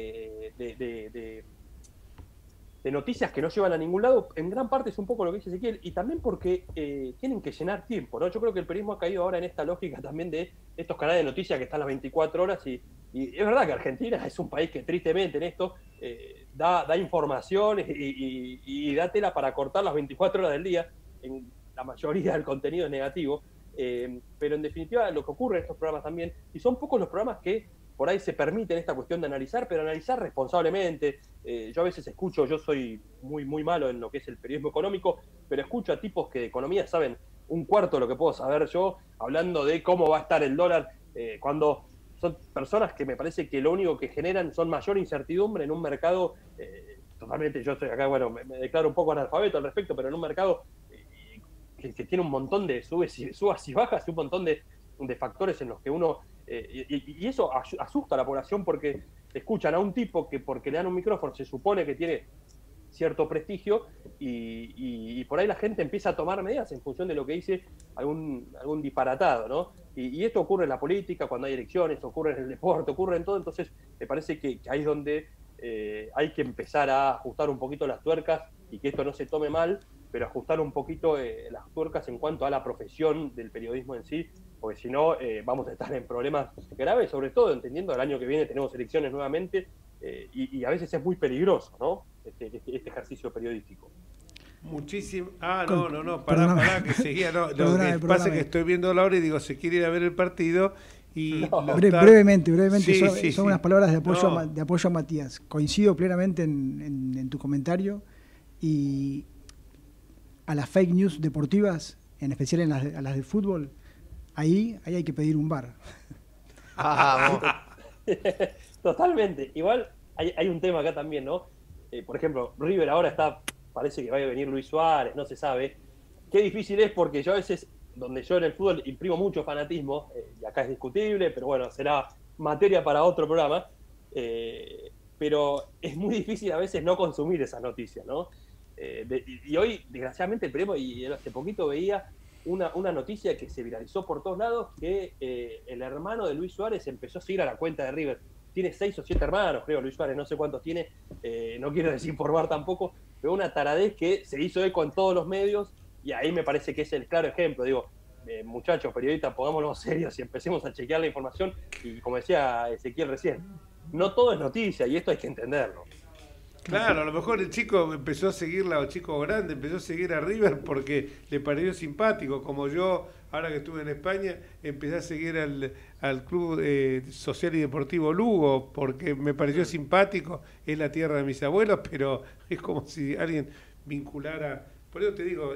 de noticias que no llevan a ningún lado. En gran parte es un poco lo que dice Ezequiel, y también porque tienen que llenar tiempo, ¿no? Yo creo que el periodismo ha caído ahora en esta lógica también de estos canales de noticias que están las 24 horas, y es verdad que Argentina es un país que tristemente en esto da información y da tela para cortar las 24 horas del día. En la mayoría del contenido es negativo, pero en definitiva lo que ocurre en estos programas también, y son pocos los programas que por ahí se permiten esta cuestión de analizar, pero analizar responsablemente. Yo a veces escucho, yo soy muy malo en lo que es el periodismo económico, pero escucho a tipos que de economía saben un cuarto de lo que puedo saber yo, hablando de cómo va a estar el dólar, cuando son personas que me parece que lo único que generan son mayor incertidumbre en un mercado, totalmente, yo estoy acá, bueno, me declaro un poco analfabeto al respecto, pero en un mercado que tiene un montón de subas y bajas y un montón de factores en los que uno... y eso asusta a la población, porque escuchan a un tipo que porque le dan un micrófono se supone que tiene cierto prestigio, y por ahí la gente empieza a tomar medidas en función de lo que dice algún disparatado, ¿no? Y esto ocurre en la política, cuando hay elecciones, ocurre en el deporte, ocurre en todo. Entonces me parece que ahí es donde hay que empezar a ajustar un poquito las tuercas, y que esto no se tome mal, pero ajustar un poquito las tuercas en cuanto a la profesión del periodismo en sí, porque si no vamos a estar en problemas graves, sobre todo entendiendo que el año que viene tenemos elecciones nuevamente, y a veces es muy peligroso, ¿no? Este ejercicio periodístico. Muchísimo. Pará, que seguía. No, lo que pasa es que estoy viendo a Laura y digo, se quiere ir a ver el partido. Y brevemente, son unas palabras de apoyo a Matías. Coincido plenamente en tu comentario, y a las fake news deportivas, en especial a las del fútbol, ahí hay que pedir un VAR. Totalmente. Igual hay un tema acá también, ¿no? Por ejemplo, River ahora parece que va a venir Luis Suárez, no se sabe. Qué difícil es, porque yo a veces, donde yo en el fútbol imprimo mucho fanatismo, y acá es discutible, pero bueno, será materia para otro programa. pero es muy difícil a veces no consumir esas noticias, ¿no? Y hoy, desgraciadamente, y hace poquito veía una noticia que se viralizó por todos lados, que el hermano de Luis Suárez empezó a seguir a la cuenta de River. Tiene 6 o 7 hermanos, creo, Luis Suárez, no sé cuántos tiene, no quiero desinformar tampoco, pero una taradez que se hizo eco en todos los medios, y ahí me parece que es el claro ejemplo. Digo, muchachos, periodistas, pongámonos serios y empecemos a chequear la información, y como decía Ezequiel recién, no todo es noticia, y esto hay que entenderlo. Claro, a lo mejor el chico empezó a seguirla, o el chico grande empezó a seguir a River porque le pareció simpático, como yo, ahora que estuve en España, empecé a seguir al Club Social y Deportivo Lugo, porque me pareció simpático, es la tierra de mis abuelos, pero es como si alguien vinculara, por eso te digo,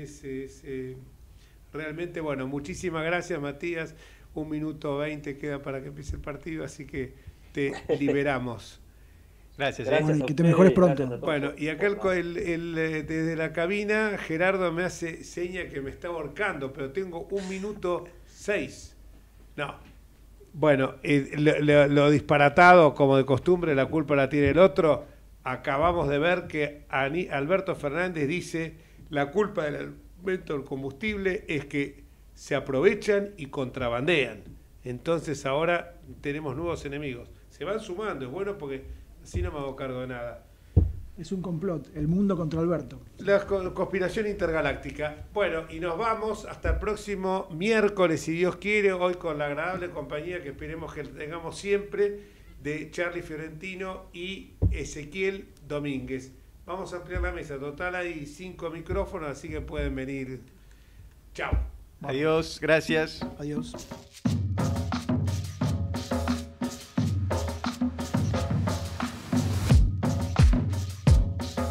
realmente, bueno, muchísimas gracias, Matías, 1 minuto 20 queda para que empiece el partido, así que te liberamos. Gracias. Bueno, y que te mejores pronto. Bueno, y acá desde la cabina, Gerardo me hace seña que me está ahorcando, pero tengo 1 minuto 6. No. Bueno, lo disparatado, como de costumbre, la culpa la tiene el otro. Acabamos de ver que Alberto Fernández dice, la culpa del aumento del combustible es que se aprovechan y contrabandean. Entonces ahora tenemos nuevos enemigos. Se van sumando, es bueno porque así no me hago cargo de nada. Es un complot, el mundo contra Alberto. La conspiración intergaláctica. Bueno, y nos vamos hasta el próximo miércoles, si Dios quiere, hoy con la agradable compañía que esperemos que tengamos siempre, de Charlie Fiorentino y Ezequiel Domínguez. Vamos a ampliar la mesa. Total hay 5 micrófonos, así que pueden venir. Chao. Adiós, gracias. Adiós.